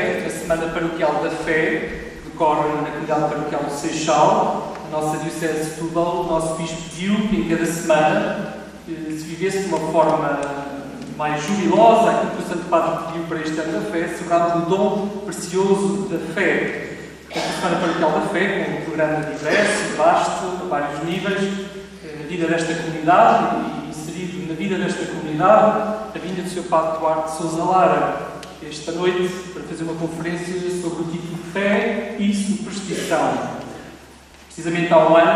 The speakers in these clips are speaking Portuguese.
Fé, a Semana Paroquial da Fé, que decorre na comunidade paroquial do Seixal, na nossa Diocese de Setúbal. O nosso Bispo pediu que em cada semana se vivesse de uma forma mais jubilosa aquilo que o Santo Padre pediu para este ano da fé, celebrado o dom precioso da fé. Esta Semana Paroquial da Fé, com um programa diverso, vasto, a vários níveis, na vida desta comunidade e inserido na vida desta comunidade, a vinda do Sr. Padre Duarte Sousa Lara, esta noite, para fazer uma conferência sobre o título Fé e Superstição. Precisamente há um ano,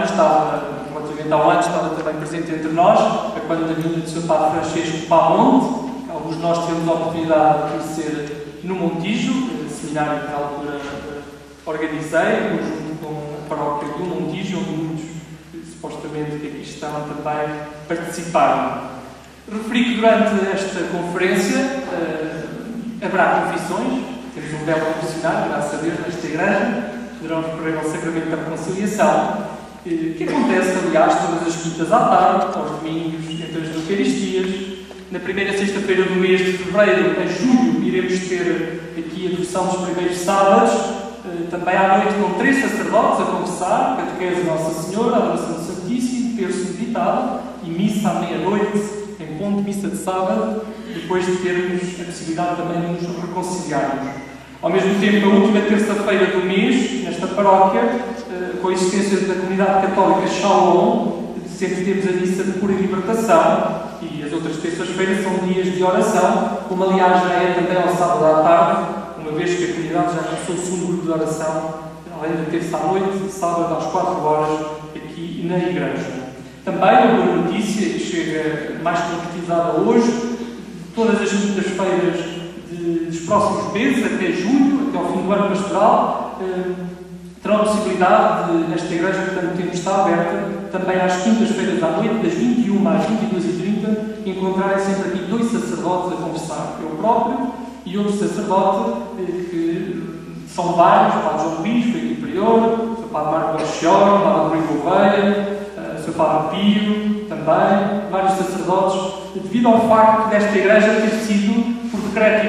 estava também presente entre nós, a quando da vinda do Sr. Padre Francisco Pamonte. Alguns de nós tivemos a oportunidade de conhecer no Montijo, seminário que na altura organizei, junto com a paróquia do Montijo, onde muitos, supostamente, que aqui estão também participaram. Referi que durante esta conferência haverá confissões, temos um belo confessionário, graças a Deus, nesta igreja, poderão recorrer ao Sacramento da Reconciliação, que acontece, aliás, todas as quintas à tarde, aos domingos, entre as Eucaristias. Na primeira sexta-feira do mês de fevereiro a julho, iremos ter aqui a devoção dos primeiros sábados, também à noite com 3 sacerdotes a confessar, catequese de Nossa Senhora, adoração do Santíssimo, terço meditado e missa à meia-noite, em ponto de missa de sábado, depois de termos a possibilidade também de nos reconciliarmos. Ao mesmo tempo, a última terça-feira do mês, nesta paróquia, com a existência da comunidade católica Shalom, sempre temos a missa de pura libertação, e as outras terças-feiras são dias de oração, como aliás já é também ao sábado à tarde, uma vez que a comunidade já começou o segundo grupo de oração, além da terça à noite, sábado às 4 horas, aqui na igreja. Também uma boa notícia, que chega mais concretizada hoje, todas as quintas-feiras dos próximos meses, até julho, até ao fim do ano pastoral, terão a possibilidade de, nesta igreja que tanto tempo está aberta, também às quintas-feiras à noite, das 21 às 22h30, encontrarem sempre aqui 2 sacerdotes a conversar. Eu próprio e outro sacerdote, que são vários, o Padre João Luís, foi aqui prior, o Sr. Padre Marco Alchior, o Padre Rodrigo Gouveia, o Sr. Padre Pio, também, vários sacerdotes, devido ao facto desta igreja ter sido, por decreto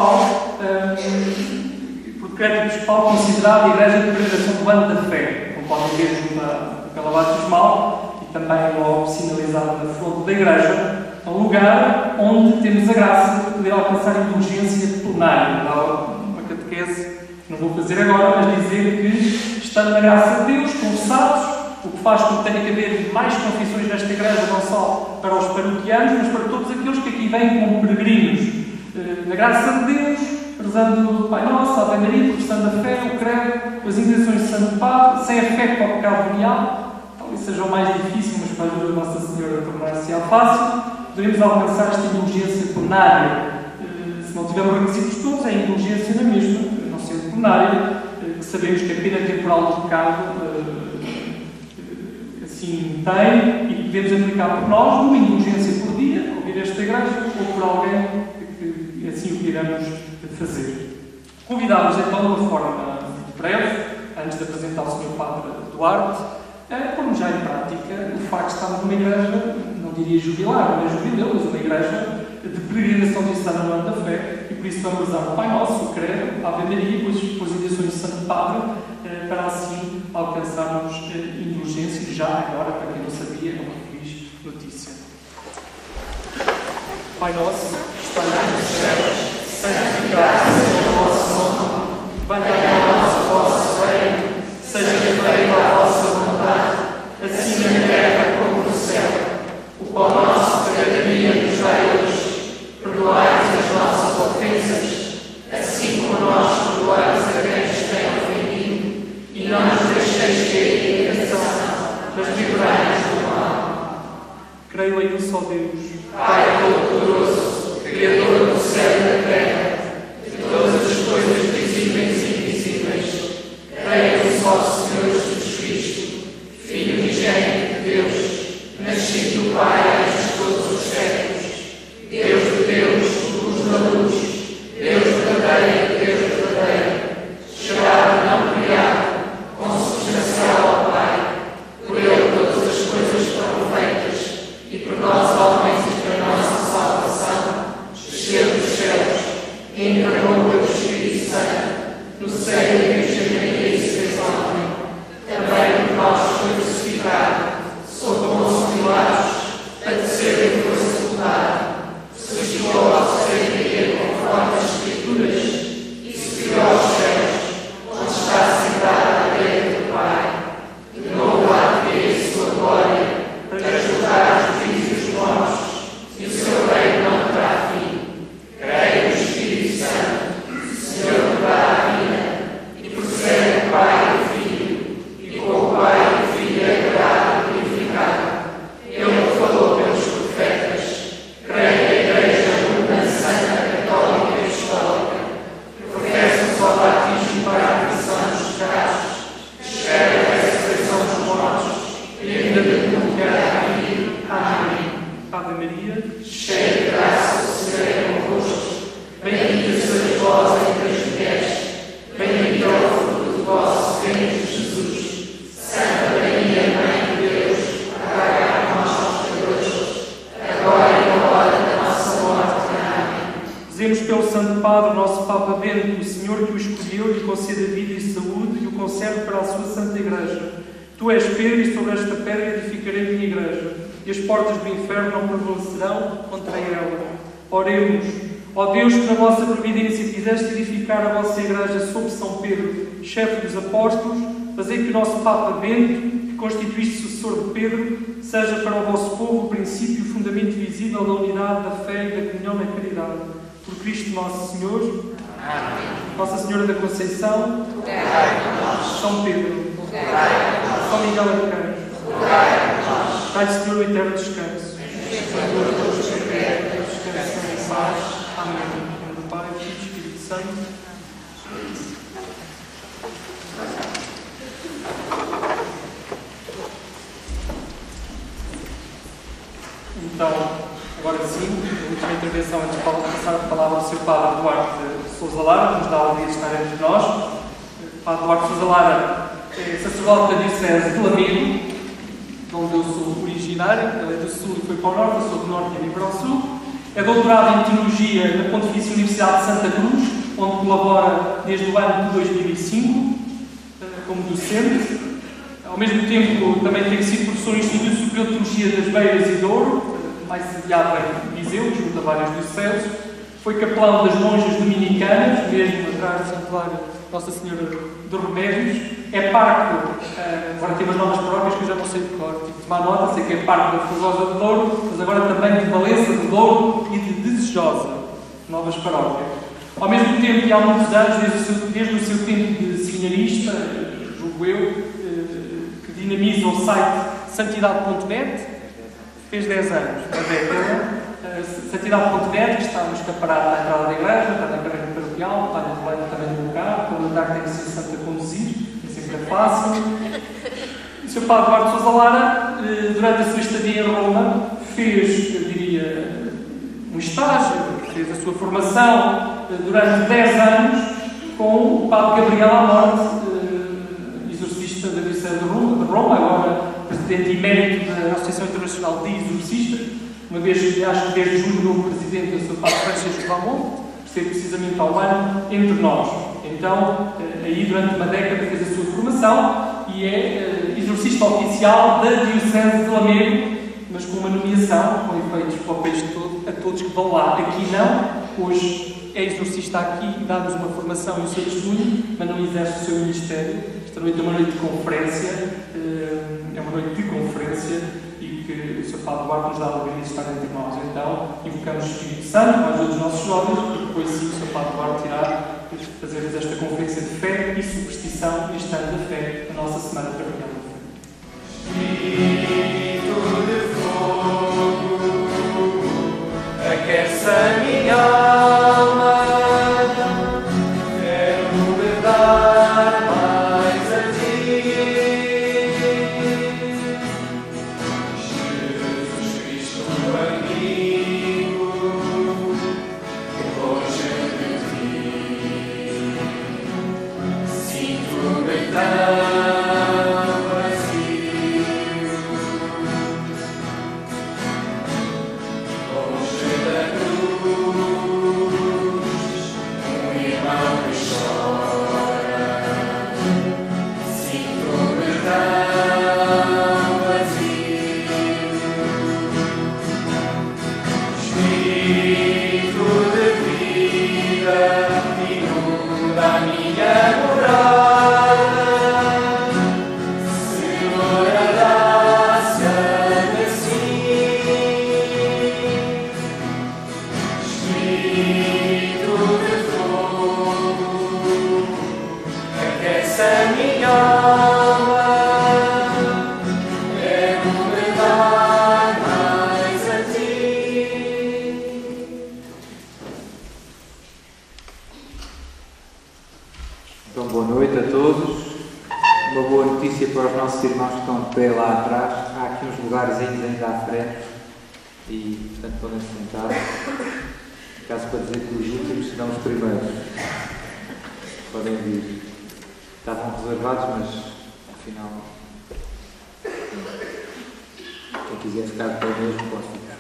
episcopal, considerada a igreja de peregrinação do ano da fé. Como podem ver junto à capela batismal e também logo sinalizado na fronte da igreja, é um lugar onde temos a graça de poder alcançar a indulgência plenária. Uma catequese que não vou fazer agora, mas dizer que, estando na graça de Deus, confessados, o que faz com que tenha que haver mais confissões nesta igreja, não só para os paroquianos, mas para todos aqueles que aqui vêm como peregrinos. Na graça de Deus, rezando o Pai Nosso, a Ave Maria, professando a fé, o credo, as intenções de Santo Padre, sem afeto ao pecado venial, talvez seja o mais difícil, mas para a ajuda de Nossa Senhora tornar-se fácil, poderemos alcançar esta indulgência plenária. Se não tivermos requisitos todos, é a indulgência na mesma, não sendo plenária, que sabemos que a pena temporal do pecado assim tem, e podemos aplicar por nós uma indulgência por dia, ao vir esta igreja, ou por alguém que assim o queiramos fazer. Convidá-los então de uma forma breve, antes de apresentar o Sr. Padre Duarte, a pormos já em prática o facto de estarmos numa igreja, não diria jubilar, não é jubileu, mas uma igreja de peregrinação diocesana no ano da fé, e por isso vamos usar o Pai Nosso, o credo, a Ave Maria, e depois as intenções de Santo Padre, para assim alcançarmos indulgência, já agora, para quem não sabia, é uma feliz notícia. Pai Nosso, que estás nos céus, santificado seja o vosso nome, venha a nós o vosso reino, seja feita a vossa vontade, assim na terra como no céu. O pão nosso de cada dia nos dai hoje, perdoai-nos as nossas ofensas, assim como nós perdoamos a quem nos tem ofendido, e não nos deixeis cair em tentação, mas livrai-nos do mal. Creio em um só Deus, Pai Todo-Poderoso, Criador do céu e da terra, de todas seio da Virgem Maria e se fez homem, também por nós foi crucificado, sob Pôncio Pilatos, padeceu e foi sepultado, ressuscitou ao terceiro dia conforme as Escrituras e subiu aos céus, onde está sentado à direita do Pai, e de novo há de vir em sua glória para julgar os vivos e os mortos, e o seu reino não terá fim. Creio no Espírito Santo, Senhor que dá a vida, e procede do Pai e do Filho, e com o Pai e o Filho é adorado e glorificado. Ele que falou pelos profetas, creio na Igreja Una, Santa, Católica e Apostólica, que professa o só batismo para a remissão dos pecados, espera a ressurreição dos mortos e a vida do mundo que há de vir. Amém. Ave Maria, cheia de graça, o Senhor é convosco. Bendita sois vós entre as mulheres, bendito é o fruto do vosso ventre, Jesus. Santa Maria, Mãe de Deus, rogai por nós, pecadores, agora e na hora da nossa morte. Amém. rezemos pelo Santo Padre, nosso Papa Bento, o Senhor que o escolheu, lhe conceda vida e saúde e o conserve para a sua Santa Igreja. Tu és Pedro e sobre esta pedra edificarei a minha Igreja, e as portas do inferno não prevalecerão contra ela. Oremos. Ó Deus, que na vossa providência fizeste edificar a vossa Igreja sob São Pedro, chefe dos apóstolos, fazei que o nosso Papa Bento, que constituíste sucessor de Pedro, seja para o vosso povo o princípio e o fundamento visível da unidade, da fé e da comunhão na caridade. Por Cristo nosso Senhor. Amém. Nossa Senhora da Conceição. São Pedro. São Miguel Arcanjo. Dai, Senhor, o eterno descanso. Descansem em paz. Amém. Em nome do Pai, Filho e Espírito Santo. Então, agora sim, a última intervenção antes de passar a palavra ao Sr. Padre Duarte Sousa Lara, que nos dá a alegria de estar entre nós. O Padre Duarte Sousa Lara é sacerdote da Diocese de Lamego, de onde eu sou originário. Ele é do Sul e foi para o Norte, eu sou do Norte e vim para o Sul. É doutorado em Teologia na Pontifícia Universidade de Santa Cruz, onde colabora desde o ano de 2005 como docente. Ao mesmo tempo, também tem sido professor no Instituto Superior de Teologia das Beiras e Douro, mais sediado em Viseu, junto a vários dioceses. Foi capelão das monjas dominicanas, mesmo atrás do Santuário Nossa Senhora dos Remédios. É pároco, agora tem umas novas paróquias que eu já não sei de cor, tive de tomar nota, sei que é pároco da Formosa de Douro, mas agora também de Valença de Douro e de Desejosa, novas paróquias. Ao mesmo tempo, e há muitos anos, desde o seu tempo de seminarista, julgo eu, que dinamiza o site santidade.net, fez 10 anos, na década. Santidade.net, que está no escaparate à entrada da igreja, está na carreira paroquial, está no plano também do lugar, quando andar tem que ser santo a conduzir, nem sempre é fácil. O Sr. Padre Duarte Sousa Lara, durante a sua estadia em Roma, fez, eu diria, um estágio, fez a sua formação durante 10 anos com o Padre Gabriel Amorte, exorcista da Diocese de Roma, agora presidente emérito da Associação Internacional de Exorcistas. Uma vez, acho que desde julho, o novo presidente da Sr. Padre Francisco Valmonte, por ser precisamente ao ano entre nós. Então, aí durante uma década fez a sua formação e é exorcista oficial da Diocese de Lamego, mas com uma nomeação, com efeitos papéis a todos que vão lá. Aqui não, hoje é exorcista aqui, dá-nos uma formação e o seu testemunho, mas não exerce o seu ministério. Esta noite é uma noite de conferência, e que o Sr. Padre Duarte nos dá a alegria de estar entre nós. Então, invocamos o Espírito Santo, mais todos os nossos jovens, e depois sim o Sr. Padre Duarte irá fazer-nos esta conferência de fé e superstição neste ano da fé, a nossa Semana Paroquial da Fé. Espírito de fogo, aquece a minha alma, quero me dar mais a ti. Jesus Cristo, amigo, longe de ti, sinto-me tão vazio. minha alma, quero me dar mais a ti. Então, boa noite a todos. Uma boa notícia para os nossos irmãos que estão de pé lá atrás. Há aqui uns lugares ainda à frente e, portanto, podem se sentar. Caso para dizer que os últimos serão os primeiros. Podem vir. Estavam reservados, mas afinal, quem quiser ficar de pé mesmo, pode ficar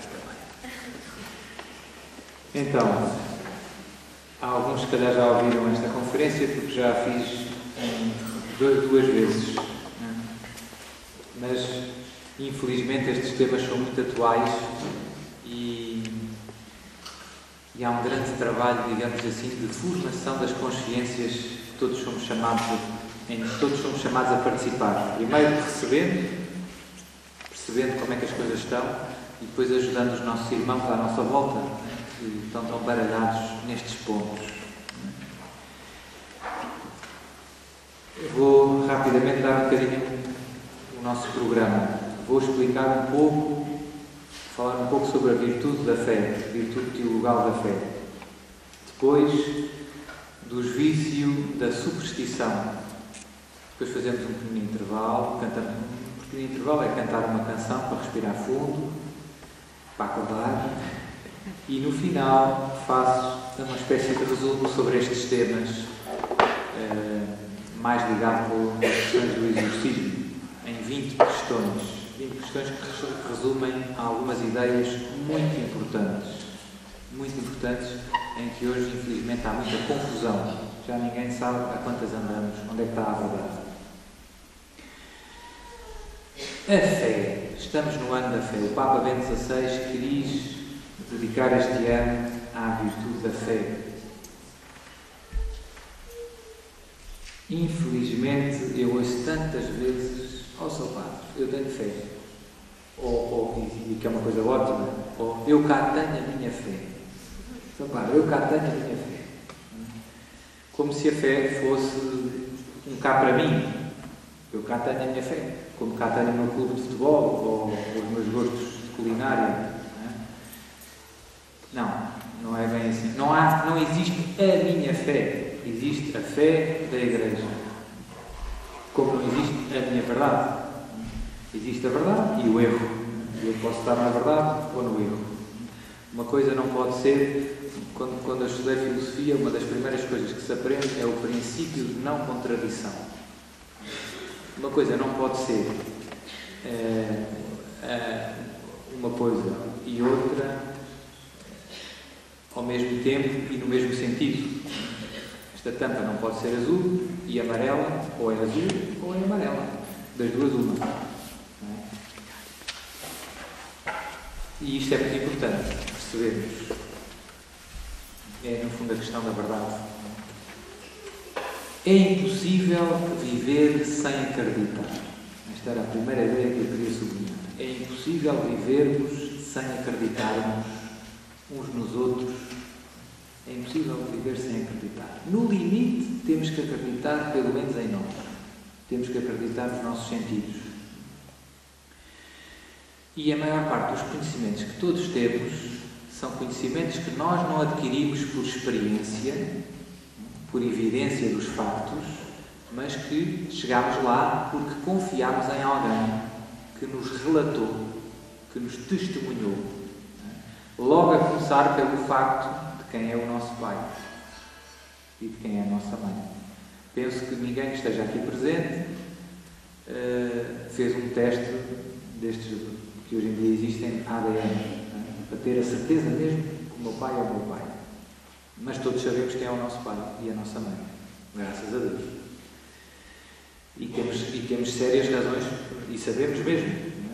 também. Então, há alguns que se calhar já ouviram esta conferência, porque já a fiz duas vezes. Mas, infelizmente, estes temas são muito atuais e há um grande trabalho, digamos assim, de formação das consciências que todos somos chamados a participar. Primeiro percebendo como é que as coisas estão e depois ajudando os nossos irmãos à nossa volta que estão tão baralhados nestes pontos. Eu vou rapidamente dar um bocadinho o nosso programa. Vou explicar falar um pouco sobre a virtude da fé, a virtude teologal da fé. Depois, dos vícios da superstição. Depois fazemos um pequeno intervalo. Um pequeno intervalo é cantar uma canção para respirar fundo, para acordar. E no final faço uma espécie de resumo sobre estes temas, mais ligado com as questões do exorcismo, em 20 questões. 20 questões que resumem algumas ideias muito importantes, em que hoje, infelizmente, há muita confusão. Já ninguém sabe a quantas andamos, onde é que está a verdade. A fé. Estamos no ano da fé. O Papa Bento XVI quis dedicar este ano à virtude da fé. Infelizmente, eu ouço tantas vezes: ó, Sr. Padre, eu tenho fé. E que é uma coisa ótima. Ou eu cá tenho a minha fé. Sr. Padre, eu cá tenho a minha fé. Como se a fé fosse um cá para mim. Eu cá tenho a minha fé. Como cá tenho o meu clube de futebol ou os meus gostos de culinária. Não é bem assim. Não existe a minha fé. Existe a fé da Igreja. Como não existe a minha verdade. Existe a verdade e o erro. Eu posso estar na verdade ou no erro. Uma coisa não pode ser, quando eu estudei filosofia, uma das primeiras coisas que se aprende é o princípio de não contradição. Uma coisa não pode ser uma coisa e outra ao mesmo tempo e no mesmo sentido. Esta tampa não pode ser azul e amarela, ou é azul ou é amarela. Das duas, uma. E isto é muito importante percebermos. É, no fundo, a questão da verdade. É impossível viver sem acreditar. Esta era a primeira ideia que eu queria sublinhar. É impossível vivermos sem acreditarmos uns nos outros. É impossível viver sem acreditar. No limite, temos que acreditar pelo menos em nós. Temos que acreditar nos nossos sentidos. E a maior parte dos conhecimentos que todos temos são conhecimentos que nós não adquirimos por experiência, por evidência dos factos, mas que chegámos lá porque confiámos em alguém que nos relatou, que nos testemunhou. Logo a começar pelo facto de quem é o nosso pai e de quem é a nossa mãe. Penso que ninguém que esteja aqui presente fez um teste destes que hoje em dia existem ADN, para ter a certeza mesmo que o meu pai é o meu pai. Mas todos sabemos quem é o nosso pai e a nossa mãe, graças a Deus. E temos sérias razões, e sabemos mesmo.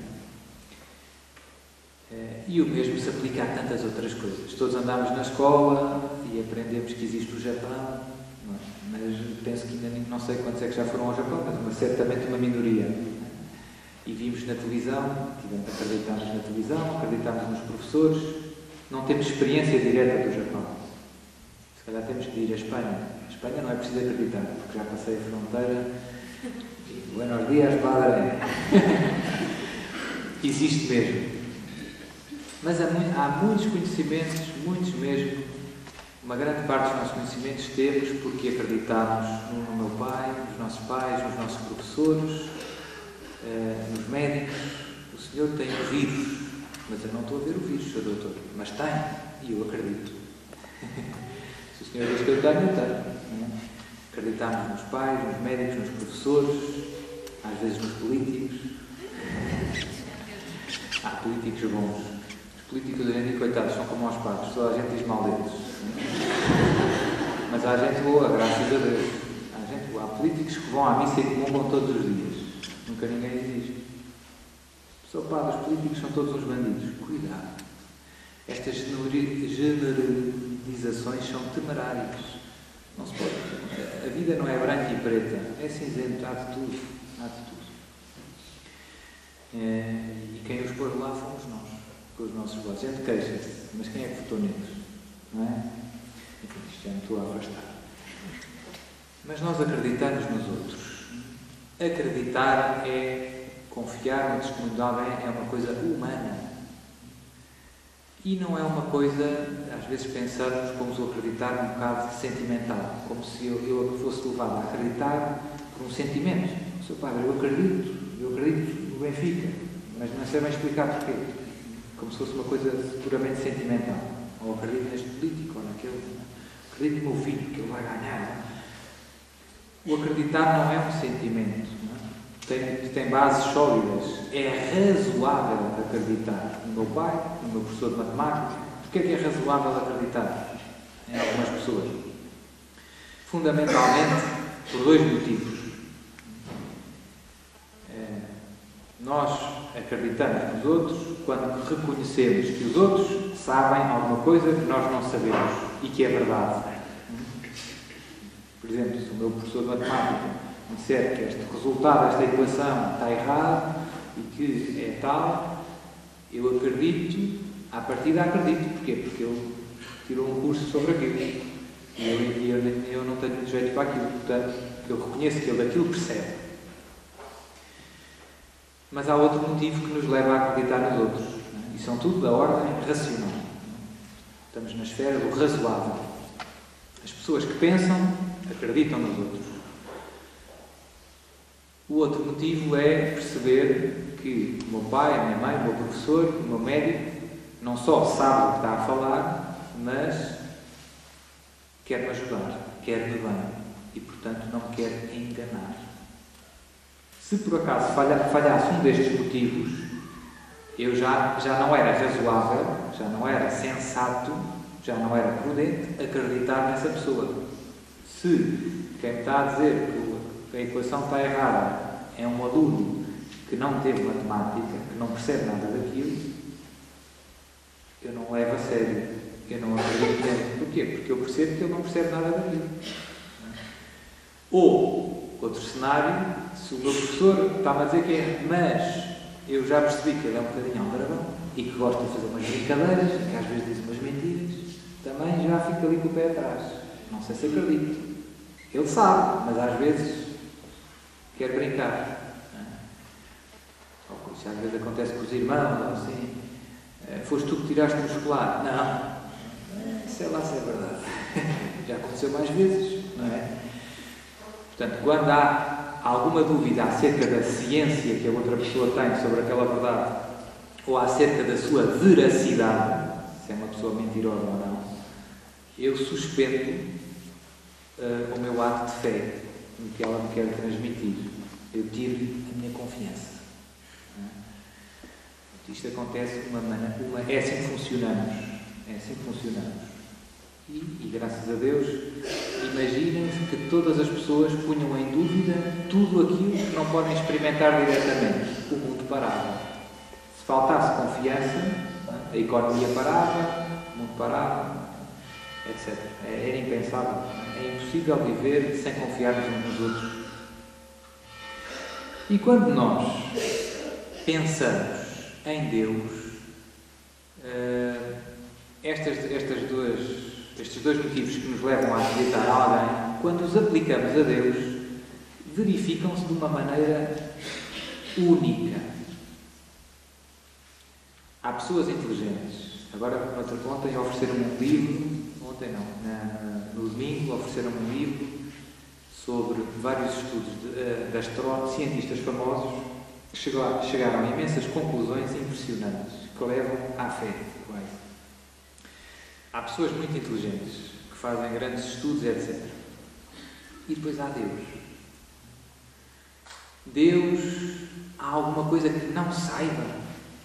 E o mesmo se aplica a tantas outras coisas. Todos andamos na escola e aprendemos que existe o Japão, mas penso que ainda não sei quantos é que já foram ao Japão, mas certamente uma minoria. E vimos na televisão, acreditamos na televisão, acreditamos nos professores, não temos experiência direta do Japão. Se calhar temos que ir à Espanha. A Espanha não é preciso acreditar, porque já passei a fronteira Buenos dias, padre. Existe mesmo. Mas há muitos conhecimentos, muitos mesmo. Uma grande parte dos nossos conhecimentos temos porque acreditamos no meu pai, nos nossos pais, nos nossos professores, nos médicos. O senhor tem o vírus, mas eu não estou a ver o vírus, Sr. Doutor. Mas tem, e eu acredito. Se o senhor diz que eu tenho, eu tenho. Acreditamos nos pais, nos médicos, nos professores, às vezes nos políticos. Há políticos bons. Os políticos hoje em dia, coitados, são como aos padres, toda a gente diz mal deles. Mas há gente boa, graças a Deus. Há gente boa. Há políticos que vão à missa e comungam todos os dias. Nunca ninguém diz isto. Só padre, os políticos são todos uns bandidos. Cuidado. Estas generalizações são temerárias. Não se pode. A vida não é branca e preta. É cinzento, há de tudo. Há de tudo. E quem os pôs lá fomos nós, com os nossos votos. A gente queixa-se, mas quem é que votou neles? Não é? Enfim, isto já me estou a afastar. Mas nós acreditamos nos outros. Acreditar é confiar no testemunho de alguém, é uma coisa humana. E não é uma coisa, às vezes pensamos, como se eu acreditar, um bocado sentimental, como se eu fosse levado a acreditar por um sentimento. Seu padre, eu acredito no Benfica, mas não sei bem explicar porquê. Como se fosse uma coisa puramente sentimental. Ou acredito neste político, ou naquele. Acredito no meu filho, que ele vai ganhar. O acreditar não é um sentimento. Não? Tem bases sólidas. É razoável acreditar no meu pai, no meu professor de matemática. Porquê é que é razoável acreditar em algumas pessoas? Fundamentalmente, por dois motivos. Nós acreditamos nos outros quando reconhecemos que os outros sabem alguma coisa que nós não sabemos e que é verdade. Por exemplo, se o meu professor de matemática me disser que este resultado desta equação está errado e que é tal, eu acredito, à partida acredito. Porquê? Porque ele tirou um curso sobre aquilo. E eu não tenho jeito para aquilo. Portanto, eu reconheço que ele daquilo percebe. Mas há outro motivo que nos leva a acreditar nos outros. E são tudo da ordem racional. Estamos na esfera do razoável. As pessoas que pensam, acreditam nos outros. O outro motivo é perceber que o meu pai, a minha mãe, o meu professor, o meu médico, não só sabe o que está a falar, mas quer-me ajudar, quer-me bem. E, portanto, não me quer enganar. Se por acaso falhasse um destes motivos, eu já não era razoável, já não era sensato, já não era prudente acreditar nessa pessoa. Se quem está a dizer que a equação está errada é um aluno que não teve matemática, que não percebe nada daquilo, eu não levo a sério, eu não acredito nele. Porquê? Porque eu percebo que ele não percebe nada daquilo. Ou, outro cenário, se o meu professor está-me a dizer que é, mas eu já percebi que ele é um bocadinho aldrabão e que gosta de fazer umas brincadeiras, que às vezes diz umas mentiras, também já fica ali com o pé atrás. Não sei se acredito. Ele sabe, mas às vezes quer brincar. Ou isso às vezes acontece com os irmãos, ou assim. Foste tu que tiraste o escolar? Não. Sei lá se é verdade. Já aconteceu mais vezes, não é? Portanto, quando há alguma dúvida acerca da ciência que a outra pessoa tem sobre aquela verdade, ou acerca da sua veracidade, se é uma pessoa mentirosa ou não, eu suspendo o meu ato de fé no que ela me quer transmitir. Eu tiro a minha confiança. Isto acontece de uma maneira. É assim que funcionamos. É assim que funcionamos. E graças a Deus, imaginem-se que todas as pessoas punham em dúvida tudo aquilo que não podem experimentar diretamente. O mundo parava. Se faltasse confiança, a economia parava, o mundo parava, etc. Era impensável. É impossível viver sem confiarmos uns nos outros. E quando nós pensamos em Deus, estes dois motivos que nos levam a acreditar em alguém, quando os aplicamos a Deus, verificam-se de uma maneira única. Há pessoas inteligentes. Agora, ontem ofereceram-me um livro, no domingo ofereceram-me um livro sobre vários estudos de cientistas famosos que chegaram a imensas conclusões impressionantes que levam à fé. Há pessoas muito inteligentes que fazem grandes estudos, etc. E depois há Deus. Deus, há alguma coisa que não saiba?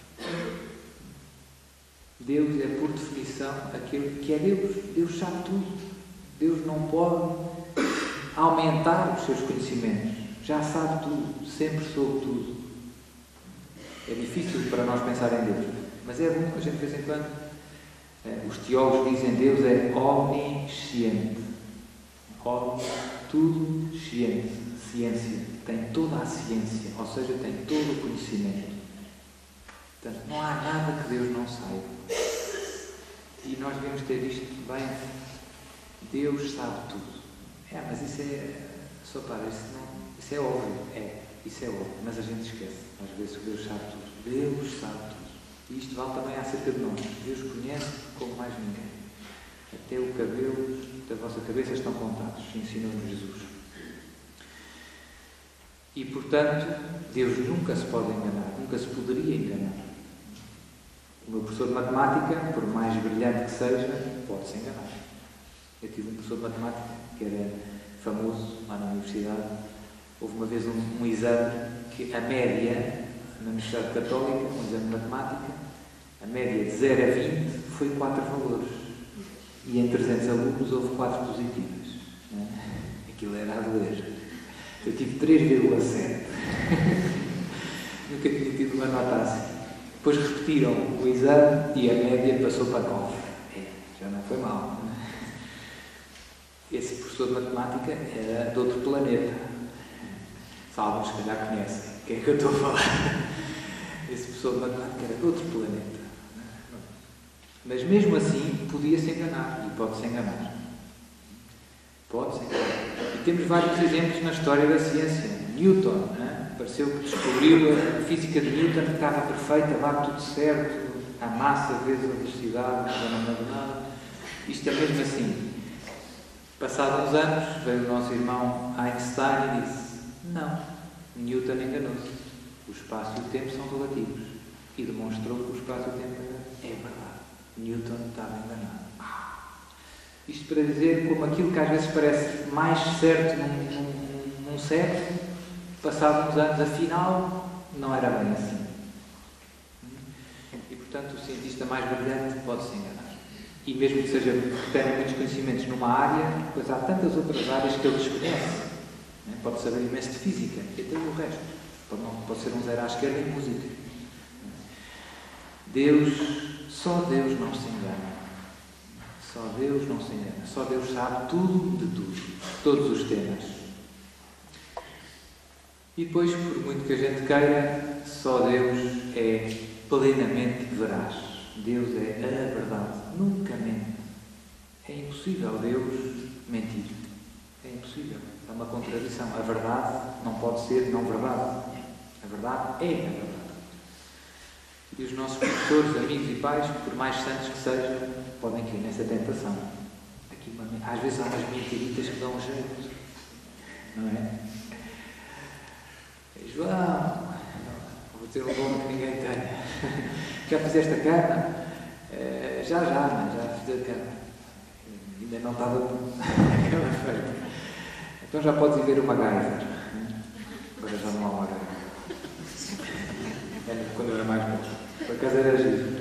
Deus é, por definição, aquele que é Deus. Deus sabe tudo. Deus não pode aumentar os seus conhecimentos. Já sabe tudo, sempre soube tudo. É difícil para nós pensar em Deus, mas é bom, a gente de vez em quando, os teólogos dizem Deus é omnisciente. Tudo ciente, ciência. Tem toda a ciência, ou seja, tem todo o conhecimento. Portanto, não há nada que Deus não saiba. E nós devemos ter isto bem. Deus sabe tudo. Mas isso isso é óbvio. Isso é óbvio. Mas a gente esquece. Às vezes Deus sabe tudo. Deus sabe tudo. E isto vale também acerca de nós. Deus conhece como mais ninguém. Até o cabelo da vossa cabeça estão contados. Ensinou-nos Jesus. E, portanto, Deus nunca se pode enganar. Nunca se poderia enganar. O meu professor de matemática, por mais brilhante que seja, pode-se enganar. Eu tive um professor de matemática que era famoso lá na universidade. Houve uma vez um exame que a média, na Universidade Católica, um exame de matemática, a média de 0 a 20 foi 4 valores. E em 300 alunos houve 4 positivas. Aquilo era a doer. Eu tive 3,7. Nunca tinha tido uma nota assim. Depois repetiram o exame e a média passou para 9. Já não foi mal. Esse professor de matemática era de outro planeta. Se alguns se calhar conhecem. Quem é que eu estou a falar? Esse professor de matemática era de outro planeta. Mas mesmo assim podia-se enganar. E pode-se enganar. Pode-se enganar. E temos vários exemplos na história da ciência. Newton, pareceu que descobriu a física de Newton, que estava perfeita, lá tudo certo, a massa vezes a velocidade, não é nada. Isto é mesmo assim. Passados uns anos, veio o nosso irmão Einstein e disse: não, Newton enganou-se. O espaço e o tempo são relativos. E demonstrou que o espaço e o tempo é verdade. Newton estava enganado. Isto para dizer como aquilo que às vezes parece mais certo num século, passados uns anos, afinal, não era bem assim. E, portanto, o cientista mais brilhante pode se enganar. E mesmo que tenha muitos conhecimentos numa área, pois há tantas outras áreas que ele desconhece. Pode saber imenso de física, e até o resto. Pode ser um 0 à esquerda em música. Só Deus não se engana. Só Deus não se engana. Só Deus sabe tudo de tudo. Todos os temas. E depois, por muito que a gente queira, só Deus é plenamente veraz. Deus é a verdade. Nunca mente. É impossível Deus mentir. É impossível. É uma contradição. A verdade não pode ser não verdade. A verdade é a verdade. E os nossos professores, amigos e pais, por mais santos que sejam, podem cair nessa tentação. Às vezes há umas mentiritas que dão um jeito. Não é? João, vou ter um dom que ninguém tenha. Já fizeste a cama? Já fiz a cama. Ainda não estava aquela feita. Então já podes ir ver uma MacGyver. Agora já não há uma MacGyver. Quando eu era mais novo. Por acaso era giro.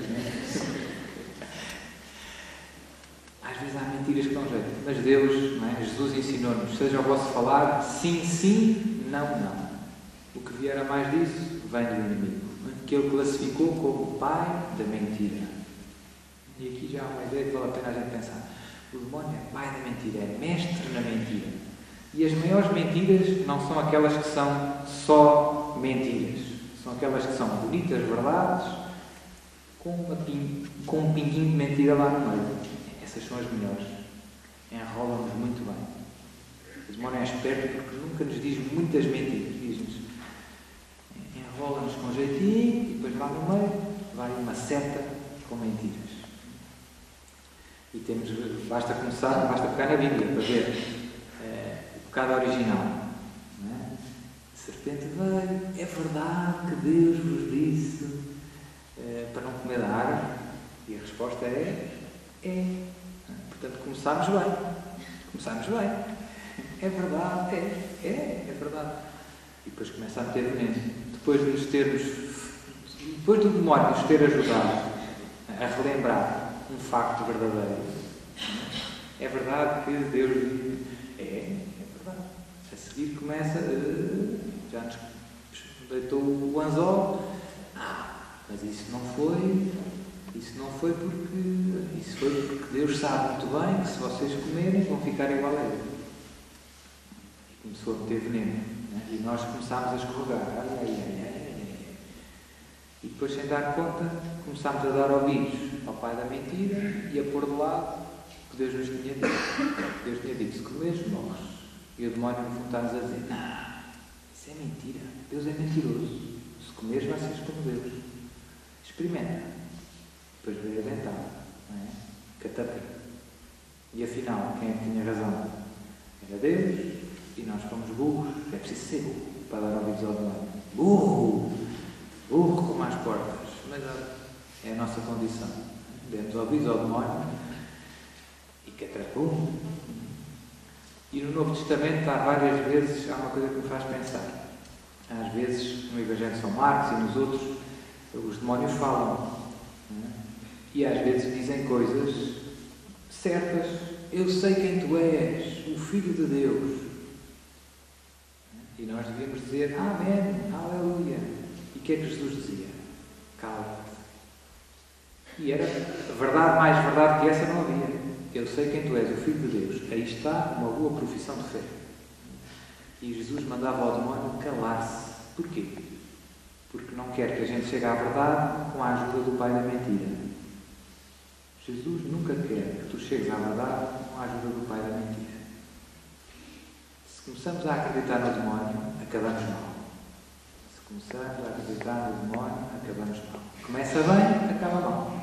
Às vezes há mentiras que dão jeito. Mas Deus, não é? Jesus ensinou-nos: seja o vosso falar, sim, sim, não, não. O que vier a mais disso, vem do inimigo, que ele classificou como o pai da mentira. E aqui já há uma ideia que vale a pena a gente pensar. O demónio é pai da mentira, é mestre na mentira. E as maiores mentiras não são aquelas que são só mentiras. São aquelas que são bonitas verdades, com um pinguinho de mentira lá no meio. Essas são as melhores. Enrolam-nos muito bem. O demónio é esperto porque nunca nos diz muitas mentiras. Diz-nos, enrola-nos com jeitinho e depois lá no meio vai uma seta com mentiras. E basta pegar na Bíblia para ver o pecado original. Não é? A serpente veio, é verdade que Deus vos disse para não comer da árvore? E a resposta é. Portanto, começámos bem. É verdade, é verdade. E depois começa a meter veneno. Depois do demónio nos ter ajudado a relembrar um facto verdadeiro, é verdade que Deus é verdade. A seguir começa, já nos deitou o anzol, mas isso foi porque Deus sabe muito bem que se vocês comerem vão ficar igual a Ele. E começou a meter veneno, né? E nós começámos a escorregar, e depois, sem dar conta, começámos a dar ouvidos ao pai da mentira e a pôr de lado o que Deus nos tinha dito. Deus tinha dito, se comeres, morres. E o demónio no fundo está-nos a dizer, não, isso é mentira, Deus é mentiroso. Se comeres, vai seres como Deus. Experimenta. Depois veio a dentada, não é? Catapé. E afinal, quem é que tinha razão? Era Deus, e nós fomos burros. É preciso ser burro para dar ouvidos ao demónio. Burro como às portas. Mas é a nossa condição. Demos ouvidos ao demónio e catrapum. E no Novo Testamento há várias vezes, há uma coisa que me faz pensar. Às vezes, no Evangelho de São Marcos e nos outros, os demónios falam. E às vezes dizem coisas certas. Eu sei quem tu és, o Filho de Deus. E nós devíamos dizer, amém, aleluia. E o que é que Jesus dizia? Cala-te. E era verdade, mais verdade que essa não havia. Eu sei quem tu és, o Filho de Deus. Aí está uma boa profissão de fé. E Jesus mandava ao demónio calar-se. Porquê? Porque não quer que a gente chegue à verdade com a ajuda do pai da mentira. Jesus nunca quer que tu chegues à verdade com a ajuda do pai da mentira. Se começamos a acreditar no demónio, acabamos mal. Se começamos a acreditar no demónio, acabamos mal. Começa bem, acaba mal.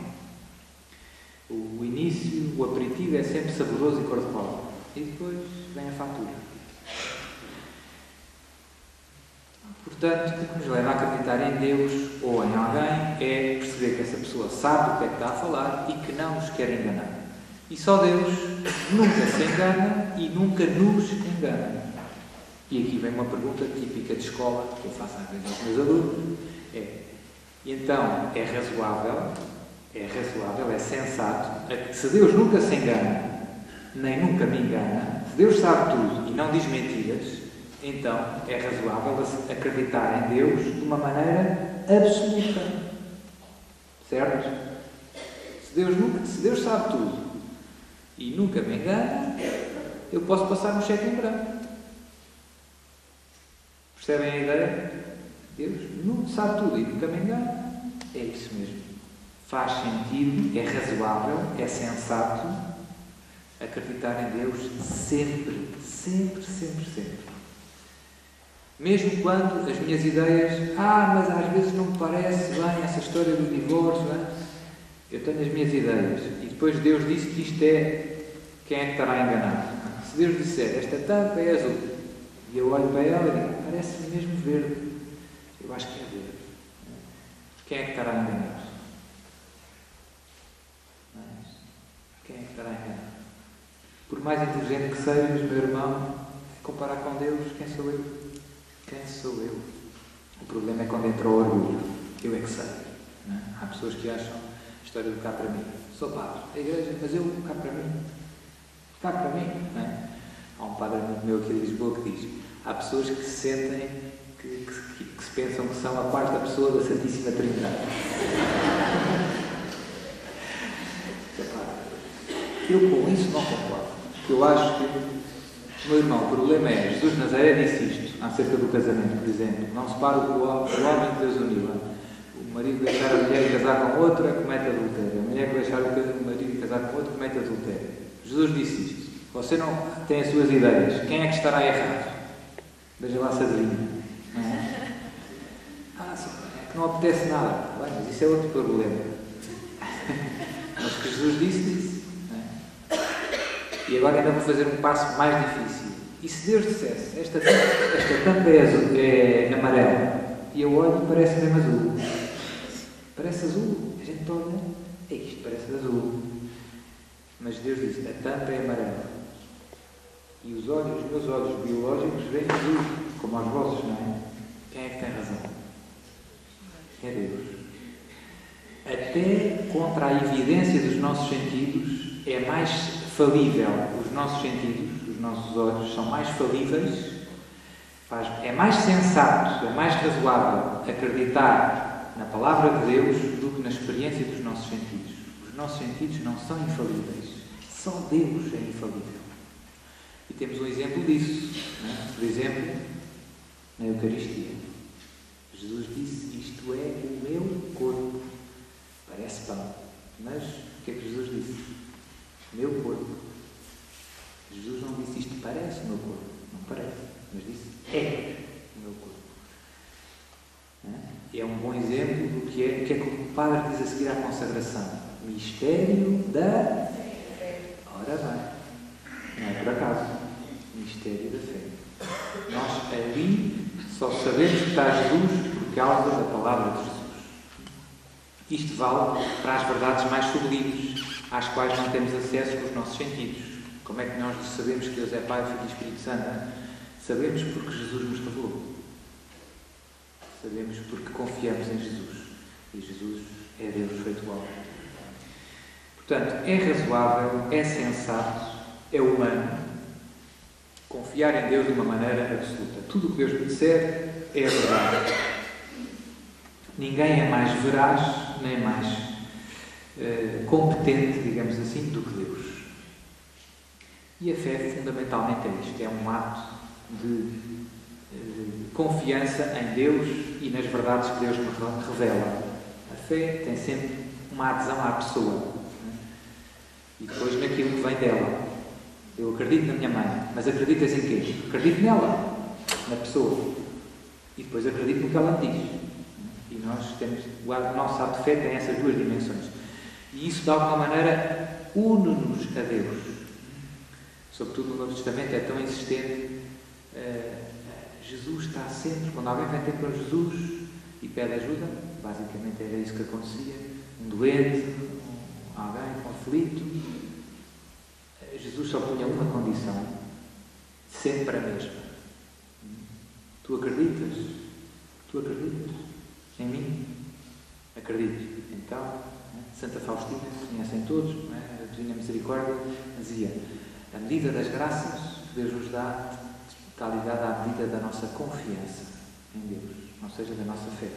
O início, o aperitivo é sempre saboroso e cor-de-rosa. E depois vem a fatura. Portanto, o que nos leva a acreditar em Deus ou em alguém é perceber que essa pessoa sabe o que é que está a falar e que não nos quer enganar. E só Deus nunca se engana e nunca nos engana. E aqui vem uma pergunta típica de escola, que eu faço às vezes aos meus alunos. E então, é razoável, é sensato, que se Deus nunca se engana, nem nunca me engana, se Deus sabe tudo e não diz mentiras, então é razoável acreditar em Deus de uma maneira absoluta. Certo? Se Deus sabe tudo e nunca me engana, eu posso passar um cheque em branco. Percebem a ideia? Deus não sabe tudo e nunca me engana. É isso mesmo. Faz sentido, é razoável, é sensato acreditar em Deus sempre, sempre, sempre, sempre. Mesmo quando as minhas ideias, mas às vezes não me parece bem essa história do divórcio, não é? Eu tenho as minhas ideias e depois Deus disse que isto é, quem é que estará enganado? Se Deus disser, esta tampa é azul, e eu olho para ela e digo, parece-me mesmo verde, eu acho que é verde. Quem é que estará enganado? Quem é que estará enganado? Por mais inteligente que sejas, meu irmão, comparar com Deus, quem sou eu? Quem sou eu? O problema é quando entra o orgulho. Eu é que sei. Não é? Há pessoas que acham a história do cá para mim. Sou padre da igreja, mas eu cá para mim. Cá para mim. Não é? Há um padre meu aqui de Lisboa que diz: há pessoas que se sentem, que se pensam que são a quarta pessoa da Santíssima Trindade. Eu com isso não concordo. Porque eu acho que, meu irmão, o problema é, Jesus de Nazaré disse isto, acerca do casamento, por exemplo. Não separa o homem que Deus uniu. O marido deixar a mulher e casar com outra, comete adultério. A mulher que deixar o marido e casar com outro, comete adultério. Jesus disse isto. Você não tem as suas ideias. Quem é que estará errado? Veja lá se adivinha. Não é? É que não apetece nada. Bem, mas isso é outro problema. Mas que Jesus disse. Não é? E agora ainda vou fazer um passo mais difícil. E se Deus dissesse, esta tampa é amarela, e eu olho e parece mesmo azul. Parece azul. A gente olha, isto parece azul. Mas Deus disse, a tampa é amarela. E os meus olhos biológicos veem azul, como aos vossos, não é? Quem é que tem razão? É Deus. Até contra a evidência dos nossos sentidos, é mais falível os nossos sentidos. Os nossos olhos são mais falíveis, é mais sensato, é mais razoável acreditar na palavra de Deus do que na experiência dos nossos sentidos. Os nossos sentidos não são infalíveis, só Deus é infalível. E temos um exemplo disso, não é? Por exemplo, na Eucaristia. Jesus disse, isto é o meu corpo. Parece pão, mas o que é que Jesus disse? Meu corpo. Jesus não disse isto parece o meu corpo, não parece, mas disse é o meu corpo. É um bom exemplo do que é que o Padre diz a seguir à consagração. Mistério da fé. Ora bem, não é por acaso. Mistério da fé. Nós ali só sabemos que está Jesus por causa da palavra de Jesus. Isto vale para as verdades mais sublimes, às quais não temos acesso com os nossos sentidos. Como é que nós sabemos que Deus é Pai, Filho e Espírito Santo? Sabemos porque Jesus nos revelou. Sabemos porque confiamos em Jesus. E Jesus é Deus feito homem. Portanto, é razoável, é sensato, é humano confiar em Deus de uma maneira absoluta. Tudo o que Deus me disser é verdade. Ninguém é mais veraz, nem mais competente, digamos assim, do que Deus. E a fé, fundamentalmente, é isto. É um ato de confiança em Deus e nas verdades que Deus me revela. A fé tem sempre uma adesão à pessoa. E depois naquilo que vem dela. Eu acredito na minha mãe, mas acreditas em quê? Acredito nela, na pessoa. E depois acredito no que ela me diz. E nós temos, o nosso ato de fé tem essas duas dimensões. E isso, de alguma maneira, une-nos a Deus. Sobretudo no Novo Testamento é tão insistente. Jesus está sempre, quando alguém vai ter com Jesus e pede ajuda, basicamente era isso que acontecia, um doente, alguém conflito, Jesus só punha uma condição, sempre a mesma. Tu acreditas? Tu acreditas em mim? Acredito. Então, Santa Faustina, que conhecem todos, a Divina Misericórdia, dizia: a medida das graças que Deus nos dá está ligada à medida da nossa confiança em Deus, ou seja, da nossa fé.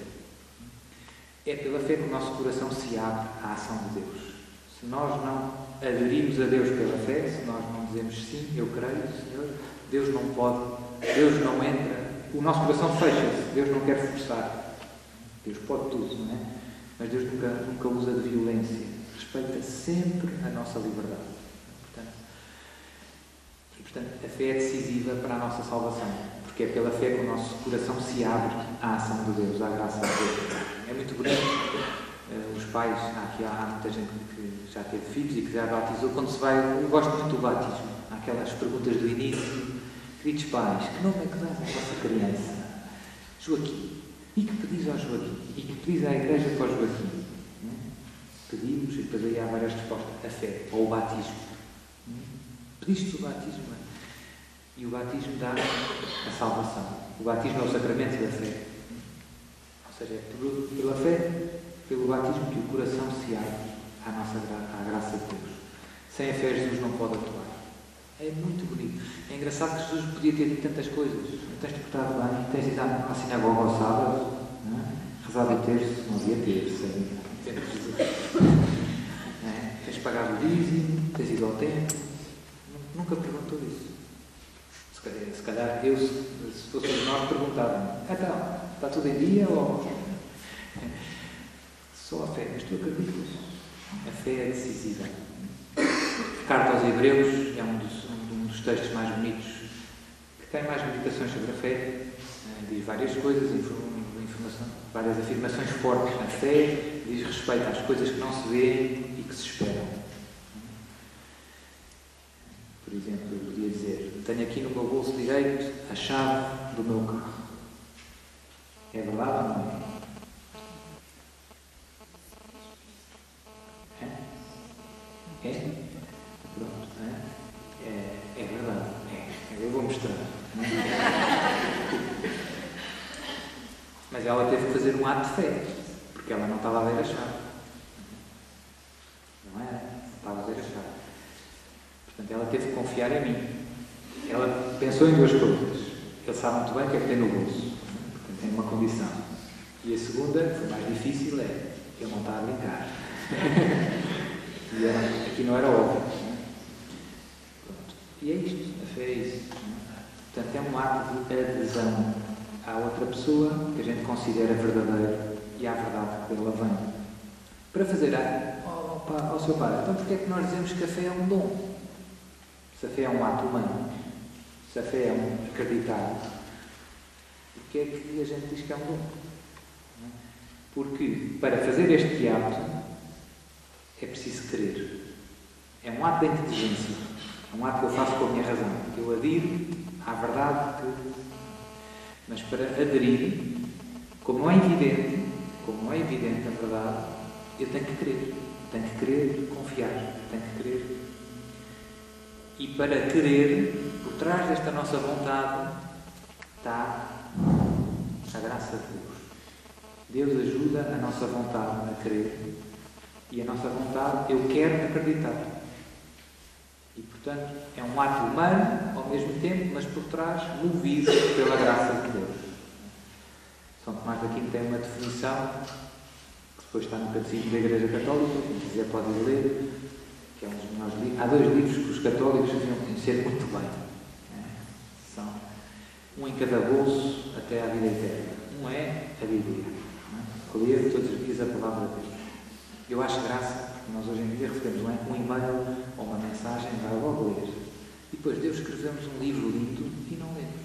É pela fé que o nosso coração se abre à ação de Deus. Se nós não aderimos a Deus pela fé, se nós não dizemos sim, eu creio, Senhor, Deus não pode, Deus não entra, o nosso coração fecha-se, Deus não quer forçar. Deus pode tudo, não é? Mas Deus nunca usa de violência, respeita sempre a nossa liberdade. Portanto, a fé é decisiva para a nossa salvação, porque é pela fé que o nosso coração se abre à ação de Deus, à graça de Deus. É muito bonito. Os pais, há muita gente que já teve filhos e que já batizou. Quando se vai, eu gosto muito do batismo. Há aquelas perguntas do início. Queridos pais, que nome é que dás à vossa criança? Joaquim. E que pedis ao Joaquim? E que pedis à igreja para o Joaquim? Pedimos, e depois aí há várias respostas. A fé, ou o batismo. Pediste o batismo, e o batismo dá a salvação. O batismo é o sacramento da fé. Ou seja, é pela fé, pelo batismo, que o coração se abre à graça de Deus. Sem a fé, Jesus não pode atuar. É muito bonito. É engraçado que Jesus podia ter dito tantas coisas. Não tens-te portado bem, tens ido à sinagoga ao sábado, rezado o terço, não havia terço, tens pagado o dízimo, tens ido ao templo. Nunca perguntou isso. Se calhar eu, se fôssemos nós, perguntávamos: então, está tudo em dia ou... Só a fé, mas tu acreditas? A fé é decisiva. A carta aos Hebreus é um textos mais bonitos, que tem mais meditações sobre a fé, diz várias coisas, várias afirmações fortes na fé, diz respeito às coisas que não se vêem e que se esperam. Por exemplo, eu podia dizer: tenho aqui no meu bolso direito a chave do meu carro. É verdade ou não é? É? Pronto. É verdade. Eu vou mostrar. Mas ela teve que fazer um ato de fé, porque ela não estava a ver a chave. Não era? Não estava a ver a chave. Portanto, ela teve que confiar em mim. Ela pensou em duas coisas. Ele sabe muito bem o que é que tem no bolso. Portanto, tem uma condição. E a segunda, que foi mais difícil, é: ele não está a brincar. E aqui não era óbvio. Pronto. E é isto. A fé é isso. Portanto, é um ato de adesão à outra pessoa que a gente considera verdadeira e à verdade que dela vem. Para fazer ao seu pai: então porquê é que nós dizemos que a fé é um dom? Se a fé é um ato humano, se a fé é um acreditar, porquê é que a gente diz que é um dom? Porque para fazer este ato é preciso querer. É um ato de inteligência. É um ato que eu faço com a minha razão. Que eu adiro à verdade que... Mas para aderir, como não é evidente a verdade, eu tenho que crer. Tenho que querer confiar. Tenho que querer. E para querer, por trás desta nossa vontade, está a graça de Deus. Deus ajuda a nossa vontade a querer. E a nossa vontade, eu quero acreditar. E, portanto, é um ato humano, ao mesmo tempo, mas por trás, movido pela graça de Deus. São Tomás de Aquino tem uma definição, que depois está no Catecismo da Igreja Católica, quem quiser pode ler, que é um dos melhores livros. Há 2 livros que os católicos deviam conhecer muito bem. São um em cada bolso até à vida eterna. Um é a Bíblia. Ler todos os dias a Palavra de Deus. Eu acho graça, porque nós hoje em dia recebemos um e-mail ou uma mensagem, vai logo ler. E depois Deus escrevemos um livro lindo e não lemos.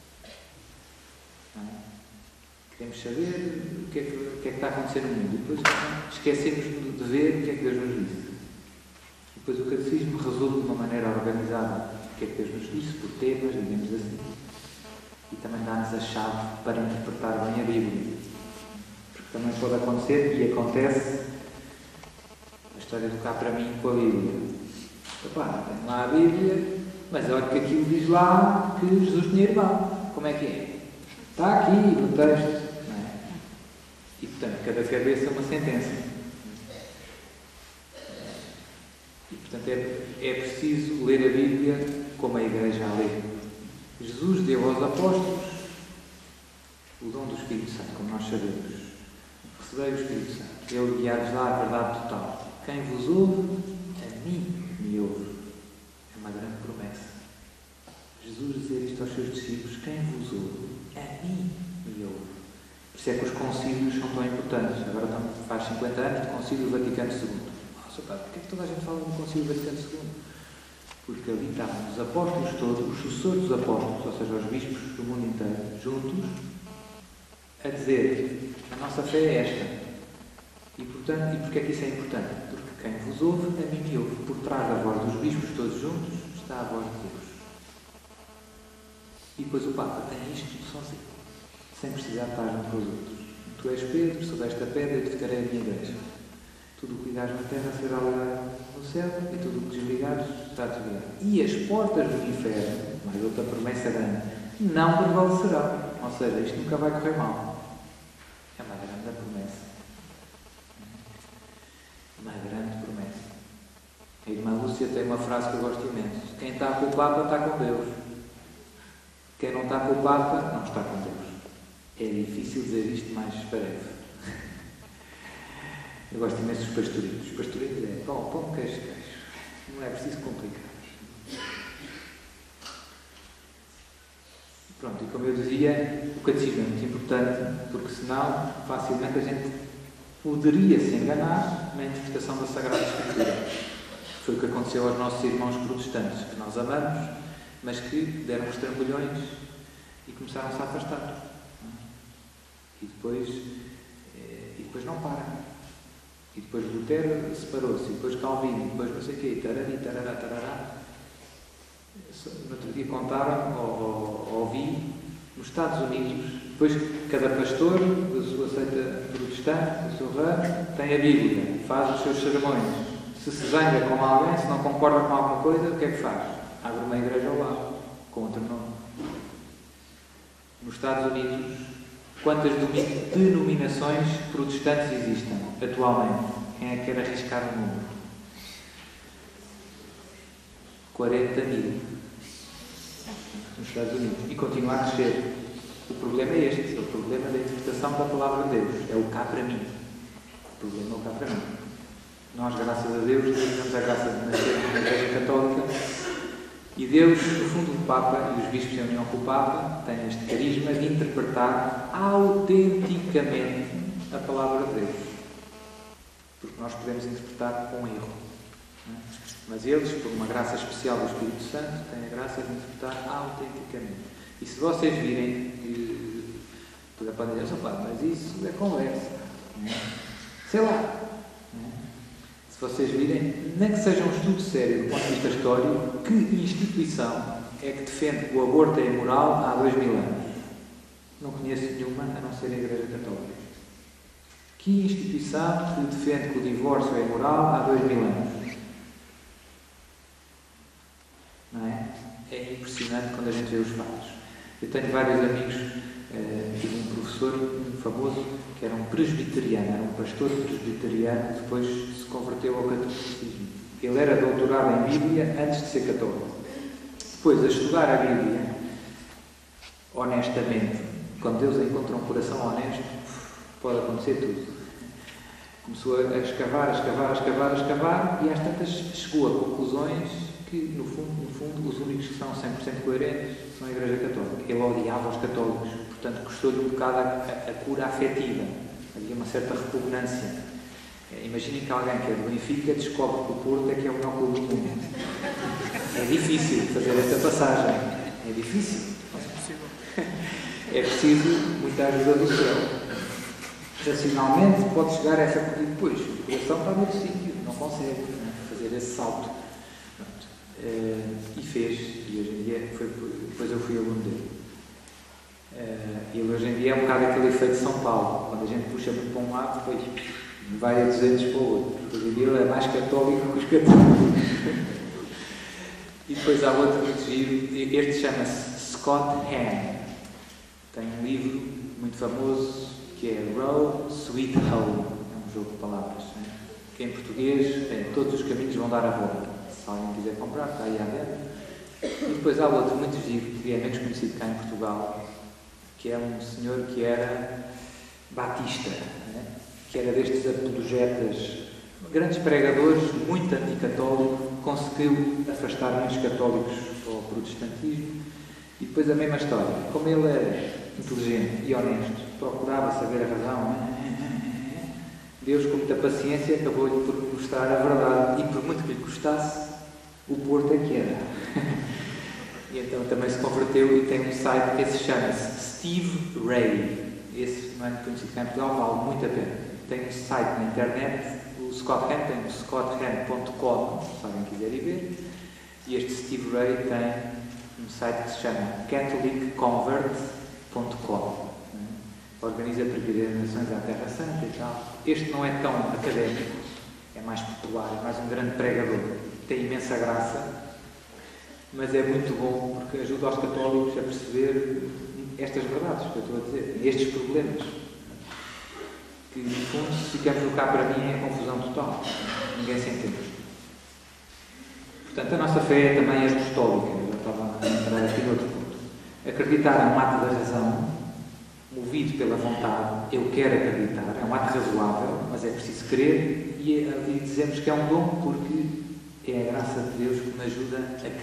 Não é? Queremos saber o que é que está a acontecer no mundo. E depois esquecemos de ver o que é que Deus nos disse. E depois o Catecismo resolve de uma maneira organizada o que é que Deus nos disse, por temas, digamos assim. E também dá-nos a chave para interpretar bem a Bíblia. Porque também pode acontecer, e acontece, a história do cá para mim com a Bíblia. Epá, tem lá a Bíblia, mas olha que aquilo diz lá que Jesus tinha irmão. Como é que é? Está aqui no texto. Não é? E portanto, cada cabeça é uma sentença. E portanto é preciso ler a Bíblia como a Igreja a lê. Jesus deu aos apóstolos o dom do Espírito Santo, como nós sabemos. Recebei o Espírito Santo. Ele guiar-vos lá a verdade total. Quem vos ouve, a mim me ouve. É uma grande promessa. Jesus dizer isto aos seus discípulos: quem vos ouve, a mim me ouve. Por isso é que os concílios são tão importantes. Agora faz 50 anos do Concílio Vaticano II. Nossa, pá, porquê é que toda a gente fala do Concílio Vaticano II? Porque ali estavam os apóstolos todos, os sucessores dos apóstolos, ou seja, os bispos do mundo inteiro, juntos, a dizer: a nossa fé é esta. E porquê é que isso é importante? Porque quem vos ouve, a mim me ouve. Por trás da voz dos bispos todos juntos está a voz de Deus. E depois o Papa tem isto sozinho, sem precisar de estar junto com os outros. Tu és Pedro, sobre esta pedra edificarei a minha igreja. Tudo o que ligares na terra será ligado no céu, e tudo o que desligares será desligado. E as portas do inferno, mais outra promessa grande, não prevalecerão. Ou seja, isto nunca vai correr mal. É uma grande promessa. Uma grande promessa. A irmã Lúcia tem uma frase que eu gosto imenso: quem está com o Papa está com Deus. Quem não está com o Papa não está com Deus. É difícil dizer isto mais breve. Eu gosto imenso dos pastorinhos. Os pastorinhos é pão, queijo. Não é preciso complicar. Pronto, e como eu dizia, o catecismo é muito importante, porque senão facilmente a gente poderia se enganar na interpretação da Sagrada Escritura. Foi o que aconteceu aos nossos irmãos protestantes, que nós amamos, mas que deram os trambolhões e começaram-se a afastar. E depois não param. E depois Lutero separou-se, e depois Calvino, e depois não sei o quê, tarari, tarará, tarará. No outro dia contaram, ou ouvi, nos Estados Unidos, depois cada pastor da sua seita protestante, do seu ramo, tem a Bíblia, faz os seus sermões. Se zanga com alguém, se não concorda com alguma coisa, o que é que faz? Abre uma igreja ao lado, com outro nome. Nos Estados Unidos, quantas denominações protestantes existem atualmente? Quem é que quer arriscar o número? 40.000 nos Estados Unidos. E continua a crescer. O problema é este. O problema da interpretação da palavra de Deus. É o cá para mim. O problema é o cá para mim. Nós, graças a Deus, temos a graça de nascer na Igreja Católica. E Deus, no fundo, o Papa e os bispos em união com o Papa têm este carisma de interpretar autenticamente a palavra de Deus. Porque nós podemos interpretar com erro. Não é? Mas eles, por uma graça especial do Espírito Santo, têm a graça de interpretar autenticamente. E se vocês virem que podem dizer, mas isso é conversa. Não é? Sei lá. Não é? Se vocês virem, nem que seja um estudo sério do ponto de vista histórico, que instituição é que defende que o aborto é imoral há 2000 anos? Não conheço nenhuma, a não ser a Igreja Católica. Que instituição que defende que o divórcio é imoral há 2000 anos? Não é? É impressionante quando a gente vê os fatos. Eu tenho vários amigos, tive um professor famoso que era um presbiteriano, era um pastor presbiteriano, depois se converteu ao catolicismo. Ele era doutorado em Bíblia antes de ser católico. Depois, a estudar a Bíblia, honestamente, quando Deus encontra um coração honesto, pode acontecer tudo. Começou a escavar, e às tantas chegou a conclusões que, no fundo, os únicos que são 100% coerentes são a Igreja Católica. Ele odiava os católicos, portanto, custou-lhe um bocado a cura afetiva. Havia uma certa repugnância. Imaginem que alguém que é do Benfica descobre que o Porto é que é o melhor clube do mundo. É difícil fazer esta passagem. É difícil. É preciso muita ajuda do céu. Racionalmente pode chegar a essa coisa. Depois, o coração está noutro sítio, não consegue fazer esse salto. E fez, e hoje em dia, depois eu fui aluno dele. Ele hoje em dia é um bocado aquele efeito de São Paulo, quando a gente puxa muito para um lado, depois vai a 200 para o outro. Hoje em dia ele é mais católico que os católicos. E depois há outro muito giro, este chama-se Scott Hahn. Tem um livro muito famoso que é Row, Sweet Home. É um jogo de palavras, né? Que em português é Todos os caminhos vão dar a volta. Se alguém quiser comprar, está aí à venda. E depois há outro muito giro, que é menos conhecido cá em Portugal, que é um senhor que era batista, né? Que era destes apologetas, grandes pregadores, muito anticatólico, conseguiu afastar muitos católicos ao protestantismo. E depois a mesma história. Como ele era inteligente e honesto, procurava saber a razão, Deus, com muita paciência, acabou-lhe por mostrar a verdade. E por muito que lhe custasse, o Porto é que era. E então também se converteu e tem um site que se chama-se Steve Ray. Esse não é conhecido cá em Portugal, vale muito a pena. Tem um site na internet, o Scott Hahn tem o scotthahn.com, se alguém quiser ir ver. E este Steve Ray tem um site que se chama catholicconvert.com. Organiza peregrinações à Terra Santa e tal. Este não é tão académico, é mais popular, é mais um grande pregador. Tem imensa graça, mas é muito bom porque ajuda aos católicos a perceber estas verdades que eu estou a dizer, estes problemas. Que, no fundo, se ficamos no cá para mim, é confusão total. Ninguém se entende. Portanto, a nossa fé também é apostólica. Eu já estava a entrar aqui no outro ponto. Acreditar é um ato da razão, movido pela vontade. Eu quero acreditar. É um ato razoável, mas é preciso crer. E dizemos que é um dom porque é a graça de Deus que me ajuda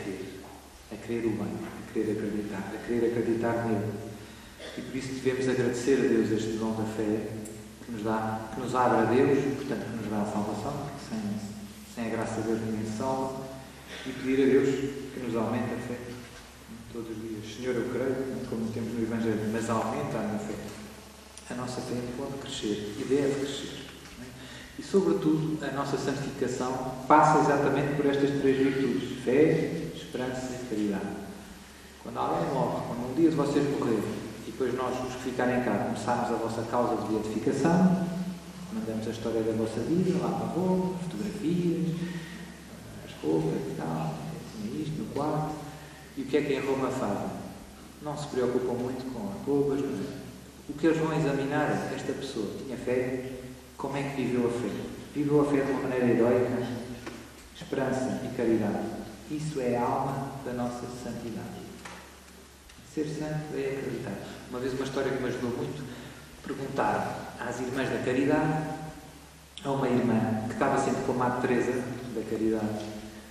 a crer o bem, a querer acreditar nele. E por isso devemos agradecer a Deus este dom da fé que nos abre a Deus, portanto que nos dá a salvação, porque sem a graça de Deus ninguém se salva, e pedir a Deus que nos aumente a fé. todos os dias, Senhor, eu creio, como temos no Evangelho, mas aumenta a minha fé. A nossa fé pode crescer e deve crescer. E, sobretudo, a nossa santificação passa exatamente por estas três virtudes: fé, esperança e caridade. Quando alguém morre, quando um dia de vocês morrerem, e depois nós, os que ficarem cá, começarmos a vossa causa de beatificação, mandamos a história da vossa vida, lá para a roupa, fotografias, as roupas e tal, tinha isto no quarto. E o que é que em Roma fazem? Não se preocupam muito com as roupas, mas o que eles vão examinar é: esta pessoa tinha fé, como é que viveu a fé? Viveu a fé de uma maneira heroica, esperança e caridade. Isso é a alma da nossa santidade. Ser santo é acreditar. Uma vez, uma história que me ajudou muito, perguntaram às irmãs da caridade, a uma irmã que estava sempre com a Madre Teresa da caridade,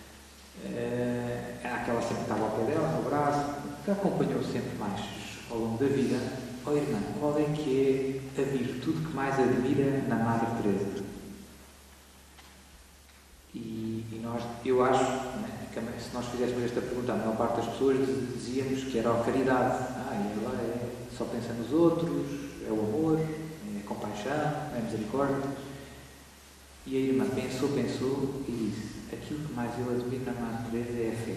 aquela sempre que estava ao pé dela, no braço, que a acompanhou sempre mais ao longo da vida. Ó irmã, qual é que é a virtude que mais admira na Madre Teresa? Eu acho, que se nós fizéssemos esta pergunta, a maior parte das pessoas dizíamos que era a caridade. E ela só pensa nos outros, é o amor, é a compaixão, é a misericórdia. E a irmã pensou e disse: aquilo que mais eu admiro na Madre Teresa é a fé.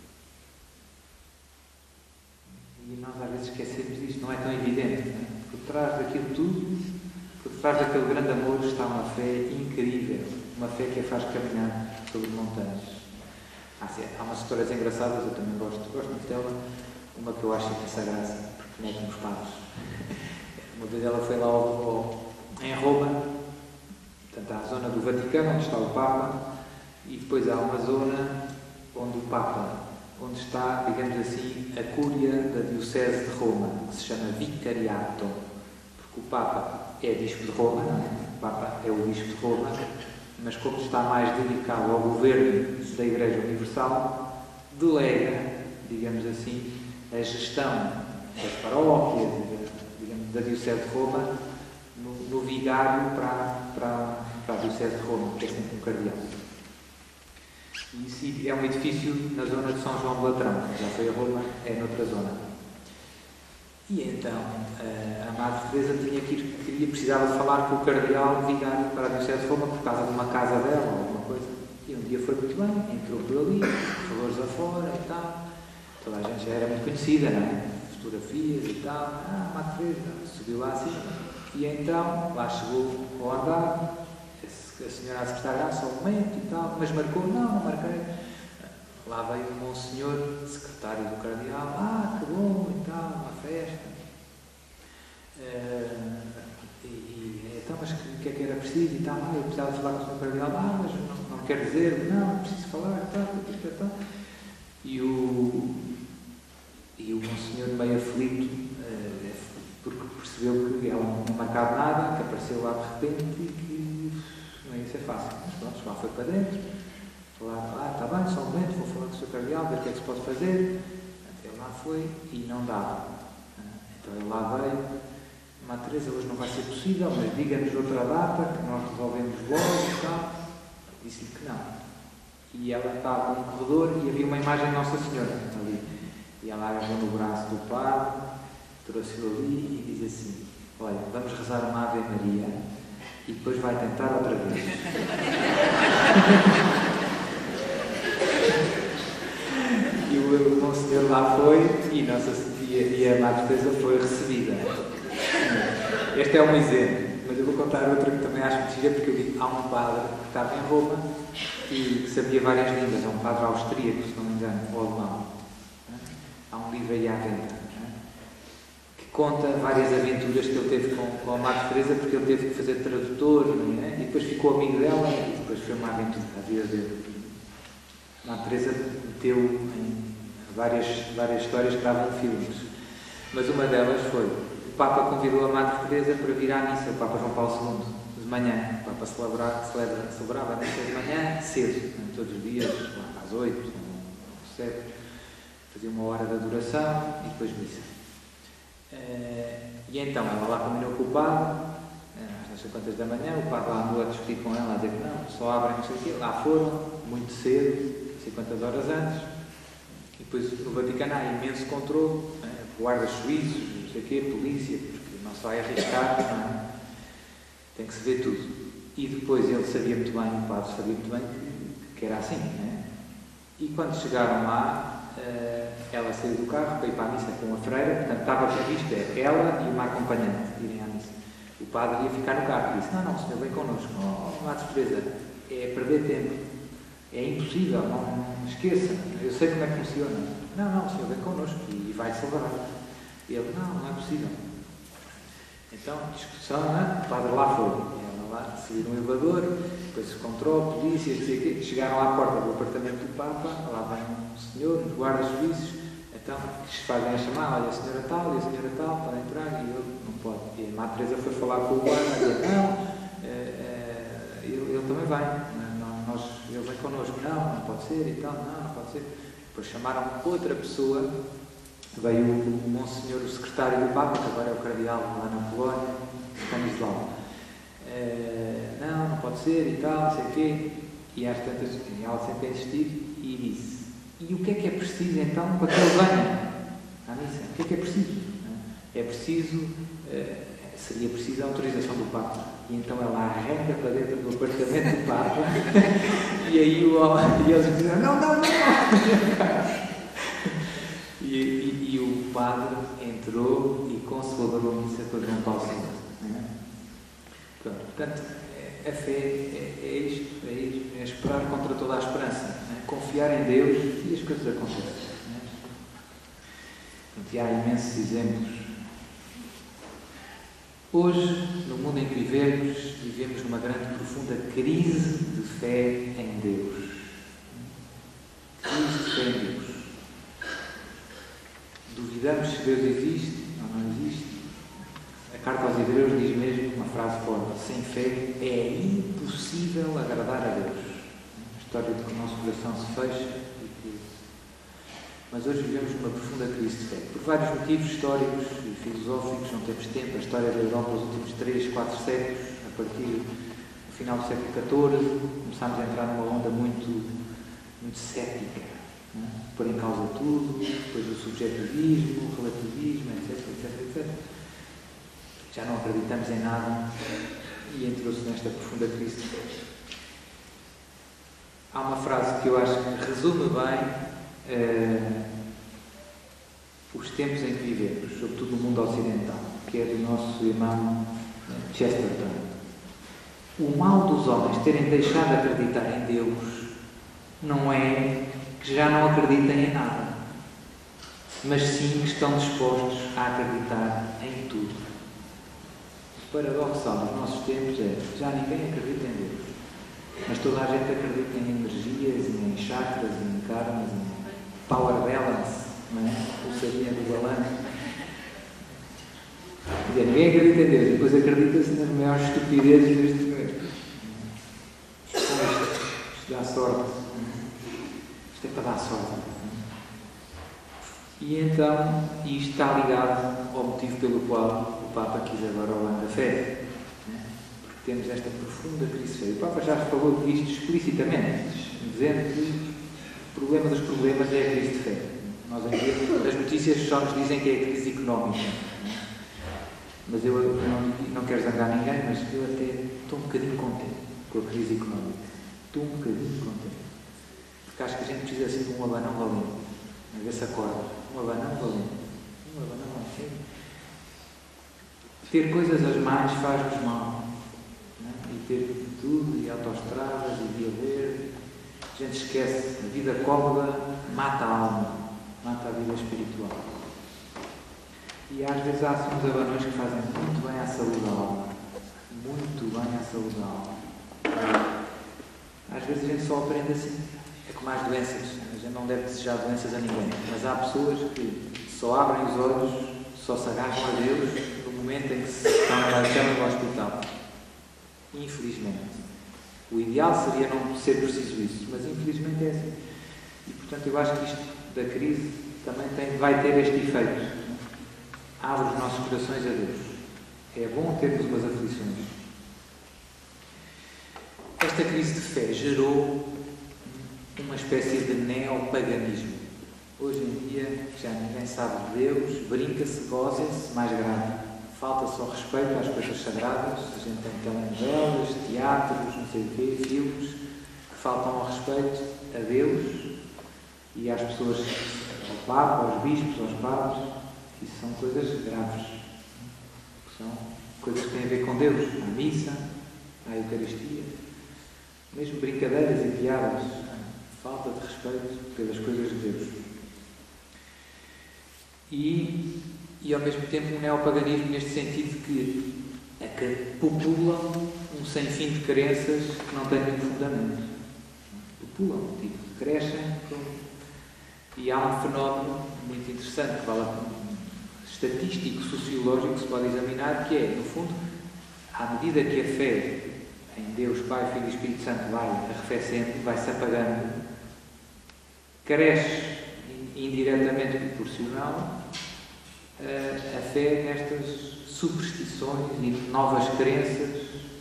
E nós às vezes esquecemos disto, não é tão evidente, não é? Por trás daquilo tudo, por trás daquele grande amor, está uma fé incrível, uma fé que a faz caminhar sobre montanhas. Há umas histórias engraçadas, eu também gosto muito dela, uma que eu acho essa graça, porque mete nos padres. Uma vez ela foi lá em Roma, portanto, há a zona do Vaticano, onde está o Papa, e depois há uma zona onde o Papa, onde está, digamos assim, a cúria da Diocese de Roma, que se chama Vicariato, porque o Papa é Bispo de Roma, não é? O Papa é o Bispo de Roma, mas como está mais dedicado ao governo da Igreja Universal, delega, digamos assim, a gestão das paróquias, digamos, da Diocese de Roma, no vigário para a Diocese de Roma, que é sempre um cardeal. E isso é um edifício na zona de São João de Latrão, já foi a Roma, é noutra zona. E então, a Madre Teresa precisava de falar com o cardeal vigário para a Diocese de Roma por causa de uma casa dela ou alguma coisa. E um dia foi muito bem, entrou por ali, flores afora e tal. Toda a gente já era muito conhecida, não é? Fotografias e tal. Madre Teresa, subiu lá assim. E então, lá chegou ao andar. A senhora a secretária, só um momento e tal, mas marcou? Não marquei. Lá veio o Monsenhor, secretário do cardeal, que bom e tal, uma festa. Então, mas o que é que era preciso e tal? Eu precisava falar com o senhor cardeal, mas não quer dizer, não preciso falar e tal. E o Monsenhor meio aflito, porque percebeu que ela não tinha marcado nada, que apareceu lá de repente e que não ia ser fácil. Mas pronto, lá foi para dentro, falar, está bem, só um momento, vou falar com o Sr. Cardeal, ver o que é que se pode fazer. Ele lá foi e não dava. Então ele lá veio, Madre Teresa, hoje não vai ser possível, mas diga-nos outra data, que nós resolvemos logo e tal. Disse-lhe que não. E ela estava num corredor e havia uma imagem de Nossa Senhora ali. E ela agarrou no braço do padre, trouxe-o ali e diz assim: olha, vamos rezar uma Ave Maria e depois vai tentar outra vez. E o Monsenhor lá foi e a Madre Teresa foi recebida. Este é um exemplo, mas eu vou contar outra que também acho muito gira, porque eu vi, há um padre que estava em Roma e que sabia várias línguas, é um padre austríaco, se não me engano, ou alemão. Há um livro aí à venda, que conta várias aventuras que ele teve com a Madre Teresa, porque ele teve que fazer tradutor, e depois ficou amigo dela e depois foi uma aventura à vida dele. A Madre Teresa meteu em várias histórias que davam filmes, mas uma delas foi: o Papa convidou a Madre Teresa para vir à missa, o Papa João Paulo II, de manhã. O Papa celebrava a missa de manhã, cedo, todos os dias, às 8, às 7, fazia uma hora de adoração e depois missa. E então ela lá combinou com o padre, às não sei quantas da manhã, o padre lá andou a discutir com ela, a dizer que não, só abrem não sei o quê. Lá foram, muito cedo, não sei quantas horas antes, e depois no Vaticano há imenso controle, guardas suíços, não sei o quê, polícia, porque não se vai arriscar, não é? Tem que se ver tudo. E depois ele sabia muito bem, o padre sabia muito bem que era assim, não é? E quando chegaram lá, ela saiu do carro para ir para a missa com a freira, portanto estava prevista ela e uma acompanhante irem à missa. O padre ia ficar no carro e disse: não, senhor, vem connosco, não há surpresa, é perder tempo, é impossível, não esqueça, eu sei como é que funciona. Não, senhor, vem connosco e vai salvar. E ele: não é possível. Então, discussão, o padre lá foi, e ela lá, subiu no elevador, depois controle, polícia, chegaram à porta do apartamento do Papa, lá vem um senhor, uns guardas suíços, então fazem a chamar: olha, a senhora tal e a senhora tal, para entrar, e ele não pode. E a Madre Teresa foi falar com o guarda, a dizer: não, ele também vai, ele vem connosco, não pode ser e tal, não pode ser. Depois chamaram outra pessoa, veio o Monsenhor, o secretário do Papa, que agora é o cardeal lá na Polónia, Stanislau. Não pode ser e tal, não sei o quê. E às tantas, ela sempre a insistir e disse: e o que é preciso então para que ele venha à missa? O que é preciso? É preciso, seria preciso a autorização do Papa. E então ela arranca para dentro do apartamento do Papa e aí eles disseram: não. E o padre entrou e consolidou a missa para João Paulo II. Portanto, a fé é isto, é esperar contra toda a esperança, confiar em Deus e as coisas acontecem. E há imensos exemplos. Hoje, no mundo em que vivemos numa grande, profunda crise de fé em Deus. Crise de fé em Deus. Duvidamos se Deus existe ou não existe. A carta aos Hebreus diz mesmo uma frase forte: sem fé é impossível agradar a Deus. A história de que o nosso coração se fecha. Mas hoje vivemos numa profunda crise de fé, por vários motivos históricos e filosóficos. Não temos tempo. A história da Europa nos últimos 3, 4 séculos, a partir do final do século XIV, começámos a entrar numa onda muito cética, pôr em causa tudo, depois o subjetivismo, o relativismo, etc. Já não acreditamos em nada e entrou-se nesta profunda crise de fé. Há uma frase que eu acho que resume bem os tempos em que vivemos, sobretudo no mundo ocidental, que é do nosso irmão Chesterton. O mal dos homens terem deixado de acreditar em Deus não é que já não acreditem em nada, mas sim que estão dispostos a acreditar em tudo. O paradoxal dos nossos tempos é: já ninguém acredita em Deus, mas toda a gente acredita em energias, em chakras, em karmas, em power balance, não é? Pulsadinha do balanço. Quer dizer, ninguém acredita em Deus e depois acredita-se nas maiores estupidezes deste momento. Isto dá sorte. Isto é para dar sorte. E então, isto está ligado ao motivo pelo qual o Papa quis agora o ano da fé. Porque temos esta profunda crise de fé. O Papa já falou disto explicitamente, dizendo que o problema dos problemas é a crise de fé. Nós aqui, as notícias só nos dizem que é a crise económica. Mas eu não quero zangar ninguém, mas eu até estou um bocadinho contente com a crise económica. Estou um bocadinho contente. Porque acho que a gente precisa assim de um abanão valente. A ver se acorda. Um abanão valente. Ter coisas às mais faz-nos mal. E ter tudo, e autoestradas, e via verde. A gente esquece, a vida cómoda mata a alma, mata a vida espiritual. E às vezes há assim uns abanões que fazem muito bem à saúde da alma. Muito bem à saúde da alma. Às vezes a gente só aprende assim. É como as doenças. A gente não deve desejar doenças a ninguém. Mas há pessoas que só abrem os olhos, só se agarram a Deus no momento em que se estão na cama do hospital. Infelizmente. O ideal seria não ser preciso isso, mas infelizmente é assim. E portanto eu acho que isto da crise também vai ter este efeito. Abre os nossos corações a Deus. É bom termos umas aflições. Esta crise de fé gerou uma espécie de neopaganismo. Hoje em dia já ninguém sabe de Deus, brinca-se, goza-se, mais grave. Falta-se ao respeito às coisas sagradas, a gente tem telenovelas, teatros, não sei o quê, filmes, que faltam ao respeito a Deus e às pessoas, ao Papa, aos bispos, aos padres. Isso são coisas graves. São coisas que têm a ver com Deus, à missa, à Eucaristia, mesmo brincadeiras e piadas, falta de respeito pelas coisas de Deus. E ao mesmo tempo um neopaganismo neste sentido que populam um sem fim de crenças que não têm nenhum fundamento. Populam, tipo, crescem. E há um fenómeno muito interessante, que vale estatístico, sociológico, que se pode examinar, que é, no fundo, à medida que a fé em Deus, Pai, Filho e Espírito Santo vai arrefecendo, vai-se apagando, cresce indiretamente proporcional a fé nestas superstições e novas crenças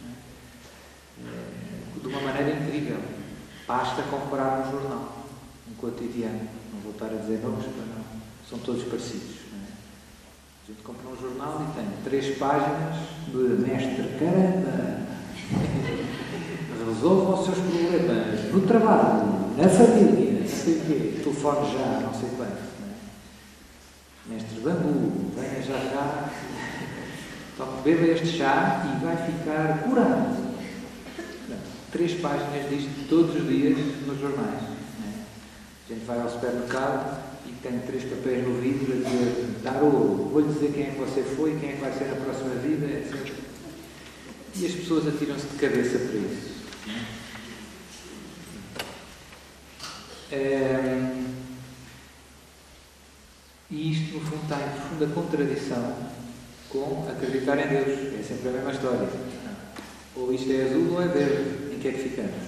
de uma maneira incrível. Basta comprar um jornal, um cotidiano, não vou estar a dizer nomes, mas não, são todos parecidos. A gente compra um jornal e tem 3 páginas de mestre caramba, resolva os seus problemas no trabalho, na família, não sei o quê, telefone já, não sei quanto. Mestre Bambu, venha já cá, beba este chá e vai ficar curado. 3 páginas disto todos os dias nos jornais. A gente vai ao supermercado e tem 3 papéis no vidro a dizer: Tarô, vou-lhe dizer quem é que você foi, quem é que vai ser na próxima vida, etc. E as pessoas atiram-se de cabeça para isso. E isto, no fundo, está em profunda contradição com acreditar em Deus. É sempre a mesma história. Ou isto é azul ou é verde. Em que é que ficamos?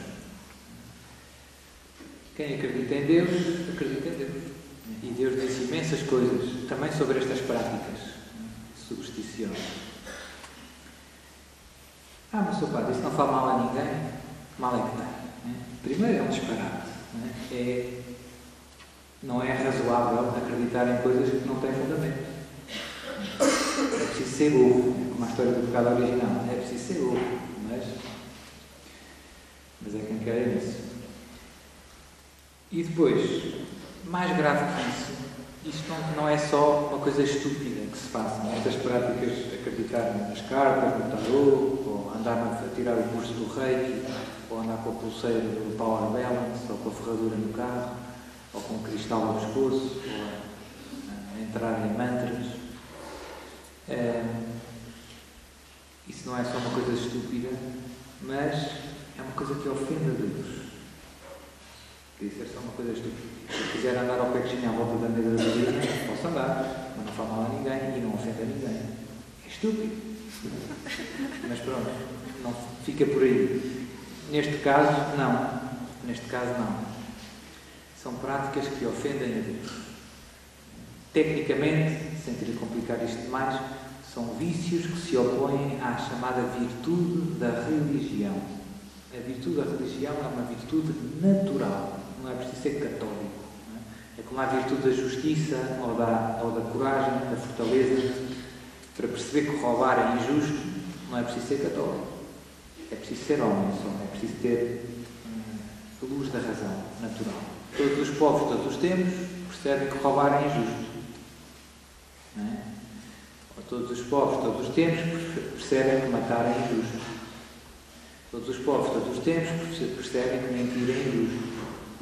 Quem acredita em Deus, acredita em Deus. E Deus diz imensas coisas, também sobre estas práticas supersticiosas. Mas seu padre, isso não faz mal a ninguém? Mal é que tem. Primeiro é um disparate. Não é razoável acreditar em coisas que não têm fundamento. É preciso ser burro, como a história do pecado original. É preciso ser burro, mas é quem quer isso. E depois, mais grave que isso, isto não é só uma coisa estúpida que se faz. Estas práticas, acreditar nas cartas, no tarô, ou andar a tirar o curso do reiki, ou andar com a pulseira do power balance, ou com a ferradura no carro, ou com o cristal ao pescoço, ou a entrar em mantras. Isso não é só uma coisa estúpida, mas é uma coisa que ofende a Deus. Isso é só uma coisa estúpida. Se quiser andar ao pé à volta da mesa da linha, posso andar, mas não faz mal a ninguém e não ofende a ninguém. É estúpido. Mas pronto, não fica por aí. Neste caso, não. Neste caso, não. São práticas que ofendem a Deus. Tecnicamente, sem ter a complicar isto demais, são vícios que se opõem à chamada virtude da religião. A virtude da religião é uma virtude natural, não é preciso ser católico. É como a virtude da justiça ou da coragem, da fortaleza. Para perceber que roubar é injusto, não é preciso ser católico. É preciso ser homem só, é preciso ter luz da razão natural. Todos os povos, todos os tempos, percebem que roubar é injusto. Não é? Ou todos os povos, todos os tempos, percebem que matar é injusto. Todos os povos, todos os tempos, percebem que mentir é injusto.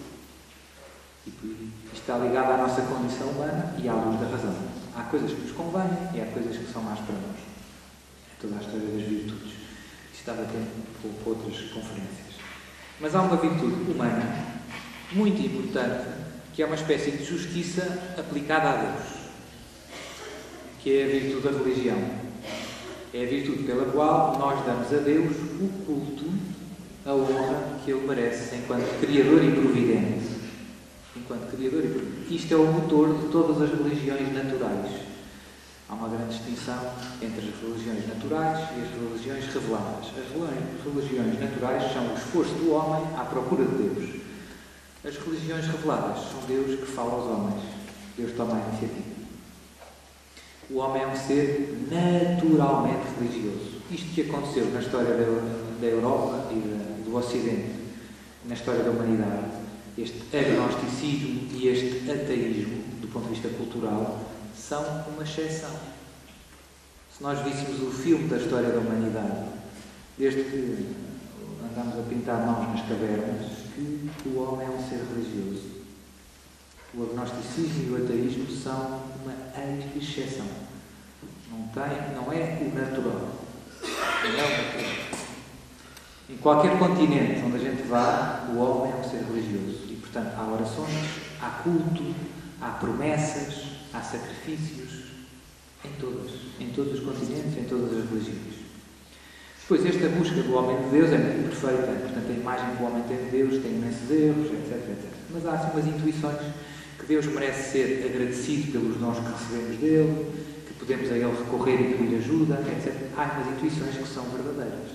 E isto está ligado à nossa condição humana e à luz da razão. Há coisas que nos convêm e há coisas que são más para nós. É toda a história das virtudes. Isto estava tempo para outras conferências. Mas há uma virtude humana muito importante, que é uma espécie de justiça aplicada a Deus, que é a virtude da religião. É a virtude pela qual nós damos a Deus o culto, a honra que Ele merece enquanto Criador e Providente. Enquanto Criador e Providente. Isto é o motor de todas as religiões naturais. Há uma grande distinção entre as religiões naturais e as religiões reveladas. As religiões naturais são o esforço do homem à procura de Deus. As religiões reveladas são Deus que fala aos homens. Deus toma a iniciativa. O homem é um ser naturalmente religioso. Isto que aconteceu na história da Europa e do Ocidente, na história da humanidade, este agnosticismo e este ateísmo, do ponto de vista cultural, são uma exceção. Se nós víssemos o filme da história da humanidade, desde que andamos a pintar mãos nas cavernas, que o homem é um ser religioso. O agnosticismo e o ateísmo são uma exceção. Não é o natural. Não é o natural. Em qualquer continente onde a gente vá, o homem é um ser religioso. E, portanto, há orações, há culto, há promessas, há sacrifícios, em todos os continentes, em todas as religiões. Depois, esta busca do homem de Deus é muito imperfeita. Portanto, a imagem que o homem tem de Deus tem imensos erros, etc. Mas há assim umas intuições que Deus merece ser agradecido pelos dons que recebemos dele, que podemos a ele recorrer e pedir ajuda, etc. Há umas intuições que são verdadeiras.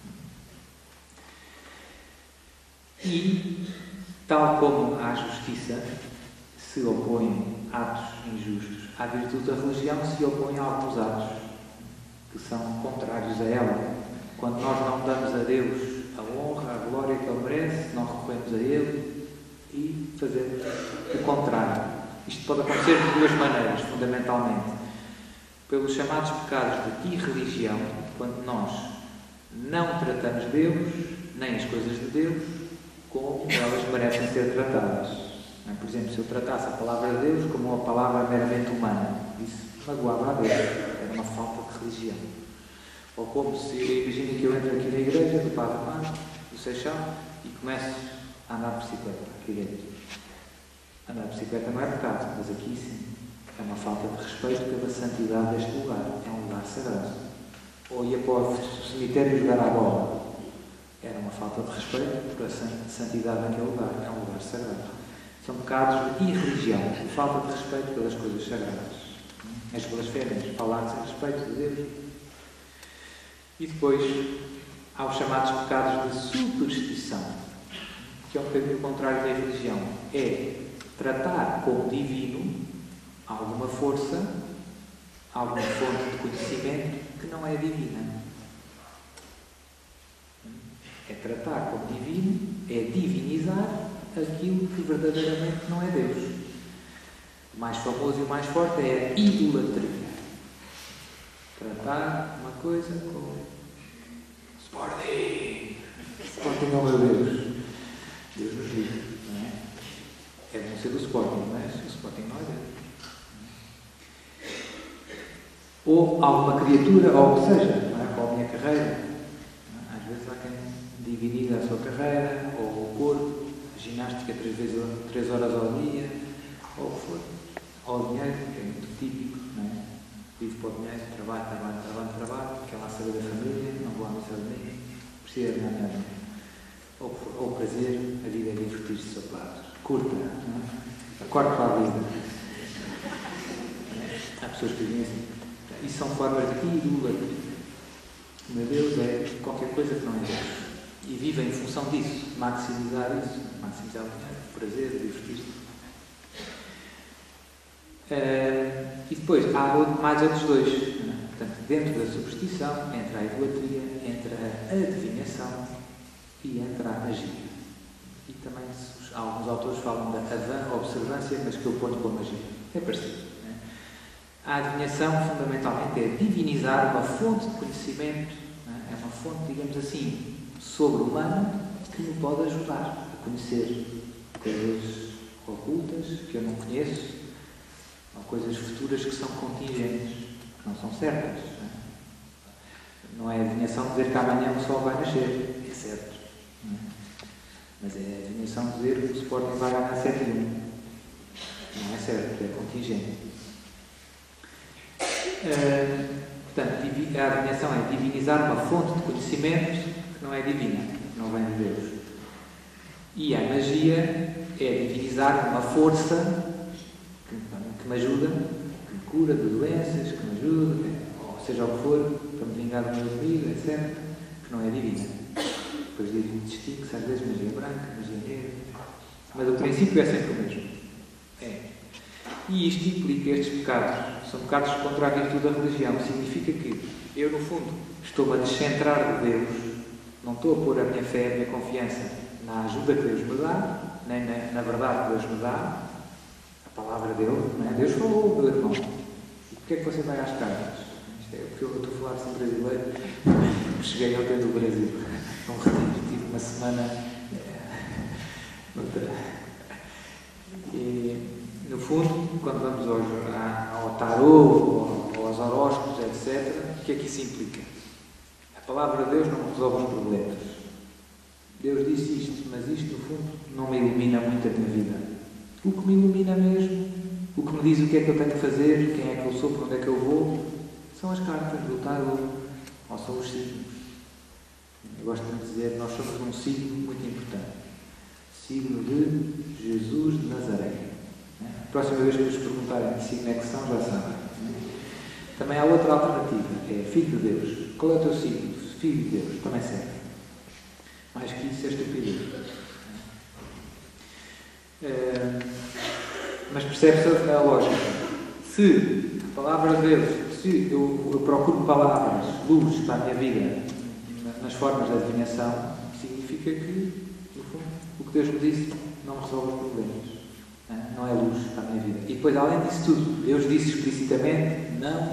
E, tal como à justiça se opõem atos injustos, à virtude da religião se opõem a alguns atos que são contrários a ela. Quando nós não damos a Deus a honra, a glória que Ele merece, não recorremos a Ele e fazemos o contrário. Isto pode acontecer de duas maneiras, fundamentalmente. Pelos chamados pecados de irreligião, quando nós não tratamos Deus, nem as coisas de Deus, como elas merecem ser tratadas. Por exemplo, se eu tratasse a palavra de Deus como uma palavra meramente humana, isso magoava a Deus, era uma falta de religião. Ou como se, imaginem que eu entro aqui na igreja do Padre Amaro, do Seixal, e começo a andar de bicicleta aqui dentro. Andar de bicicleta não é pecado, mas aqui sim. É uma falta de respeito pela santidade deste lugar. É um lugar sagrado. Ou ia para o cemitério jogar à bola. Era uma falta de respeito pela santidade daquele lugar. É um lugar sagrado. São pecados de irreligião, de falta de respeito pelas coisas sagradas. As blasfémias, falar sem respeito de Deus. E depois há os chamados pecados de superstição, que é um bocadinho o contrário da religião. É tratar como divino alguma força, alguma fonte de conhecimento que não é divina. É tratar como divino, é divinizar aquilo que verdadeiramente não é Deus. O mais famoso e o mais forte é a idolatria. Tratar uma coisa como Sporting. Sporting é o meu Deus. Deus nos livre, não é? É bom ser do Sporting, mas o Sporting não é Deus. Ou alguma criatura, ou o que seja, não é? Ou a minha carreira. Às vezes há quem diviniza a sua carreira, ou o corpo, a ginástica 3 horas ao dia, ou o que for. Ou o dinheiro, que é muito típico, não é? Vive para o dinheiro, trabalho, quer lá saber da família, não vou à missa de domingo, precisa de ganhar dinheiro. Ou o prazer, a vida é divertir-se só para curta, não é? Acorde para a vida. Há pessoas que dizem assim, isso são formas de idolatria. O meu Deus é qualquer coisa que não é Deus. E vive em função disso, maximizar isso, maximizar o dinheiro, o prazer, divertir-se. E depois há mais outros dois. Portanto, dentro da superstição, entra a idolatria, entra a adivinhação e entra a magia. E também alguns autores falam da observância, mas que eu ponho com a magia. É parecido. A adivinhação, fundamentalmente, é divinizar uma fonte de conhecimento, é uma fonte, digamos assim, sobre-humana que me pode ajudar a conhecer coisas ocultas que eu não conheço, ou coisas futuras que são contingentes, que não são certas. Não é a adivinhação dizer que amanhã o sol vai nascer, é certo. Mas é a adivinhação dizer que o Sporting vai ganhar 7-1. Não é certo, é contingente. Portanto, a adivinhação é divinizar uma fonte de conhecimento que não é divina, que não vem de Deus. E a magia é divinizar uma força que me ajuda, que me cura de doenças, que me ajuda, ou seja o que for, para me vingar do meu inimigo, etc., que não é divina. Depois distingue-se às vezes magia branca, magia negra, mas o princípio é sempre o mesmo. É E isto implica estes pecados. São pecados contra a virtude da religião. Significa que eu, no fundo, estou-me a descentrar de Deus, não estou a pôr a minha fé, a minha confiança na ajuda que Deus me dá, nem na verdade que Deus me dá, a palavra dele, não é? Deus falou, meu irmão. E porquê é que você vai às cartas? Isto é porque eu estou a falar assim brasileiro. Cheguei ontem do Brasil. Não retiro, tive uma semana. E, no fundo, quando vamos ao tarô, ou aos horóscopos, etc., o que é que isso implica? A palavra de Deus não resolve os problemas. Deus disse isto, mas isto, no fundo, não me ilumina muito a minha vida. O que me ilumina mesmo, o que me diz o que é que eu tenho que fazer, quem é que eu sou, para onde é que eu vou, são as cartas do tarô, ou são os signos. Eu gosto de dizer, nós somos um signo muito importante. Signo de Jesus de Nazaré. A próxima vez que vos perguntarem que signo é que são, já sabem. Também há outra alternativa, é Filho de Deus. Qual é o teu signo? Filho de Deus, também serve. Mais que isso é estupidez. Mas percebe-se a lógica. Se a palavra de Deus, se eu procuro palavras, luz para a minha vida, nas formas da adivinhação, significa que, no fundo, o que Deus me disse não resolve os problemas. Não é luz para a minha vida. E depois, além disso tudo, Deus disse explicitamente: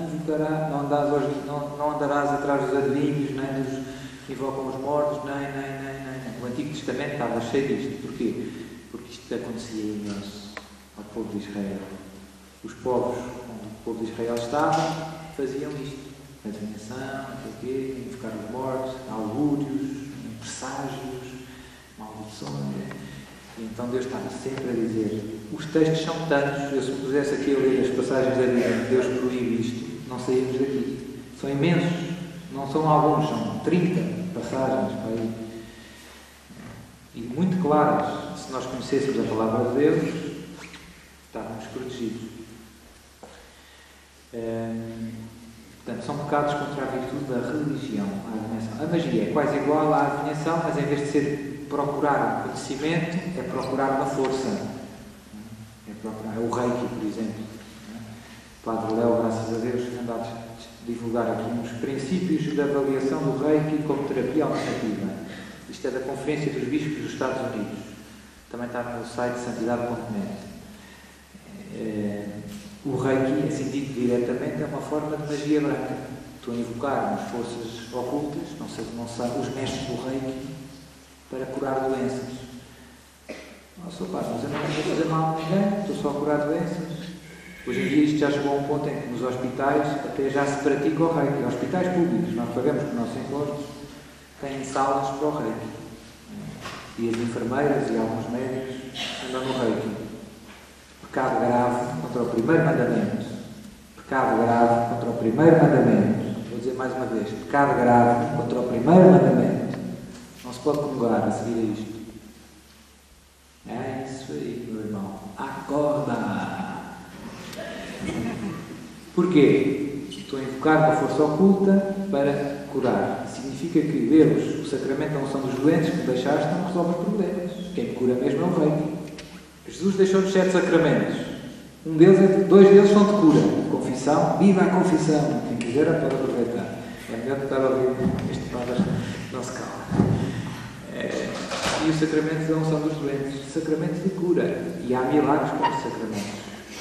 não andarás atrás dos adivinhos, nem dos que invocam os mortos, nem. O Antigo Testamento estava cheio disto. Porquê? Porque isto acontecia imenso ao povo de Israel. Os povos onde o povo de Israel estava faziam isto. Adivinhação, não sei o quê, invocar os mortos, augúrios, presságios, maldições. E então Deus estava sempre a dizer, os textos são tantos, eu se me pusesse aqui a ler as passagens da Bíblia, Deus proíbe isto, não saímos daqui. São imensos, não são alguns, são 30 passagens para aí. E muito claras, se nós conhecêssemos a palavra de Deus, estávamos protegidos. Portanto, são pecados contra a virtude da religião, a adivinhação. A magia é quase igual à adivinhação, mas em vez de ser procurar um conhecimento, é procurar uma força. É o Reiki, por exemplo. O Padre Léo, graças a Deus, anda a divulgar aqui uns princípios da avaliação do Reiki como terapia alternativa. Isto é da Conferência dos Bispos dos Estados Unidos. Também está no site santidade.net. O Reiki, assim dito diretamente, é uma forma de magia branca. Estou a invocar umas forças ocultas, não sei, os mestres do Reiki, para curar doenças. Nossa, pá, mas eu não vou fazer mal a ninguém, estou só a curar doenças. Hoje em dia isto já chegou a um ponto em que nos hospitais até já se pratica o Reiki. Hospitais públicos, nós pagamos com os nossos impostos, têm salas para o Reiki. E as enfermeiras e alguns médicos andam no Reiki. Pecado grave contra o primeiro mandamento. Pecado grave contra o primeiro mandamento. Vou dizer mais uma vez. Pecado grave contra o primeiro mandamento. Não se pode comungar a seguir a isto. É isso aí, meu irmão. Acorda! Porquê? Estou a invocar uma força oculta para curar. Significa que Deus, o sacramento da unção dos doentes que me deixaste, não resolve os problemas. Quem me cura mesmo é o Reiki. Jesus deixou-nos 7 sacramentos. Dois deles são de cura. Confissão, viva a confissão. Quem quiser pode aproveitar. É melhor que estar a ouvir este padre, não se cala. E o sacramento da unção dos doentes. Sacramento de cura. E há milagres com os sacramentos.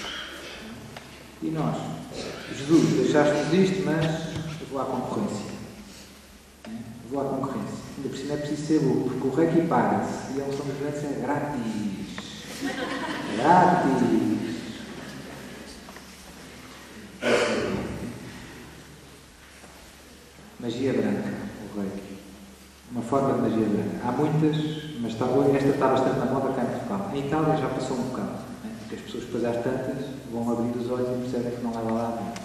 E nós? Jesus, deixaste-nos isto, mas eu vou à concorrência. Vou à concorrência. Ainda por cima é preciso ser louco, porque o Reiki paga-se. E a unção dos doentes é grátis. Grátis. Magia branca, o Reiki. Uma forma de magia branca. Há muitas, mas esta está bastante na moda cá em Portugal. Em Itália já passou um bocado, né? Porque as pessoas depois às tantas vão abrindo os olhos e percebem que não leva lá nada.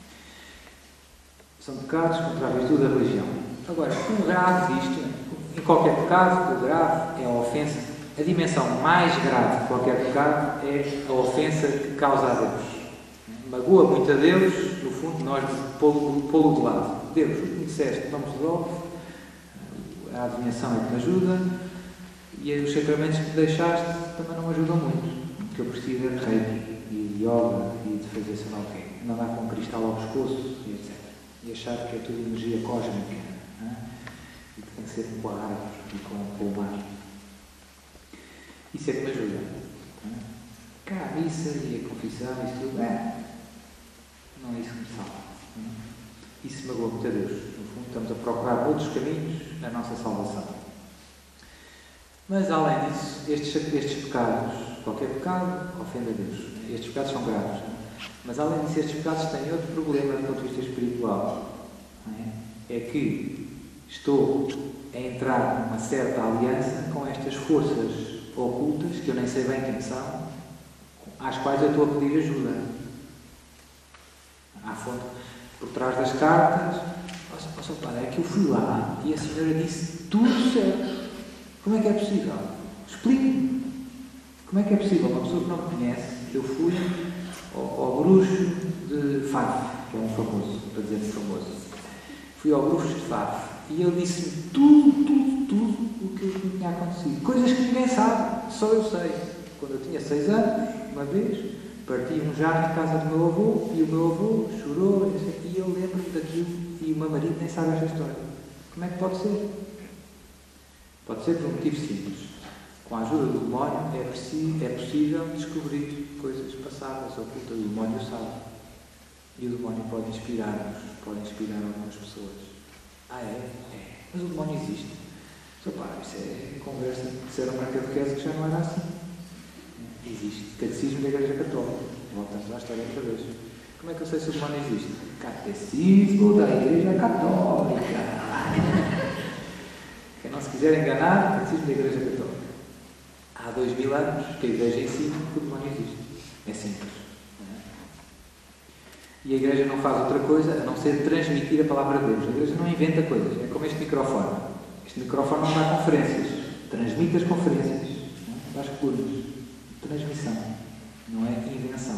São pecados contra a virtude da religião. Agora, o grave disto, em qualquer pecado, o grave é a ofensa. A dimensão mais grave de qualquer pecado é a ofensa que causa a Deus. Magoa muito a Deus, no fundo, nós pô-lo de lado. Deus, o que me disseste não me resolve, a adivinhação é que me ajuda, e os sacramentos que me deixaste também não me ajudam muito. O que eu preciso é de Reiki. E yoga e de fazer sei lá o quê, de andar com um cristal ao pescoço e etc. E achar que é tudo energia cósmica, não é? E que tem que ser com a árvore e com o mar. Isso é que me ajuda. Não é? Cá a missa e a confissão, isso tudo, não é isso que me salva. Não é? Isso magoa muito a Deus. No fundo, estamos a procurar outros caminhos na nossa salvação. Mas, além disso, estes pecados, qualquer pecado ofende a Deus. Estes pecados são graves. Não é? Mas, além disso, estes pecados têm outro problema do ponto de vista espiritual. Não é? É que estou a entrar numa certa aliança com estas forças ocultas, que eu nem sei bem quem são, às quais eu estou a pedir ajuda. À fonte, por trás das cartas, é que eu fui lá e a senhora disse tudo certo. Como é que é possível? Explique-me. Como é que é possível? Uma pessoa que não me conhece, eu fui ao bruxo de Faf, que é um famoso, para dizer famoso. Fui ao bruxo de Faf e ele disse-me tudo o que tinha acontecido. Coisas que ninguém sabe, só eu sei. Quando eu tinha 6 anos, uma vez, parti um jarro em casa do meu avô e o meu avô chorou e eu lembro-me daquilo e o meu marido nem sabe esta história. Como é que pode ser? Pode ser por um motivo simples. Com a ajuda do demónio é possível descobrir coisas passadas ocultas. O demónio sabe. E o demónio pode inspirar-nos, pode inspirar algumas pessoas. É? Mas o demónio existe. Isso é conversa que disseram para catequese que já não era assim. Existe. Catecismo da Igreja Católica. Voltamos à história outra vez. Como é que eu sei se o demónio existe? Catecismo da Igreja Católica. Quem não se quiser enganar, Catecismo da Igreja Católica. Há 2000 anos que a Igreja ensina que o demónio existe. É simples. Não é? E a Igreja não faz outra coisa a não ser transmitir a palavra de Deus. A Igreja não inventa coisas. É como este microfone. Este microfone não dá conferências. Transmite as conferências. Não é? Dá curvas. Transmissão. Não é invenção.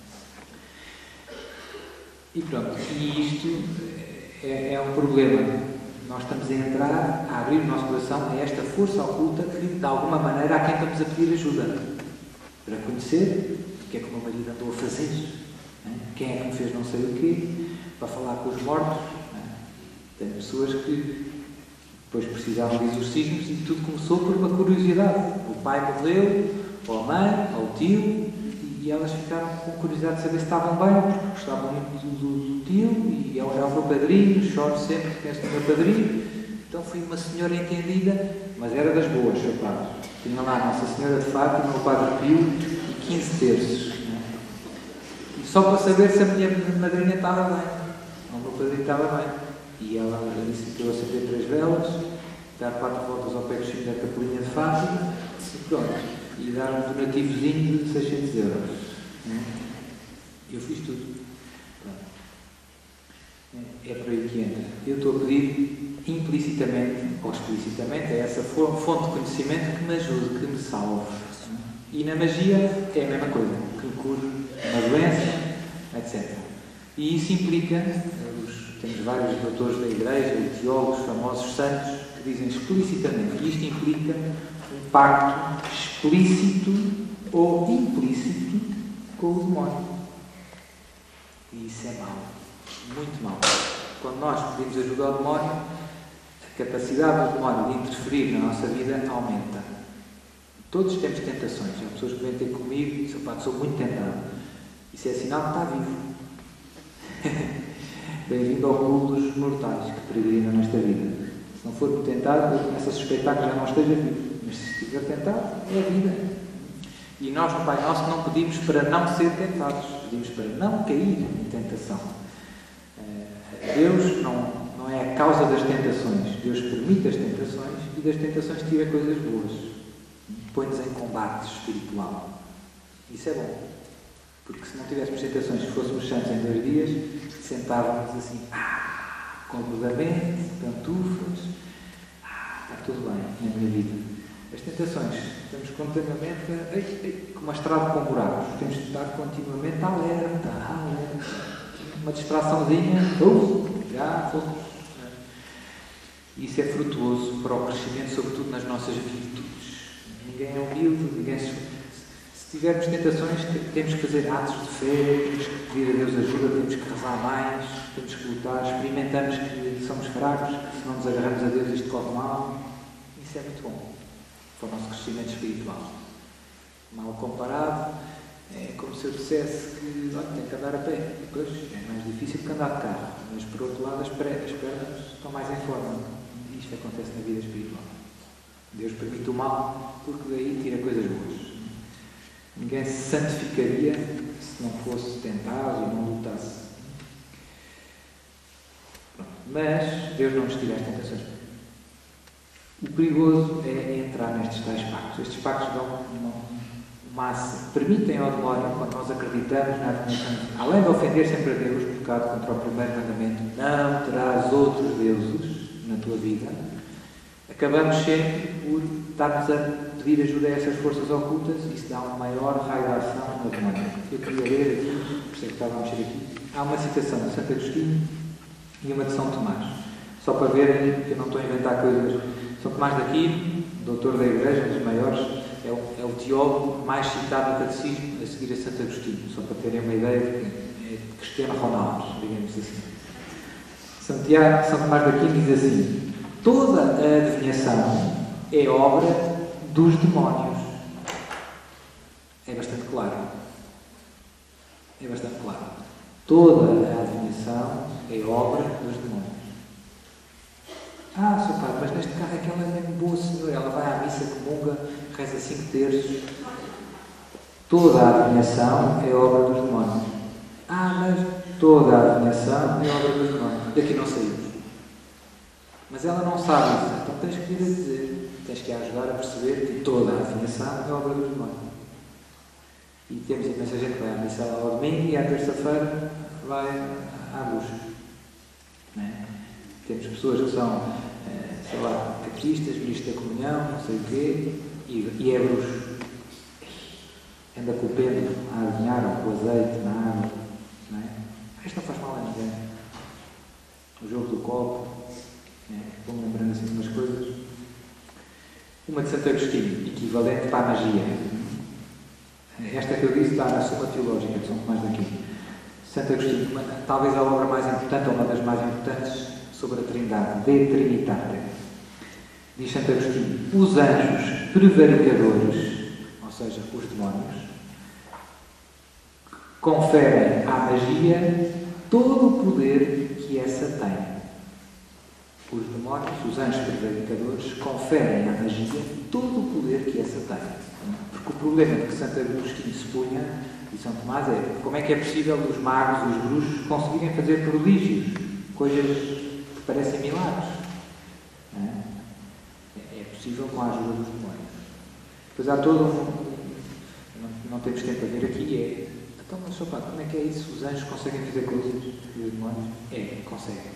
E pronto. E isto é um problema. Nós estamos a entrar, a abrir o nosso coração a esta força oculta que, de alguma maneira, há quem estamos a pedir ajuda. Para conhecer o que é que o meu marido andou a fazer, né? Quem é que me fez não sei o quê, para falar com os mortos. Né? Tem pessoas que depois precisavam de exorcismos e tudo começou por uma curiosidade. O pai morreu, ou a mãe, ou o tio, e elas ficaram com curiosidade de saber se estavam bem, porque gostavam muito do tio, e é o meu padrinho, choro sempre que penso no meu padrinho. Então fui uma senhora entendida, mas era das boas, rapazes. Tinha lá a Nossa Senhora de Fátima, o Padre Pio e 15 terços. Né? E só para saber se a minha madrinha estava bem, ou o meu padrinho estava bem. E ela disse-me que eu acender 3 velas, dar 4 voltas ao pé coxinho da Capelinha de Fátima, e pronto. E dar um donativozinho de 600 euros. Eu fiz tudo. É por aí que entra. Eu estou a pedir implicitamente ou explicitamente a essa fonte de conhecimento que me ajude, que me salve. E na magia é a mesma coisa, que me cure uma doença, etc. E isso implica, temos vários doutores da Igreja, teólogos, famosos santos, que dizem explicitamente, e isto implica um pacto explícito ou implícito com o demónio. E isso é mau, muito mau. Quando nós pedimos ajuda ao demónio, a capacidade do demónio de interferir na nossa vida aumenta. Todos temos tentações. Há pessoas que vêm ter comigo e dizem, sou muito tentado. Isso é sinal que está vivo. Bem-vindo ao clube dos mortais que peregrinam nesta vida. Se não for muito tentado, eu começo a suspeitar que já não esteja vivo. Mas se estiver tentado, é a vida. E nós, no Pai Nosso, não pedimos para não ser tentados. Pedimos para não cair em tentação. Deus não é a causa das tentações. Deus permite as tentações e das tentações tira coisas boas. Põe-nos em combate espiritual. Isso é bom. Porque se não tivéssemos tentações, se fôssemos santos em 2 dias, sentávamos assim, comodamente, pantufas, está tudo bem na minha vida. As tentações, estamos continuamente com uma estrada com buracos, temos de estar continuamente alerta. Uma distraçãozinha, já fomos. Isso é frutuoso para o crescimento, sobretudo nas nossas virtudes. Ninguém é humilde, ninguém se Se tivermos tentações, temos que fazer atos de fé, temos que pedir a Deus ajuda, temos que rezar mais, temos que lutar, experimentamos que somos fracos, que se não nos agarramos a Deus isto corre mal. Isso é muito bom para o nosso crescimento espiritual. Mal comparado, é como se eu dissesse que tenho que andar a pé. Depois é mais difícil que andar de carro, mas por outro lado as pernas estão mais em forma. E isto acontece na vida espiritual. Deus permite o mal porque daí tira coisas boas. Ninguém se santificaria se não fosse tentado e não lutasse. Pronto. Mas Deus não nos tira as tentações. O perigoso é entrar nestes tais pactos. Estes pactos dão massa, permitem ao demónio, quando nós acreditamos na admissão, além de ofender sempre a Deus, pecado contra o primeiro mandamento, não terás outros deuses na tua vida, acabamos sempre por estarmos a pedir ajuda a essas forças ocultas e isso dá uma maior raio de ação na demónia. Eu queria ler aqui, por isso é que estava a mexer aqui, há uma citação de Santo Agostinho e uma de São Tomás, só para verem que eu não estou a inventar coisas. São Tomás de Aquino, doutor da Igreja, um dos maiores, é o teólogo mais citado no catecismo, a seguir a Santo Agostinho, só para terem uma ideia de que é Cristiano Ronaldo, digamos assim. São Tomás de Aquino diz assim: toda a adivinhação é obra dos demónios. É bastante claro. É bastante claro. Toda a adivinhação é obra dos demónios. Ah, Sr. Padre, mas neste caso aquela é mesmo boa senhora, ela vai à missa, comunga, reza 5 terços. Toda a adivinhação é obra dos demónios. Ah, mas toda a adivinhação é obra dos demónios. Daqui não saímos. Mas ela não sabe isso, então tens que vir a dizer, tens que a ajudar a perceber que toda a adivinhação é obra dos demónios. E temos imensa gente que vai à missa ao domingo e à terça-feira vai à busca. Não é? Temos pessoas que são, sei lá, catequistas, ministros da comunhão, não sei o quê, e é bruxo. Anda com o pêndulo a adivinhar, ou com o azeite na água. Não é? Isto não faz mal a ninguém. O jogo do copo, vou-me lembrando assim de umas coisas. Uma de Santo Agostinho, equivalente para a magia. Esta que eu disse está na Suma Teológica de São Tomás de Aquino. Santo Agostinho, talvez a obra mais importante, ou uma das mais importantes, sobre a Trindade, De Trinitate. Diz Santo Agostinho: os anjos prevaricadores, ou seja, os demónios, conferem à magia todo o poder que essa tem. Os demónios, os anjos prevaricadores, conferem à magia todo o poder que essa tem. Porque o problema que Santo Agostinho se punha, e São Tomás, é como é que é possível os magos, os bruxos, conseguirem fazer prodígios, coisas que parecem milagres. É possível com a ajuda dos demónios. Depois há todo não temos tempo a ver aqui, então, mas só como é que é isso? Os anjos conseguem fazer coisas e os demónios? Conseguem.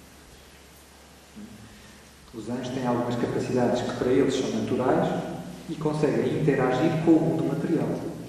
Os anjos têm algumas capacidades que para eles são naturais e conseguem interagir com o mundo material.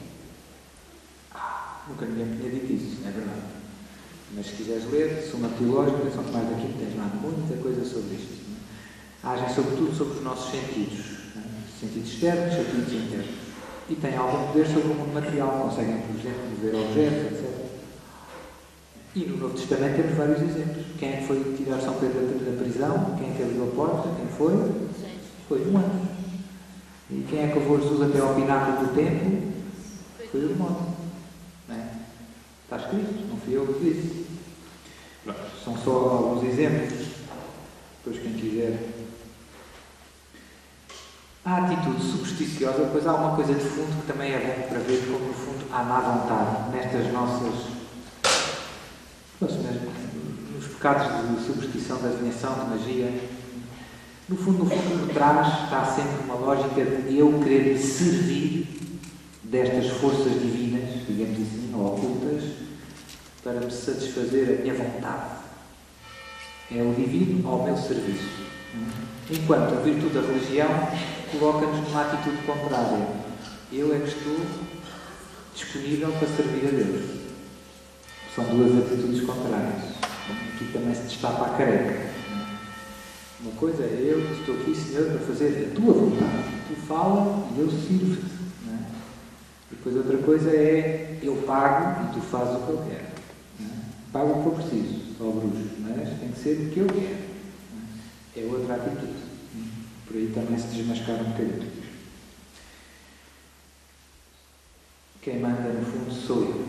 Nunca ninguém me tinha dito isso, é verdade. Mas se quiseres ler, Suma Teológica, São Tomás de Aquino, tens lá muita coisa sobre isto. Agem sobretudo sobre os nossos sentidos. Sentidos externos, sentidos internos. E têm algum poder sobre o mundo material. Conseguem, por exemplo, mover objetos, etc. E no Novo Testamento temos vários exemplos. Quem é que foi tirar São Pedro da prisão? Quem é que abriu a porta? Quem foi? Foi um anjo. E quem é que levou Jesus até ao pináculo do templo? Foi o demónio. Está escrito, não fui eu que disse. São só alguns exemplos. Depois quem quiser. A atitude supersticiosa, depois há uma coisa de fundo que também é bom para ver como no fundo há má vontade nestas nossas... nos pecados de superstição, de adivinhação, de magia. No fundo, por trás está sempre uma lógica de eu querer me servir destas forças divinas, digamos assim, ou ocultas, para me satisfazer a minha vontade. É o divino ao meu serviço. Enquanto a virtude da religião coloca-nos numa atitude contrária. Eu é que estou disponível para servir a Deus. São duas atitudes contrárias. Aqui também se destapa a careca. Uma coisa é eu estou aqui, Senhor, para fazer a tua vontade. Tu fala e eu sirvo-te. E Depois outra coisa é eu pago e tu fazes o que eu quero. Não é? Pago o que eu preciso, só bruxo, mas tem que ser o que eu quero. Não é? É outra atitude. Por aí também se desmascara um bocadinho. Quem manda no fundo sou eu.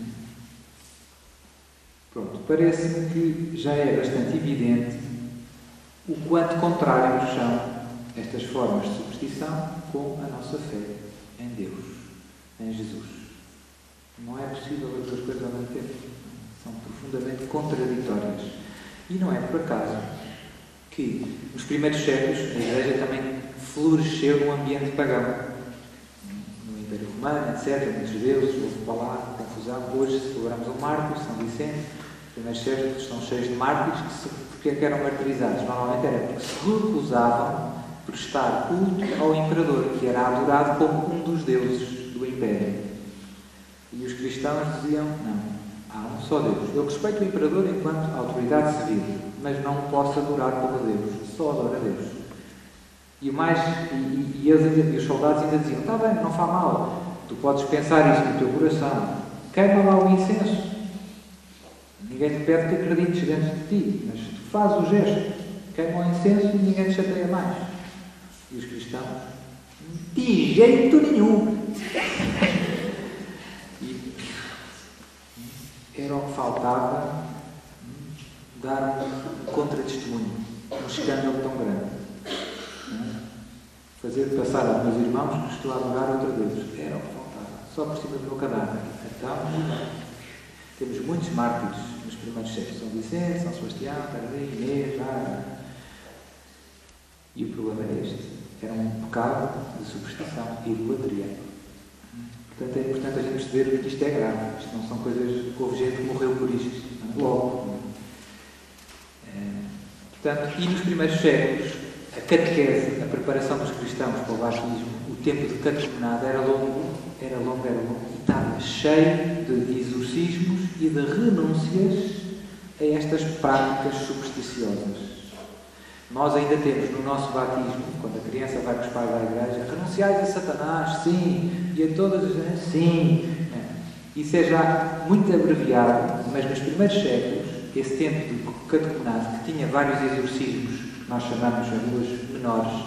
Pronto, parece-me que já é bastante evidente o quanto contrários são estas formas de superstição com a nossa fé em Deus, em Jesus. Não é possível as duas coisas ao mesmo tempo. São profundamente contraditórias. E não é por acaso que nos primeiros séculos a Igreja também floresceu num ambiente pagão. No Império Romano, etc., muitos judeus, houve para lá confusão. Hoje celebramos um mártir, São Vicente. Os primeiros séculos estão cheios de mártires. Porque é que eram martirizados? Normalmente era porque se recusavam prestar culto ao imperador, que era adorado como um dos deuses do Império. E os cristãos diziam, não, há um só Deus. Eu respeito o imperador enquanto autoridade civil, mas não o posso adorar como Deus, só adoro a Deus. E os soldados ainda diziam, está bem, não faz mal, tu podes pensar isso no teu coração, queima lá o incenso. Ninguém te pede que acredites dentro de ti, mas tu fazes o gesto, queima o incenso e ninguém te chateia mais. E os cristãos, de jeito nenhum. E era o que faltava dar um contratestemunho, um escândalo tão grande. Fazer passar aos meus irmãos que estou a adorar outra Deus. Era o que faltava, só por cima do meu cadáver. Então, temos muitos mártires nos primeiros séculos. São Vicente, São Sebastião, Tardim, Inês, e o problema é este. Era um pecado de superstição e idolatria. Portanto, é importante a gente perceber que isto é grave. Isto não são coisas que houve gente que morreu por isto. Logo. Portanto, e nos primeiros séculos, a catequese, a preparação dos cristãos para o batismo, o tempo de catecumenado era longo, e estava cheio de exorcismos e de renúncias a estas práticas supersticiosas. Nós ainda temos no nosso batismo, quando a criança vai com os pais à igreja, renunciais a Satanás, sim, e a todas as... sim. Isso é já muito abreviado, mas nos primeiros séculos, esse tempo de catecumenado, que tinha vários exorcismos, que nós chamamos de ruas menores,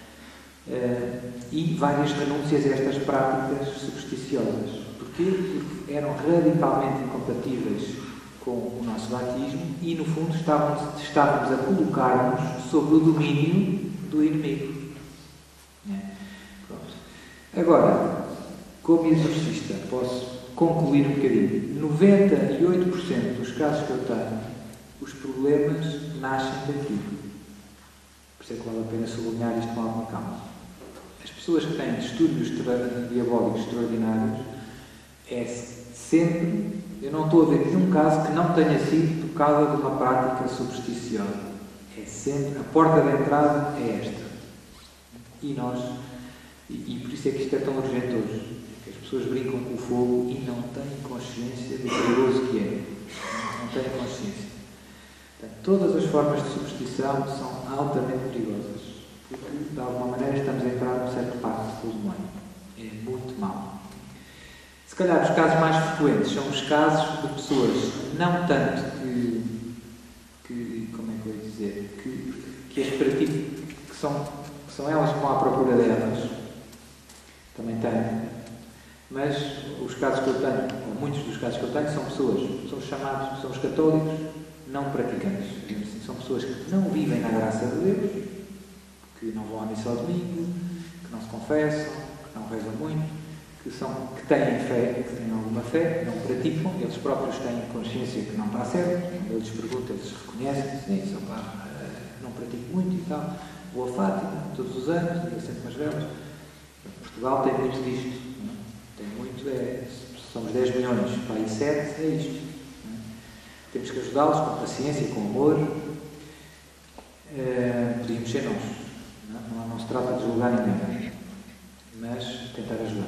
e várias renúncias a estas práticas supersticiosas. Porquê? Porque eram radicalmente incompatíveis com o nosso batismo e, no fundo, estávamos a colocar-nos sob o domínio do inimigo. Pronto. Agora, como exorcista, posso concluir um bocadinho. 98% dos casos que eu tenho, os problemas nascem daqui. Por isso é que vale a pena sublinhar isto com alguma calma. As pessoas que têm distúrbios diabólicos extraordinários, é sempre... Eu não estou a ver nenhum caso que não tenha sido por causa de uma prática supersticiosa. É sempre... A porta de entrada é esta. E nós... E por isso é que isto é tão urgente hoje. Que as pessoas brincam com o fogo e não têm consciência do perigoso que é. Não têm consciência. Portanto, todas as formas de superstição são altamente perigosas. Porque, de alguma maneira, estamos a entrar num certo pacto com o demónio. É muito mau. Se calhar, os casos mais frequentes são os casos de pessoas, não tanto como é que eu ia dizer, que as praticam, que são elas que vão à procura delas, também têm, mas os casos que eu tenho, ou muitos dos casos que eu tenho, são pessoas, são os católicos não praticantes, assim, são pessoas que não vivem na graça de Deus, que não vão à missa ao domingo, que não se confessam, que não rezam muito, que têm fé, que têm alguma fé, não praticam, eles próprios têm consciência que não está certo, quando eles perguntam, eles reconhecem, sim, não pratico muito e tal, vou a Fátima todos os anos, digo sempre umas velas. Portugal tem muito disto, não é? Tem muito, somos 10 milhões, para aí 7, é isto. Não é? Temos que ajudá-los com paciência, com amor, podíamos ser nós, não se trata de julgar ninguém, mas tentar ajudar.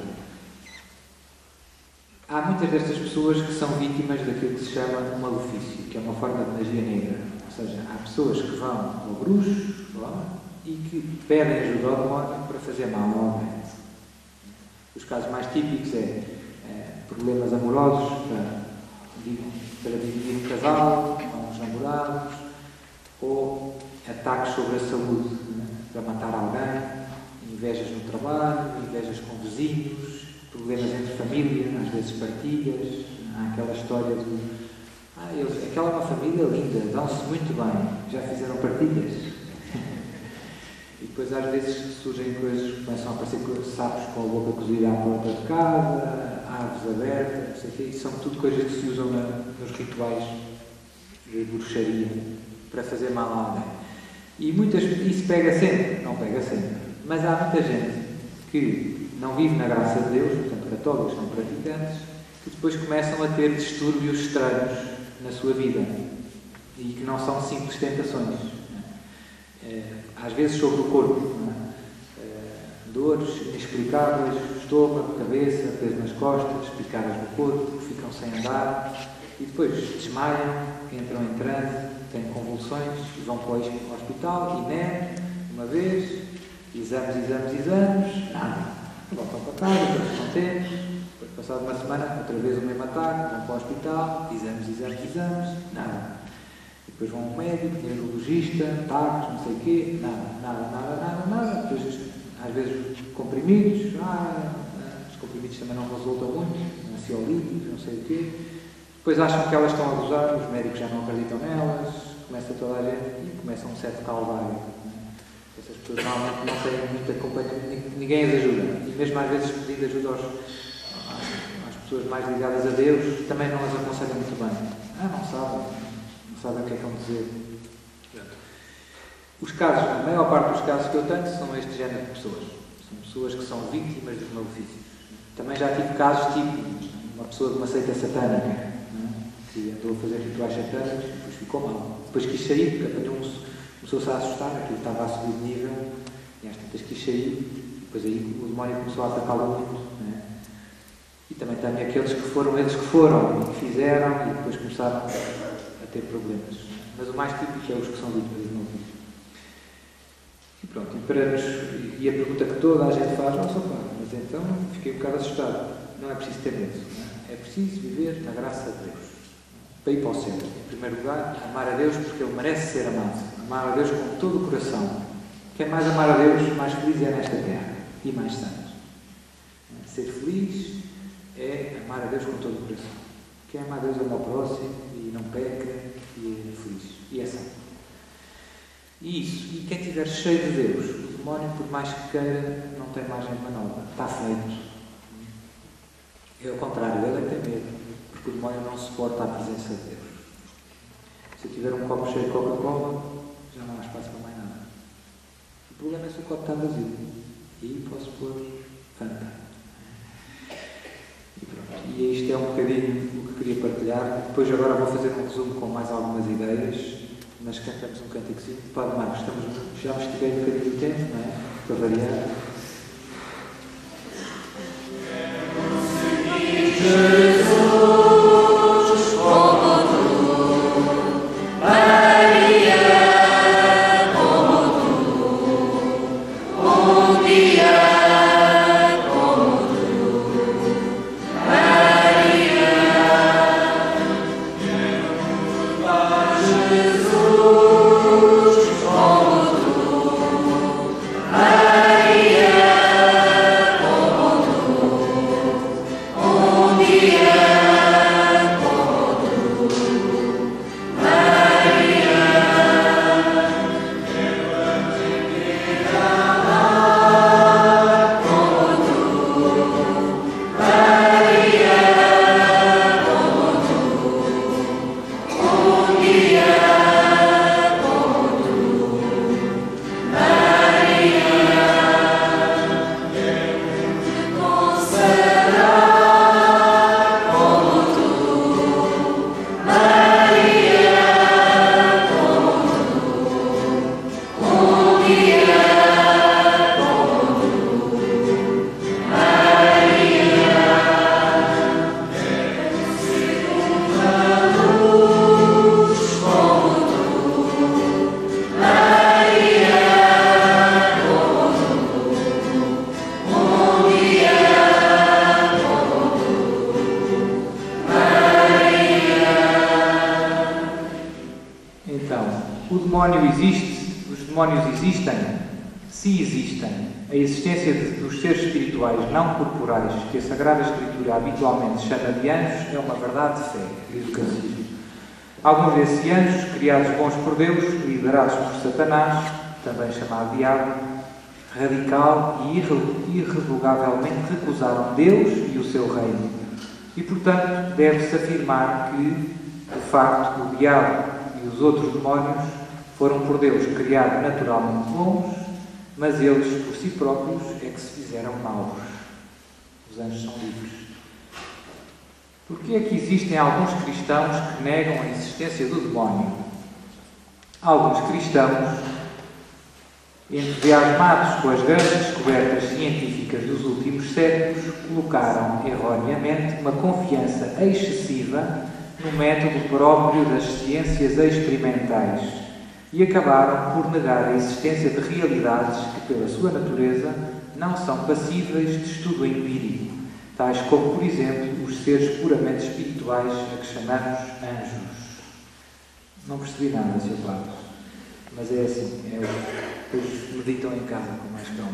Há muitas destas pessoas que são vítimas daquilo que se chama malefício, que é uma forma de magia negra. Ou seja, há pessoas que vão ao bruxo e que pedem ajuda ao demónio para fazer mal a alguém. Os casos mais típicos problemas amorosos para dividir um casal, com os namorados, ou ataques sobre a saúde, para matar alguém, invejas no trabalho, invejas com vizinhos, problemas entre família, às vezes partilhas. Há aquela história aquela é uma família linda, dão-se muito bem, já fizeram partilhas. E depois às vezes surgem coisas, começam a aparecer sapos com a boca cozida à porta de casa, aves abertas, não sei o quê. Isso são tudo coisas que se usam nos rituais de bruxaria para fazer mal a alguém. E isso pega sempre, não pega sempre. Mas há muita gente que não vive na graça de Deus, portanto católicos, não praticantes, que depois começam a ter distúrbios estranhos na sua vida e que não são simples tentações. Às vezes sobre o corpo, dores inexplicáveis, estômago, cabeça, peso nas costas, picadas no corpo, ficam sem andar e depois desmaiam, entram em transe, têm convulsões, vão para o hospital, INEM, uma vez, exames, nada. Voltam para casa, todos contentes, depois passado uma semana, outra vez o mesmo ataque, vão para o hospital, exames, nada. Depois vão ao médico, neurologista, ataques, não sei o quê, nada. Depois, às vezes, comprimidos, os comprimidos também não resultam muito, ansiolíticos, não sei o quê. Depois acham que elas estão a abusar, os médicos já não acreditam nelas, começa toda a gente e começa um certo calvário. Essas pessoas normalmente não têm muito acompanhamento, ninguém as ajuda. E mesmo às vezes pedindo ajuda às pessoas mais ligadas a Deus, também não as aconselham muito bem. Não sabem o que é que vão dizer. Os casos, a maior parte dos casos que eu tenho são este género de pessoas. São pessoas que são vítimas dos malefícios. Também já tive casos tipo uma pessoa de uma seita satânica, que andou a fazer rituais satânicos e depois ficou mal. Depois quis sair, porque começou-se a assustar, aquilo estava a subir de nível, e às tantas quis sair, e depois aí o demónio começou a atacá-lo muito. E também tem aqueles que foram eles que foram, e que fizeram, e depois começaram a ter problemas. Mas o mais típico é os que são vítimas dos malefícios. E pronto, e a pergunta que toda a gente faz, mas então fiquei um bocado assustado. Não é preciso ter medo, é preciso viver na graça de Deus. Para ir para o céu. Em primeiro lugar, amar a Deus porque Ele merece ser amado. Amar a Deus com todo o coração. Quem mais amar a Deus, mais feliz é nesta terra. E mais santo. Ser feliz é amar a Deus com todo o coração. Quem ama a Deus ama ao próximo e não peca e é feliz. E é santo. E isso. E quem estiver cheio de Deus, o demónio, por mais que queira, não tem margem de manobra. Está feito. É ao contrário, ele é que tem medo. Porque o demónio não suporta a presença de Deus. Se eu tiver um copo cheio de Coca-Cola, já não há espaço para mais nada. O problema é se o copo está vazio. E aí posso pôr Fanta. E isto é um bocadinho o que queria partilhar. Depois agora vou fazer um resumo com mais algumas ideias, mas cantamos um cânticozinho. Padre Marcos, já me estiquei um bocadinho do tempo, não é? Para variar. demónios existem? Se existem, a existência dos seres espirituais não corporais, que a Sagrada Escritura habitualmente chama de anjos, é uma verdade de fé, diz o Catecismo. Alguns desses anjos, criados bons por Deus, liderados por Satanás, também chamado Diabo, radical e irrevogavelmente recusaram Deus e o seu reino. E, portanto, deve-se afirmar que, de facto, o Diabo e os outros demónios foram por Deus criados naturalmente bons, mas eles, por si próprios, é que se fizeram maus. Os anjos são livres. Porquê é que existem alguns cristãos que negam a existência do demónio? Alguns cristãos, entusiasmados com as grandes descobertas científicas dos últimos séculos, colocaram erroneamente uma confiança excessiva no método próprio das ciências experimentais e acabaram por negar a existência de realidades que, pela sua natureza, não são passíveis de estudo empírico, tais como, por exemplo, os seres puramente espirituais a que chamamos anjos. Não percebi nada, Sr. Padre, mas é assim, depois meditam em casa com mais calma.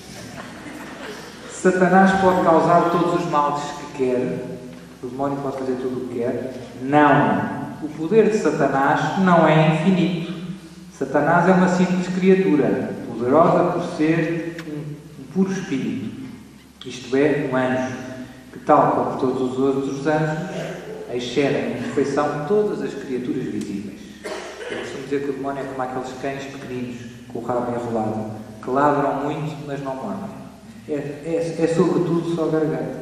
Satanás pode causar todos os males que quer, o demónio pode fazer tudo o que quer. Não! O poder de Satanás não é infinito. Satanás é uma simples criatura, poderosa por ser um puro espírito, isto é, um anjo, que, tal como todos os outros anjos, excedem em perfeição todas as criaturas visíveis. Eu costumo dizer que o demónio é como aqueles cães pequeninos, com o rabo enrolado, que ladram muito, mas não mordem. É sobretudo só garganta.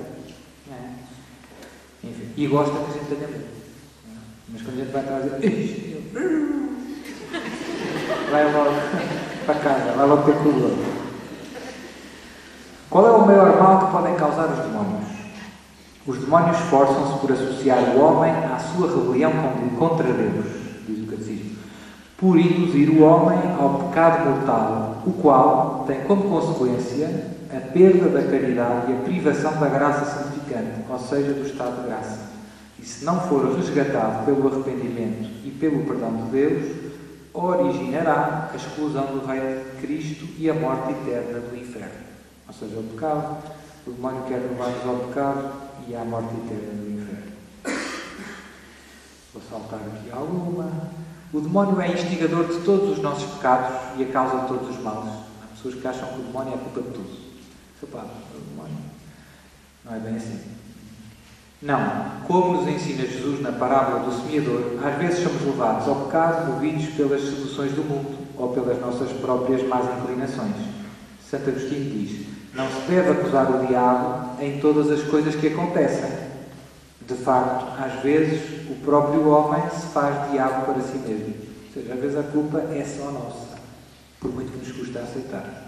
Enfim, e gosta que a gente tenha medo. Mas quando a gente vai atrás e vai logo para casa, vai logo ter cuidado. Qual é o maior mal que podem causar os demónios? Os demónios esforçam-se por associar o homem à sua rebelião contra Deus, diz o Catecismo, por induzir o homem ao pecado mortal, o qual tem como consequência a perda da caridade e a privação da graça santificante, ou seja, do estado de graça. E se não for resgatado pelo arrependimento e pelo perdão de Deus, originará a exclusão do reino de Cristo e a morte eterna do inferno. Ou seja, o pecado, o demónio quer levar-nos ao pecado e à morte eterna do inferno. Vou saltar aqui alguma. O demónio é instigador de todos os nossos pecados e a causa de todos os males. Há pessoas que acham que o demónio é a culpa de tudo. Seu Padre, o demónio não é bem assim. Não. Como nos ensina Jesus na parábola do semeador, às vezes somos levados ao pecado movidos pelas seduções do mundo ou pelas nossas próprias más inclinações. Santo Agostinho diz: não se deve acusar o diabo em todas as coisas que acontecem. De facto, às vezes, o próprio homem se faz diabo para si mesmo. Ou seja, às vezes a culpa é só nossa, por muito que nos custa aceitar.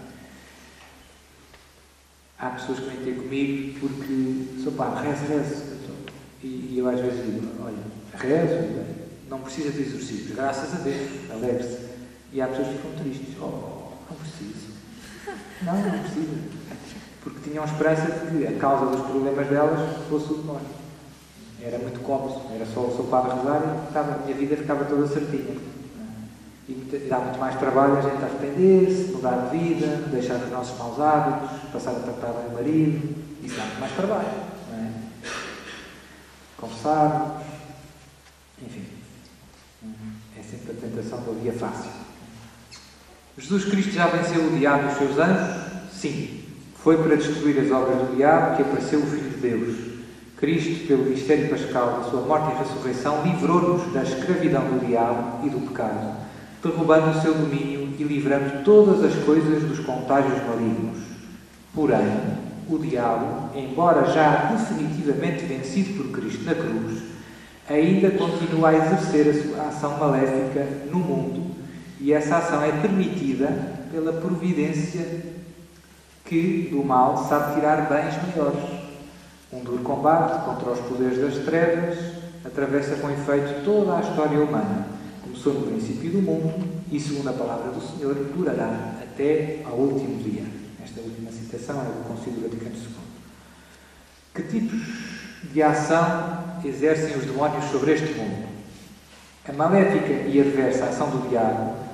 Há pessoas que vêm ter comigo porque, sou pá, rezo. E eu às vezes digo: olha, rezo, não precisa de exorcismos, graças a Deus, alegre-se. E há pessoas que ficam tristes: não preciso. Não precisa. Porque tinham esperança de que a causa dos problemas delas fosse o demónio. Era muito cómodo, era só o seu padre rezar e a minha vida ficava toda certinha. E dá muito mais trabalho a gente arrepender-se, mudar de vida, deixar os nossos maus hábitos, passar a tratar bem o marido. Isso dá muito mais trabalho, não é? Confessar-nos, enfim. É sempre a tentação da via fácil. Jesus Cristo já venceu o diabo e os seus anjos? Sim. Foi para destruir as obras do diabo que apareceu o Filho de Deus. Cristo, pelo mistério pascal da sua morte e ressurreição, livrou-nos da escravidão do diabo e do pecado, derrubando o seu domínio e livrando todas as coisas dos contágios malignos. Porém, o diabo, embora já definitivamente vencido por Cristo na cruz, ainda continua a exercer a sua ação maléfica no mundo, e essa ação é permitida pela providência que do mal sabe tirar bens maiores. Um duro combate contra os poderes das trevas atravessa com efeito toda a história humana. Começou no princípio do mundo e, segundo a palavra do Senhor, durará até ao último dia. Esta última citação é do Concílio Vaticano II. Que tipos de ação exercem os demónios sobre este mundo? A maléfica e adversa ação do diabo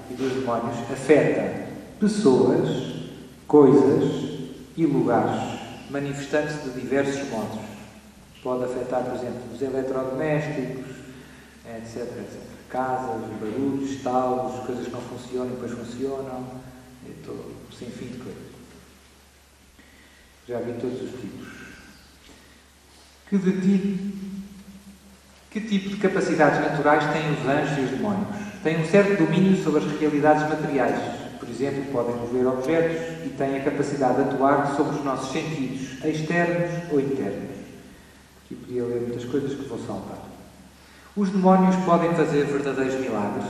e dos demónios afeta pessoas, coisas e lugares, manifestando-se de diversos modos. Pode afetar, por exemplo, os eletrodomésticos, etc, etc. Casas, barulhos, estalos, coisas que não funcionam e depois funcionam, sem fim de coisas. Já vi todos os tipos. Que tipo de capacidades naturais têm os anjos e os demónios? Têm um certo domínio sobre as realidades materiais. Por exemplo, podem mover objetos e têm a capacidade de atuar sobre os nossos sentidos, externos ou internos. Aqui podia ler muitas coisas que vou saltar. Os demónios podem fazer verdadeiros milagres?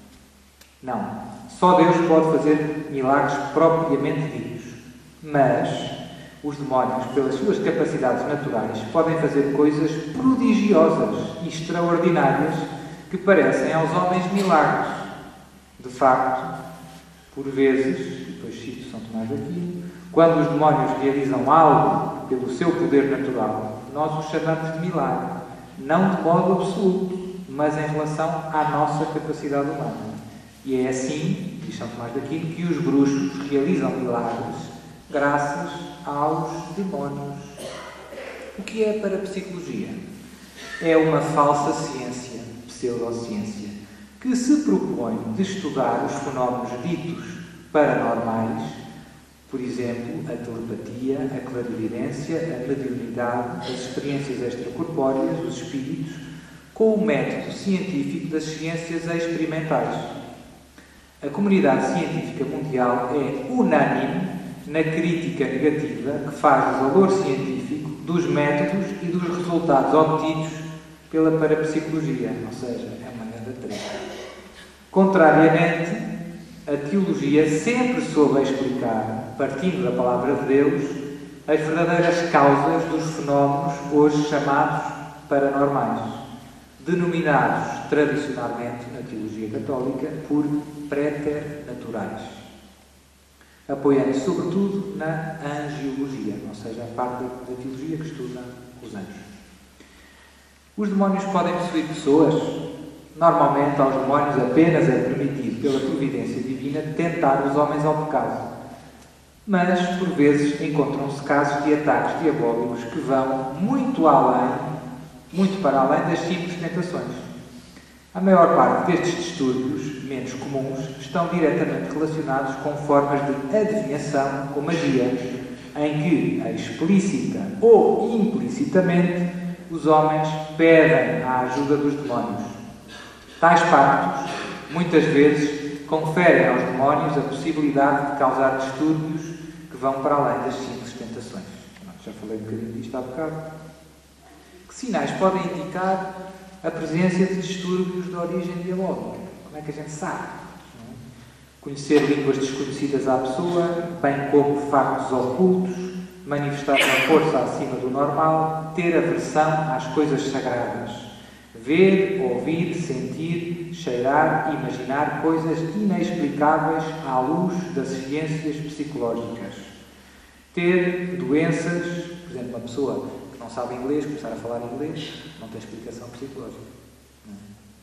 Não. Só Deus pode fazer milagres propriamente ditos. Mas os demónios, pelas suas capacidades naturais, podem fazer coisas prodigiosas e extraordinárias que parecem aos homens milagres. De facto, por vezes, e depois cito São Tomás de Aquino, quando os demónios realizam algo pelo seu poder natural, nós o chamamos de milagre. Não de modo absoluto, mas em relação à nossa capacidade humana. E é assim, diz São Tomás de Aquino, que os bruxos realizam milagres graças aos demónios. O que é para a psicologia? É uma falsa ciência, pseudociência, que se propõe de estudar os fenómenos ditos paranormais, por exemplo, a telepatia, a clarividência, a mediunidade, as experiências extracorpóreas, os espíritos, com o método científico das ciências experimentais. A comunidade científica mundial é unânime na crítica negativa que faz do valor científico, dos métodos e dos resultados obtidos pela parapsicologia, ou seja, é uma grande treta. Contrariamente, a teologia sempre soube explicar, partindo da palavra de Deus, as verdadeiras causas dos fenómenos hoje chamados paranormais, denominados tradicionalmente na teologia católica por preternaturais, apoiando-se sobretudo na angiologia, ou seja, a parte da teologia que estuda os anjos. Os demónios podem possuir pessoas? Normalmente, aos demónios apenas é permitido, pela providência divina, tentar os homens ao pecado. Mas, por vezes, encontram-se casos de ataques diabólicos que vão muito para além das simples tentações. A maior parte destes distúrbios, menos comuns, estão diretamente relacionados com formas de adivinhação ou magia, em que, explícita ou implicitamente, os homens pedem a ajuda dos demónios. Tais pactos, muitas vezes, conferem aos demónios a possibilidade de causar distúrbios que vão para além das simples tentações. Já falei um bocadinho disto há bocado. Que sinais podem indicar a presença de distúrbios de origem diabólica? Como é que a gente sabe? Conhecer línguas desconhecidas à pessoa, bem como factos ocultos, manifestar uma força acima do normal, ter aversão às coisas sagradas, ver, ouvir, sentir, cheirar, imaginar coisas inexplicáveis à luz das ciências psicológicas, ter doenças, por exemplo, uma pessoa que não sabe inglês, começar a falar inglês, não tem explicação psicológica. Não.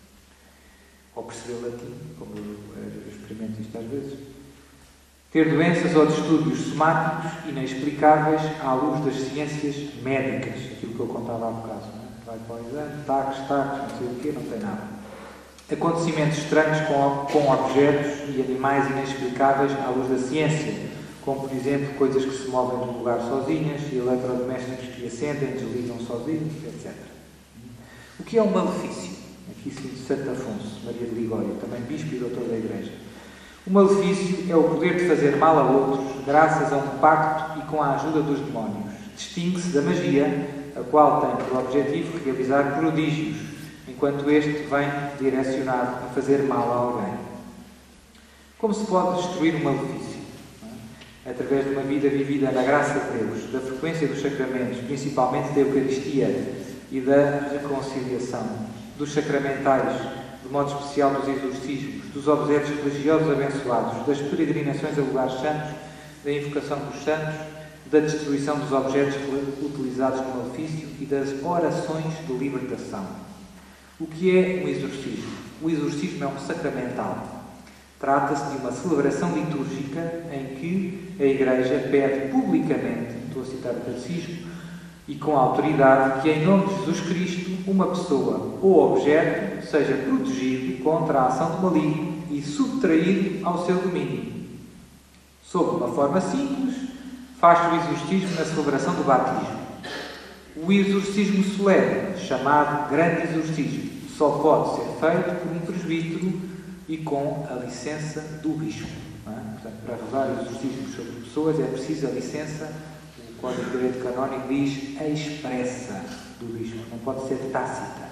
Ou perceber latim, como eu experimento isto às vezes. Ter doenças ou distúrbios somáticos inexplicáveis à luz das ciências médicas, aquilo que eu contava há bocado. Vai para o exame, taques, não sei o quê, não tem nada. Acontecimentos estranhos com objetos e animais inexplicáveis à luz da ciência, como, por exemplo, coisas que se movem de um lugar sozinhas e eletrodomésticos que acendem, desligam sozinhos, etc. O que é um malefício? Aqui cito Santo Afonso, Maria de Ligório, também bispo e doutor da Igreja. O malefício é o poder de fazer mal a outros graças a um pacto e com a ajuda dos demónios. Distingue-se da magia, a qual tem por objetivo realizar prodígios, enquanto este vem direcionado a fazer mal a alguém. Como se pode destruir um malefício? Através de uma vida vivida na graça de Deus, da frequência dos sacramentos, principalmente da Eucaristia e da reconciliação, dos sacramentais, de modo especial dos exorcismos, dos obséquios religiosos abençoados, das peregrinações a lugares santos, da invocação dos santos, da destruição dos objetos utilizados no malefício e das orações de libertação. O que é um exorcismo? O exorcismo é um sacramental. Trata-se de uma celebração litúrgica em que a Igreja pede publicamente, estou a citar o Catecismo, e com autoridade, que em nome de Jesus Cristo, uma pessoa ou objeto seja protegido contra a ação do maligno e subtraído ao seu domínio. Sob uma forma simples, faz-se o exorcismo na celebração do batismo. O exorcismo solene, chamado grande exorcismo, só pode ser feito por um presbítero e com a licença do bispo. Não é? Portanto, para rezar exorcismos sobre pessoas é preciso a licença. O Código de Direito Canónico diz expressa do bispo, não pode ser tácita.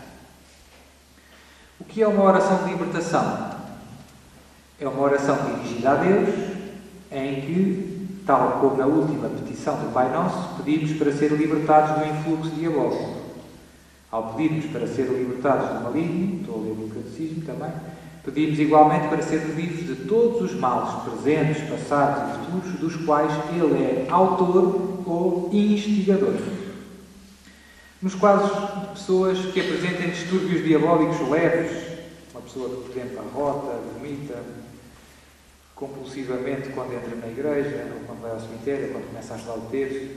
O que é uma oração de libertação? É uma oração dirigida a Deus, em que, tal como na última petição do Pai Nosso, pedimos para ser libertados do influxo diabólico. Ao pedirmos para ser libertados do maligno, estou a ler o Catecismo também, pedimos igualmente para ser livres de todos os males presentes, passados e futuros, dos quais Ele é autor ou instigador. Nos casos de pessoas que apresentem distúrbios diabólicos leves, uma pessoa que, por exemplo, arrota, vomita compulsivamente quando entra na igreja, ou quando vai ao cemitério, ou quando começa a estudar o terço.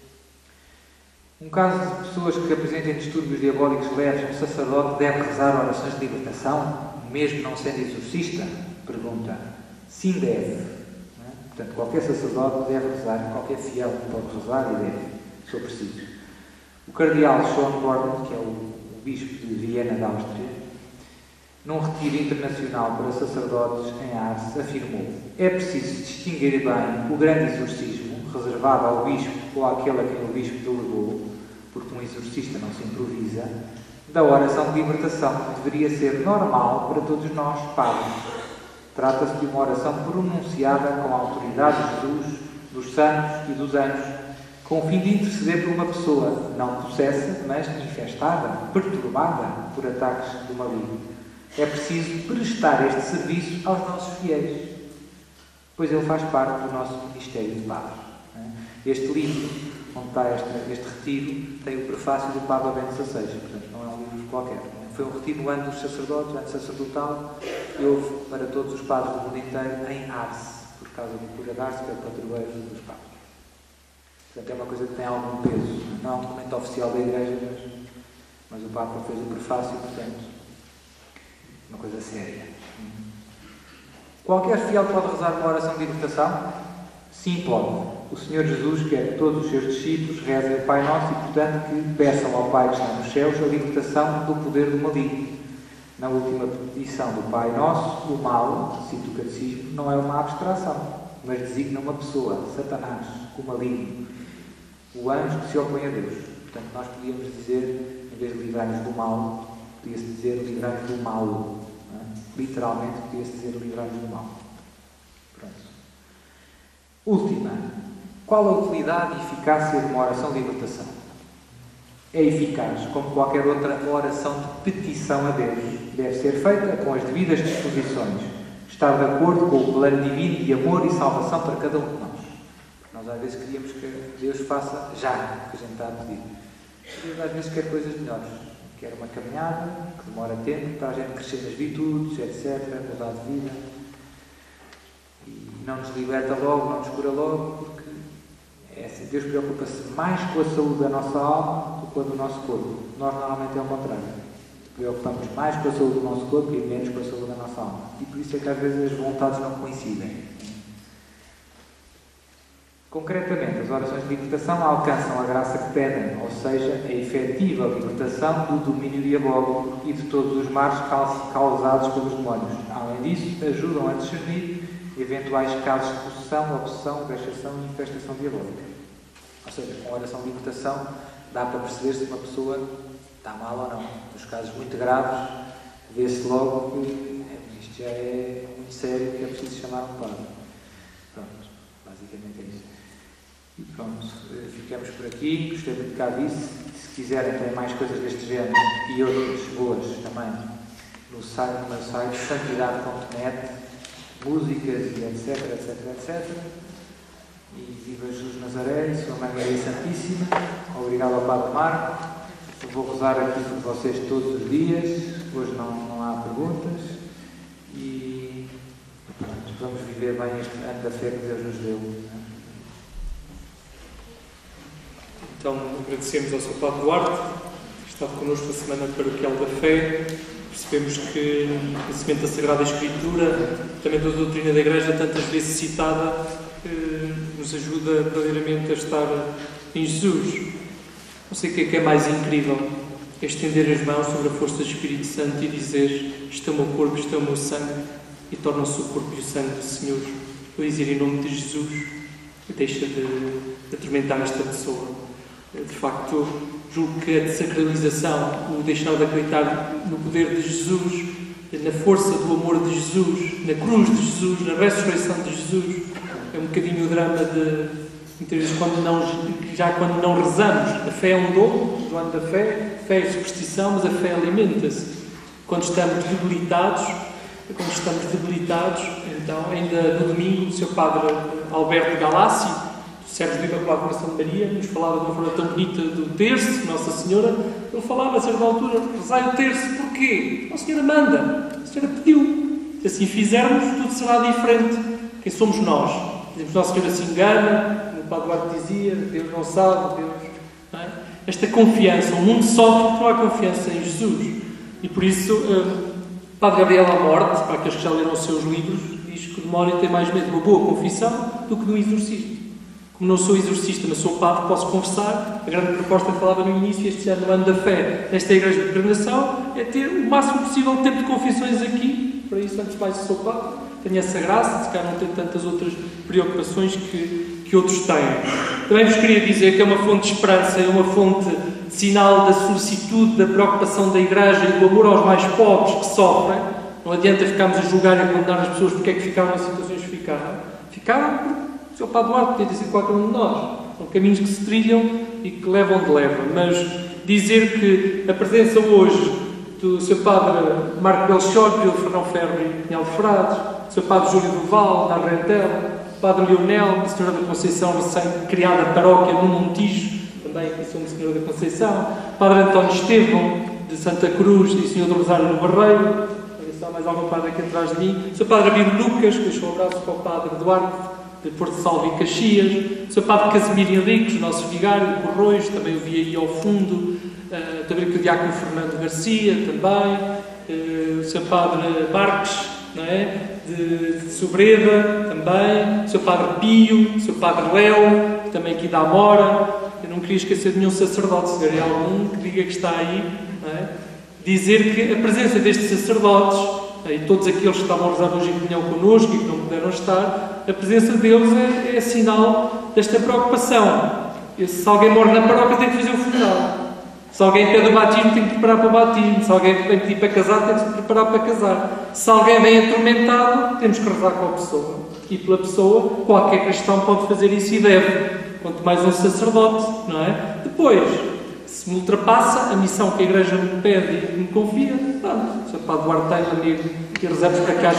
Um caso de pessoas que apresentem distúrbios diabólicos leves, um sacerdote deve rezar orações de libertação, mesmo não sendo exorcista? Pergunta. Sim, deve. Portanto, qualquer sacerdote deve rezar, qualquer fiel pode rezar e deve, se for preciso. O cardeal Schönborn, que é o bispo de Viena da Áustria, num retiro internacional para sacerdotes em Ars, afirmou: é preciso distinguir bem o grande exorcismo, reservado ao bispo ou àquele a quem o bispo delegou, porque um exorcista não se improvisa, da oração de libertação, que deveria ser normal para todos nós, padres. Trata-se de uma oração pronunciada com a autoridade de Jesus, dos santos e dos anjos, com o fim de interceder por uma pessoa não possessa, mas infestada, perturbada por ataques do maligno. É preciso prestar este serviço aos nossos fiéis, pois ele faz parte do nosso ministério de padres. Este livro, onde está este retiro, tem o prefácio do Papa Bento XVI, portanto não é um livro qualquer. Foi um retiro no ano dos sacerdotes, ano sacerdotal, e houve para todos os padres do mundo inteiro em Ars, por causa do cura de Ars, que é o padroeiro dos padres. Portanto, é uma coisa que tem algum peso. Não é um documento oficial da Igreja, mas o Papa fez o prefácio, portanto, uma coisa séria. Qualquer fiel pode rezar uma oração de libertação? Sim, pode. O Senhor Jesus quer que todos os seus discípulos rezem o Pai Nosso e, portanto, que peçam ao Pai que está nos céus a libertação do poder do maligno. Na última petição do Pai Nosso, o mal, cito o Catecismo, não é uma abstração, mas designa uma pessoa, Satanás, o maligno, o anjo que se opõe a Deus. Portanto, nós podíamos dizer, em vez de livrar-nos do mal, podia-se dizer livrar-nos do mal. Não é? Literalmente, podia-se dizer livrar-nos do mal. Pronto. Última. Qual a utilidade e eficácia de uma oração de libertação? É eficaz, como qualquer outra oração de petição a Deus. Deve ser feita com as devidas disposições. Estar de acordo com o plano divino de amor e salvação para cada um de nós. Nós às vezes queríamos que Deus faça já o que a gente está a pedir. Deus às vezes quer coisas melhores. Quer uma caminhada, que demora tempo, para a gente crescer nas virtudes, etc., mudar de vida. E não nos liberta logo, não nos cura logo, porque Deus preocupa-se mais com a saúde da nossa alma do que com a do nosso corpo. Nós normalmente é o contrário. Preocupamos mais com a saúde do nosso corpo e menos com a saúde da nossa alma. E por isso é que às vezes as vontades não coincidem. Concretamente, as orações de libertação alcançam a graça que pedem, ou seja, a efetiva libertação do domínio diabólico e de todos os males causados pelos demónios. Além disso, ajudam a discernir eventuais casos de possessão, obsessão, vexação e infestação diabólica. Ou seja, com a oração de libertação dá para perceber se uma pessoa está mal ou não. Nos casos muito graves, vê-se logo que isto já é muito sério, que é preciso chamar um padre. Pronto, basicamente é isso. E pronto, ficamos por aqui. Gostei muito de cá disso. Se quiserem ter mais coisas deste género e outras boas também, no meu site santidade.net, músicas e etc. E viva Jesus Nazaré e Sua Mãe Maria Santíssima. Obrigado ao Padre Marco. Eu vou rezar aqui por vocês todos os dias. Hoje não há perguntas. E vamos viver bem este ano da fé que Deus nos deu. Então, agradecemos ao Sr. Padre Duarte, que esteve connosco a Semana Paroquial da Fé. Percebemos que o conhecimento da Sagrada Escritura, também da doutrina da Igreja, tantas vezes citada, nos ajuda verdadeiramente a estar em Jesus. Não sei o que é mais incrível, é estender as mãos sobre a força do Espírito Santo e dizer: isto é o meu corpo, isto é o meu sangue, e torna-se o corpo e o sangue do Senhor. Vou dizer em nome de Jesus, e deixa de atormentar esta pessoa. De facto, julgo que a desacralização, o deixar de acreditar no poder de Jesus, na força do amor de Jesus, na cruz de Jesus, na ressurreição de Jesus, é um bocadinho o drama de, muitas vezes, quando não rezamos. A fé é um dom, do ano da fé, a fé é superstição, mas a fé alimenta-se. Quando estamos debilitados, então, ainda no domingo, o Sr. Padre Alberto Galassi, Sérgio Viva pela Coração de Maria, nos falava de uma forma tão bonita do terço, Nossa Senhora. Ele falava a certa altura: rezai o terço, porquê? A Senhora manda, a Senhora pediu. Se assim fizermos, tudo será diferente. Quem somos nós? Dizemos: Nossa Senhora se engana, como o Padre Duarte dizia, Deus não sabe, Deus. Não é? Esta confiança, o mundo sofre porque não há confiança em Jesus. E por isso, Padre Gabriel à Morte, para aqueles que já leram os seus livros, diz que demora e tem mais medo de uma boa confissão do que de um exorcismo. Como não sou exorcista, mas sou padre, posso confessar. A grande proposta que falava no início, este ano, no ano da fé, nesta Igreja de Peregrinação, é ter o máximo possível tempo de confissões aqui. Para isso, antes de mais, sou padre, tenho essa graça, se calhar não tenho tantas outras preocupações que outros têm. Também vos queria dizer que é uma fonte de esperança, é uma fonte de sinal da solicitude, da preocupação da Igreja e do amor aos mais pobres que sofrem. Não adianta ficarmos a julgar e a condenar as pessoas porque é que ficaram em situações que ficaram. Ficaram porque o Sr. Padre Duarte podia ter sido qualquer um de nós. São caminhos que se trilham e que levam de leva. Mas dizer que a presença hoje do Sr. Padre Marco Belchior, Pedro Fernão Ferro e Pinhal de Frades, do Sr. Padre Júlio Duval, da Arrentela, do Padre Leonel, da Senhora da Conceição, recém-criada paróquia no Montijo, também aqui somos Senhora da Conceição, Padre António Estevão, de Santa Cruz e Senhor do Rosário no Barreiro, só mais algum padre aqui atrás de mim, o Sr. Padre Abílio Lucas, que deixou um abraço para o Padre Duarte, de Porto Salvo e Caxias, o Sr. Padre Casimiro Henriques, o nosso vigário de Corroios, também o vi aí ao fundo, também o Diácono Fernando Garcia, também, o Sr. Padre Marques, não é? de Sobreda, também, o Sr. Padre Pio, o Sr. Padre Léo, também aqui da Amora. Eu não queria esquecer de nenhum sacerdote, se houver algum que diga que está aí, não é? Dizer que a presença destes sacerdotes, e todos aqueles que estavam a rezar hoje em comunhão connosco e que não puderam estar, a presença deles é sinal desta preocupação. Se alguém morre na paróquia, tem que fazer o funeral. Se alguém pede o batismo, tem que preparar para o batismo. Se alguém vem pedir para casar, tem que se preparar para casar. Se alguém vem atormentado, temos que rezar com a pessoa. E pela pessoa, qualquer cristão pode fazer isso e deve. Quanto mais um sacerdote, não é? Depois, se me ultrapassa a missão que a Igreja me pede e me confia, pronto, o Sr. Padre Duarte tem amigo e rezamos para que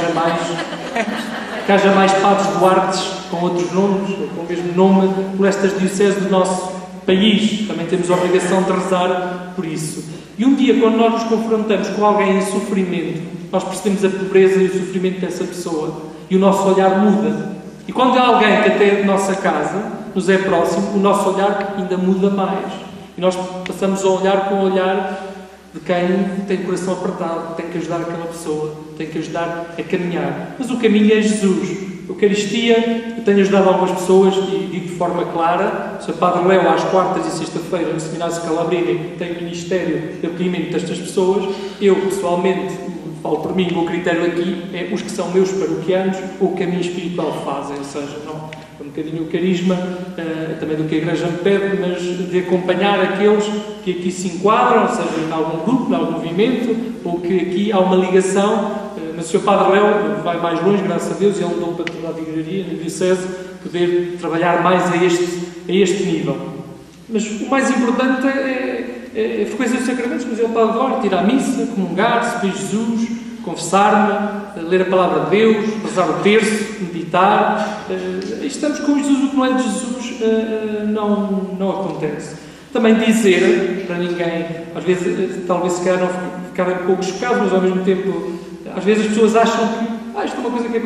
haja mais Padres Duartes com outros nomes, ou com o mesmo nome, por estas dioceses do nosso país. Também temos a obrigação de rezar por isso. E um dia, quando nós nos confrontamos com alguém em sofrimento, nós percebemos a pobreza e o sofrimento dessa pessoa e o nosso olhar muda. E quando há alguém que até é de nossa casa, nos é próximo, o nosso olhar ainda muda mais. E nós passamos a olhar com o olhar de quem tem o coração apertado, tem que ajudar aquela pessoa, tem que ajudar a caminhar. Mas o caminho é Jesus. A Eucaristia, eu tenho ajudado algumas pessoas e digo de forma clara, o Sr. Padre Léo, às quartas e sexta-feira, no Seminário Scalabrini, tem o Ministério de Acolhimento destas pessoas. Eu, pessoalmente, falo por mim, o meu critério aqui é os que são meus paroquianos ou o caminho espiritual fazem, ou seja, não, é um bocadinho o carisma, também do que a Igreja me pede, mas de acompanhar aqueles que aqui se enquadram, ou seja, em algum grupo, em algum movimento, ou que aqui há uma ligação. Mas o Sr. Padre Léo vai mais longe, graças a Deus, e ele deu para toda a igreja na diocese poder trabalhar mais a este nível. Mas o mais importante é a frequência dos sacramentos, mas ele Padre Duarte, ir à missa, comungar, receber Jesus, confessar-me, ler a palavra de Deus, rezar o terço, meditar. Estamos com Jesus, o que não é de Jesus não acontece. Também dizer, para ninguém, às vezes, talvez se calhar não ficarem um pouco chocados, mas ao mesmo tempo, às vezes as pessoas acham que isto é uma coisa que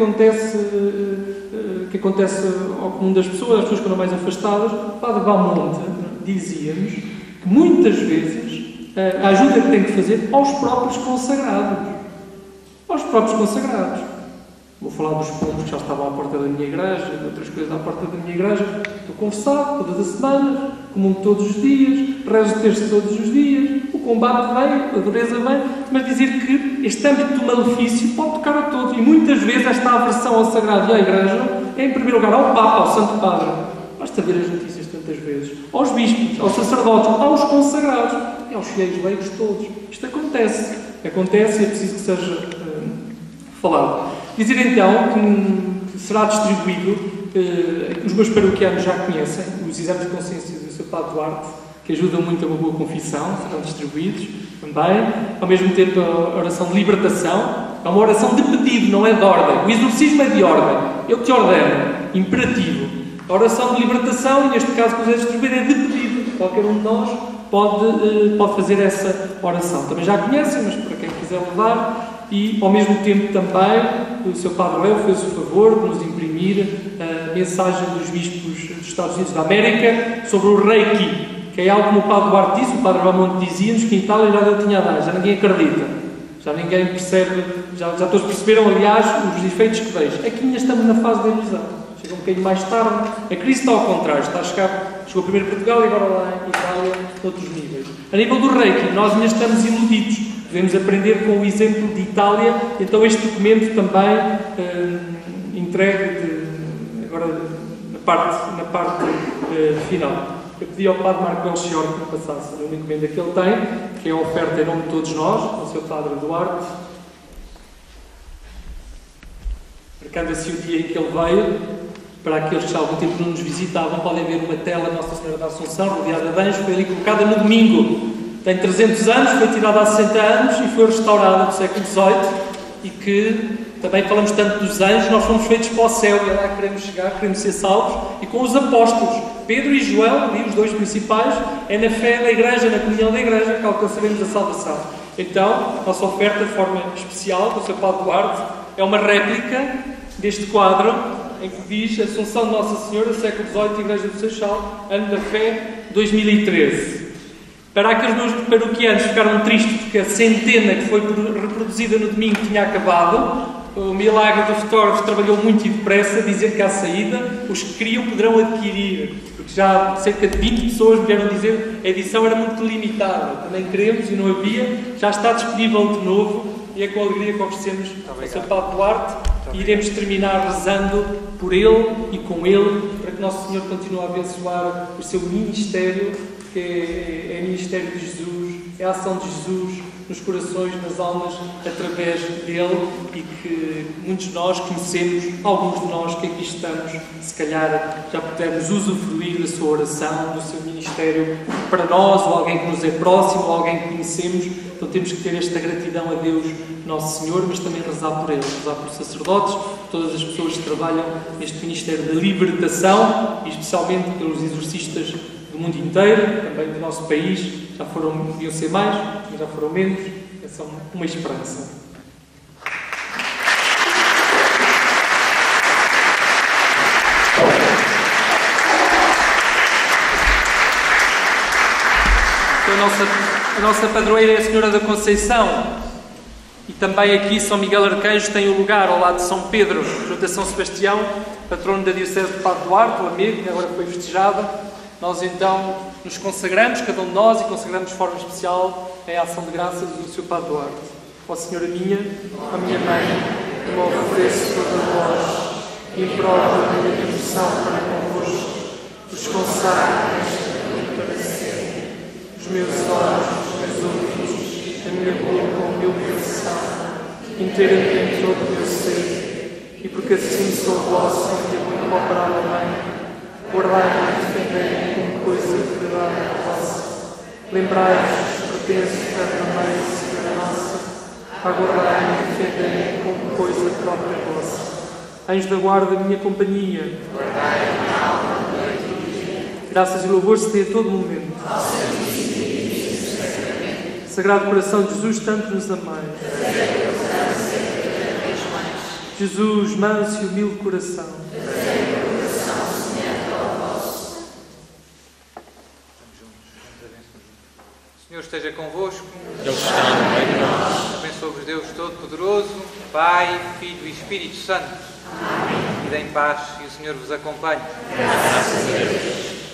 acontece ao comum das pessoas, as pessoas que estão mais afastadas. O Padre Valmonte dizia-nos que muitas vezes a ajuda que tem que fazer aos próprios consagrados. Aos próprios consagrados. Vou falar dos pombos que já estavam à porta da minha igreja, de outras coisas à porta da minha igreja. Estou confessado todas as semanas, comungo todos os dias, rezo o terço todos os dias, o combate vem, a dureza vem, mas dizer que este âmbito do malefício pode tocar a todos. E muitas vezes esta aversão ao sagrado e à igreja é, em primeiro lugar, ao Papa, ao Santo Padre. Basta ver as notícias tantas vezes. Aos bispos, aos sacerdotes, aos consagrados e aos fiéis leigos todos. Isto acontece. Acontece e é preciso que seja falado. Dizer então que será distribuído, os meus paroquianos já conhecem, os exames de consciência do Sr. Padre Duarte, que ajudam muito a uma boa confissão, serão distribuídos também. Ao mesmo tempo, a oração de libertação é uma oração de pedido, não é de ordem. O exorcismo é de ordem. Eu te ordeno, imperativo. A oração de libertação, e neste caso que vos é distribuído, é de pedido. Qualquer um de nós pode fazer essa oração. Também já conhecem, mas para quem quiser levar. E, ao mesmo tempo, também, o Sr. Padre Léo fez o favor de nos imprimir a mensagem dos bispos dos Estados Unidos da América sobre o Reiki, que é algo como o Padre Duarte disse, o Padre Valmonte dizia-nos que em Itália já deu tinha a dar, já ninguém acredita, já ninguém percebe, já todos perceberam, aliás, os efeitos que deixa. Aqui ainda estamos na fase da ilusão, chega um bocadinho mais tarde. A crise está ao contrário, chegou primeiro Portugal e agora lá em Itália, noutros níveis. A nível do Reiki, nós ainda estamos iludidos. Devemos aprender com o exemplo de Itália. Então este documento também entregue agora na parte final. Eu pedi ao Padre Marco Belchior que me passasse uma encomenda que ele tem, que é a oferta em nome de todos nós, ao Sr. Padre Duarte. Marcando assim o dia em que ele veio, para aqueles que já há algum tempo não nos visitavam, podem ver uma tela Nossa Senhora da Assunção, rodeada de anjos, foi ali colocada no domingo. Tem 300 anos, foi tirada há 60 anos e foi restaurada no século XVIII, e que também falamos tanto dos anjos, nós fomos feitos para o céu e é lá que queremos chegar, queremos ser salvos, e com os apóstolos, Pedro e João, ali os dois principais, é na fé da Igreja, na comunhão da Igreja, que alcançaremos a salvação. Então, a nossa oferta de forma especial, do Sr. Padre Duarte, é uma réplica deste quadro, em que diz Assunção de Nossa Senhora, século XVIII, Igreja do Seixal, ano da fé, 2013. Para aqueles meus paroquianos que ficaram tristes porque a centena que foi reproduzida no domingo tinha acabado, o milagre do fotógrafo trabalhou muito e depressa, dizer que à saída os que queriam poderão adquirir, porque já cerca de 20 pessoas vieram dizer que a edição era muito limitada, também queremos e não havia, já está disponível de novo e é com alegria que oferecemos ao Sr. Padre Duarte e iremos terminar rezando por ele e com ele, para que Nosso Senhor continue a abençoar o seu ministério, que é o ministério de Jesus, é a ação de Jesus nos corações, nas almas, através dele, e que muitos de nós conhecemos, alguns de nós que aqui estamos, se calhar já pudermos usufruir da sua oração, do seu ministério para nós, ou alguém que nos é próximo, ou alguém que conhecemos. Então temos que ter esta gratidão a Deus, Nosso Senhor, mas também rezar por eles, rezar por sacerdotes, por todas as pessoas que trabalham neste ministério da libertação, e especialmente pelos exorcistas do mundo inteiro, também do nosso país. Já deviam ser mais, mas já foram menos. É só uma esperança. Então, a nossa padroeira é a Senhora da Conceição, e também aqui São Miguel Arcanjo tem o lugar ao lado de São Pedro, junto a São Sebastião, patrono da Diocese de Padre Duarte, o amigo, que agora foi festejada. Nós então nos consagramos, cada um de nós, e consagramos de forma especial a ação de graças do Sr. Padre Duarte. Ó Senhora minha, a minha mãe, eu me ofereço toda vós, e em prova da minha devoção para convosco, vos consagro esta vida para sempre, os meus olhos, os meus ouvidos, a minha boca, o meu coração, inteiramente todo o meu ser, e porque assim sou vossa e a muito operada mãe, guardai-me e defendei-me como coisa de verdade vossa. Lembrai-vos, pertenço eternamente, Senhora nossa, aguardai-me e defendei-me como coisa própria vossa. Anjos da guarda, minha companhia, guardai-me a alma, graças e louvor se dê a todo momento. Sagrado Coração de Jesus, tanto nos amai. Jesus, manso e humilde coração, O Senhor esteja convosco. Ele está no meio de nós. Abençoe-vos Deus Todo-Poderoso, Pai, Filho e Espírito Santo. Amém. E deem paz e o Senhor vos acompanhe. Graças a Deus.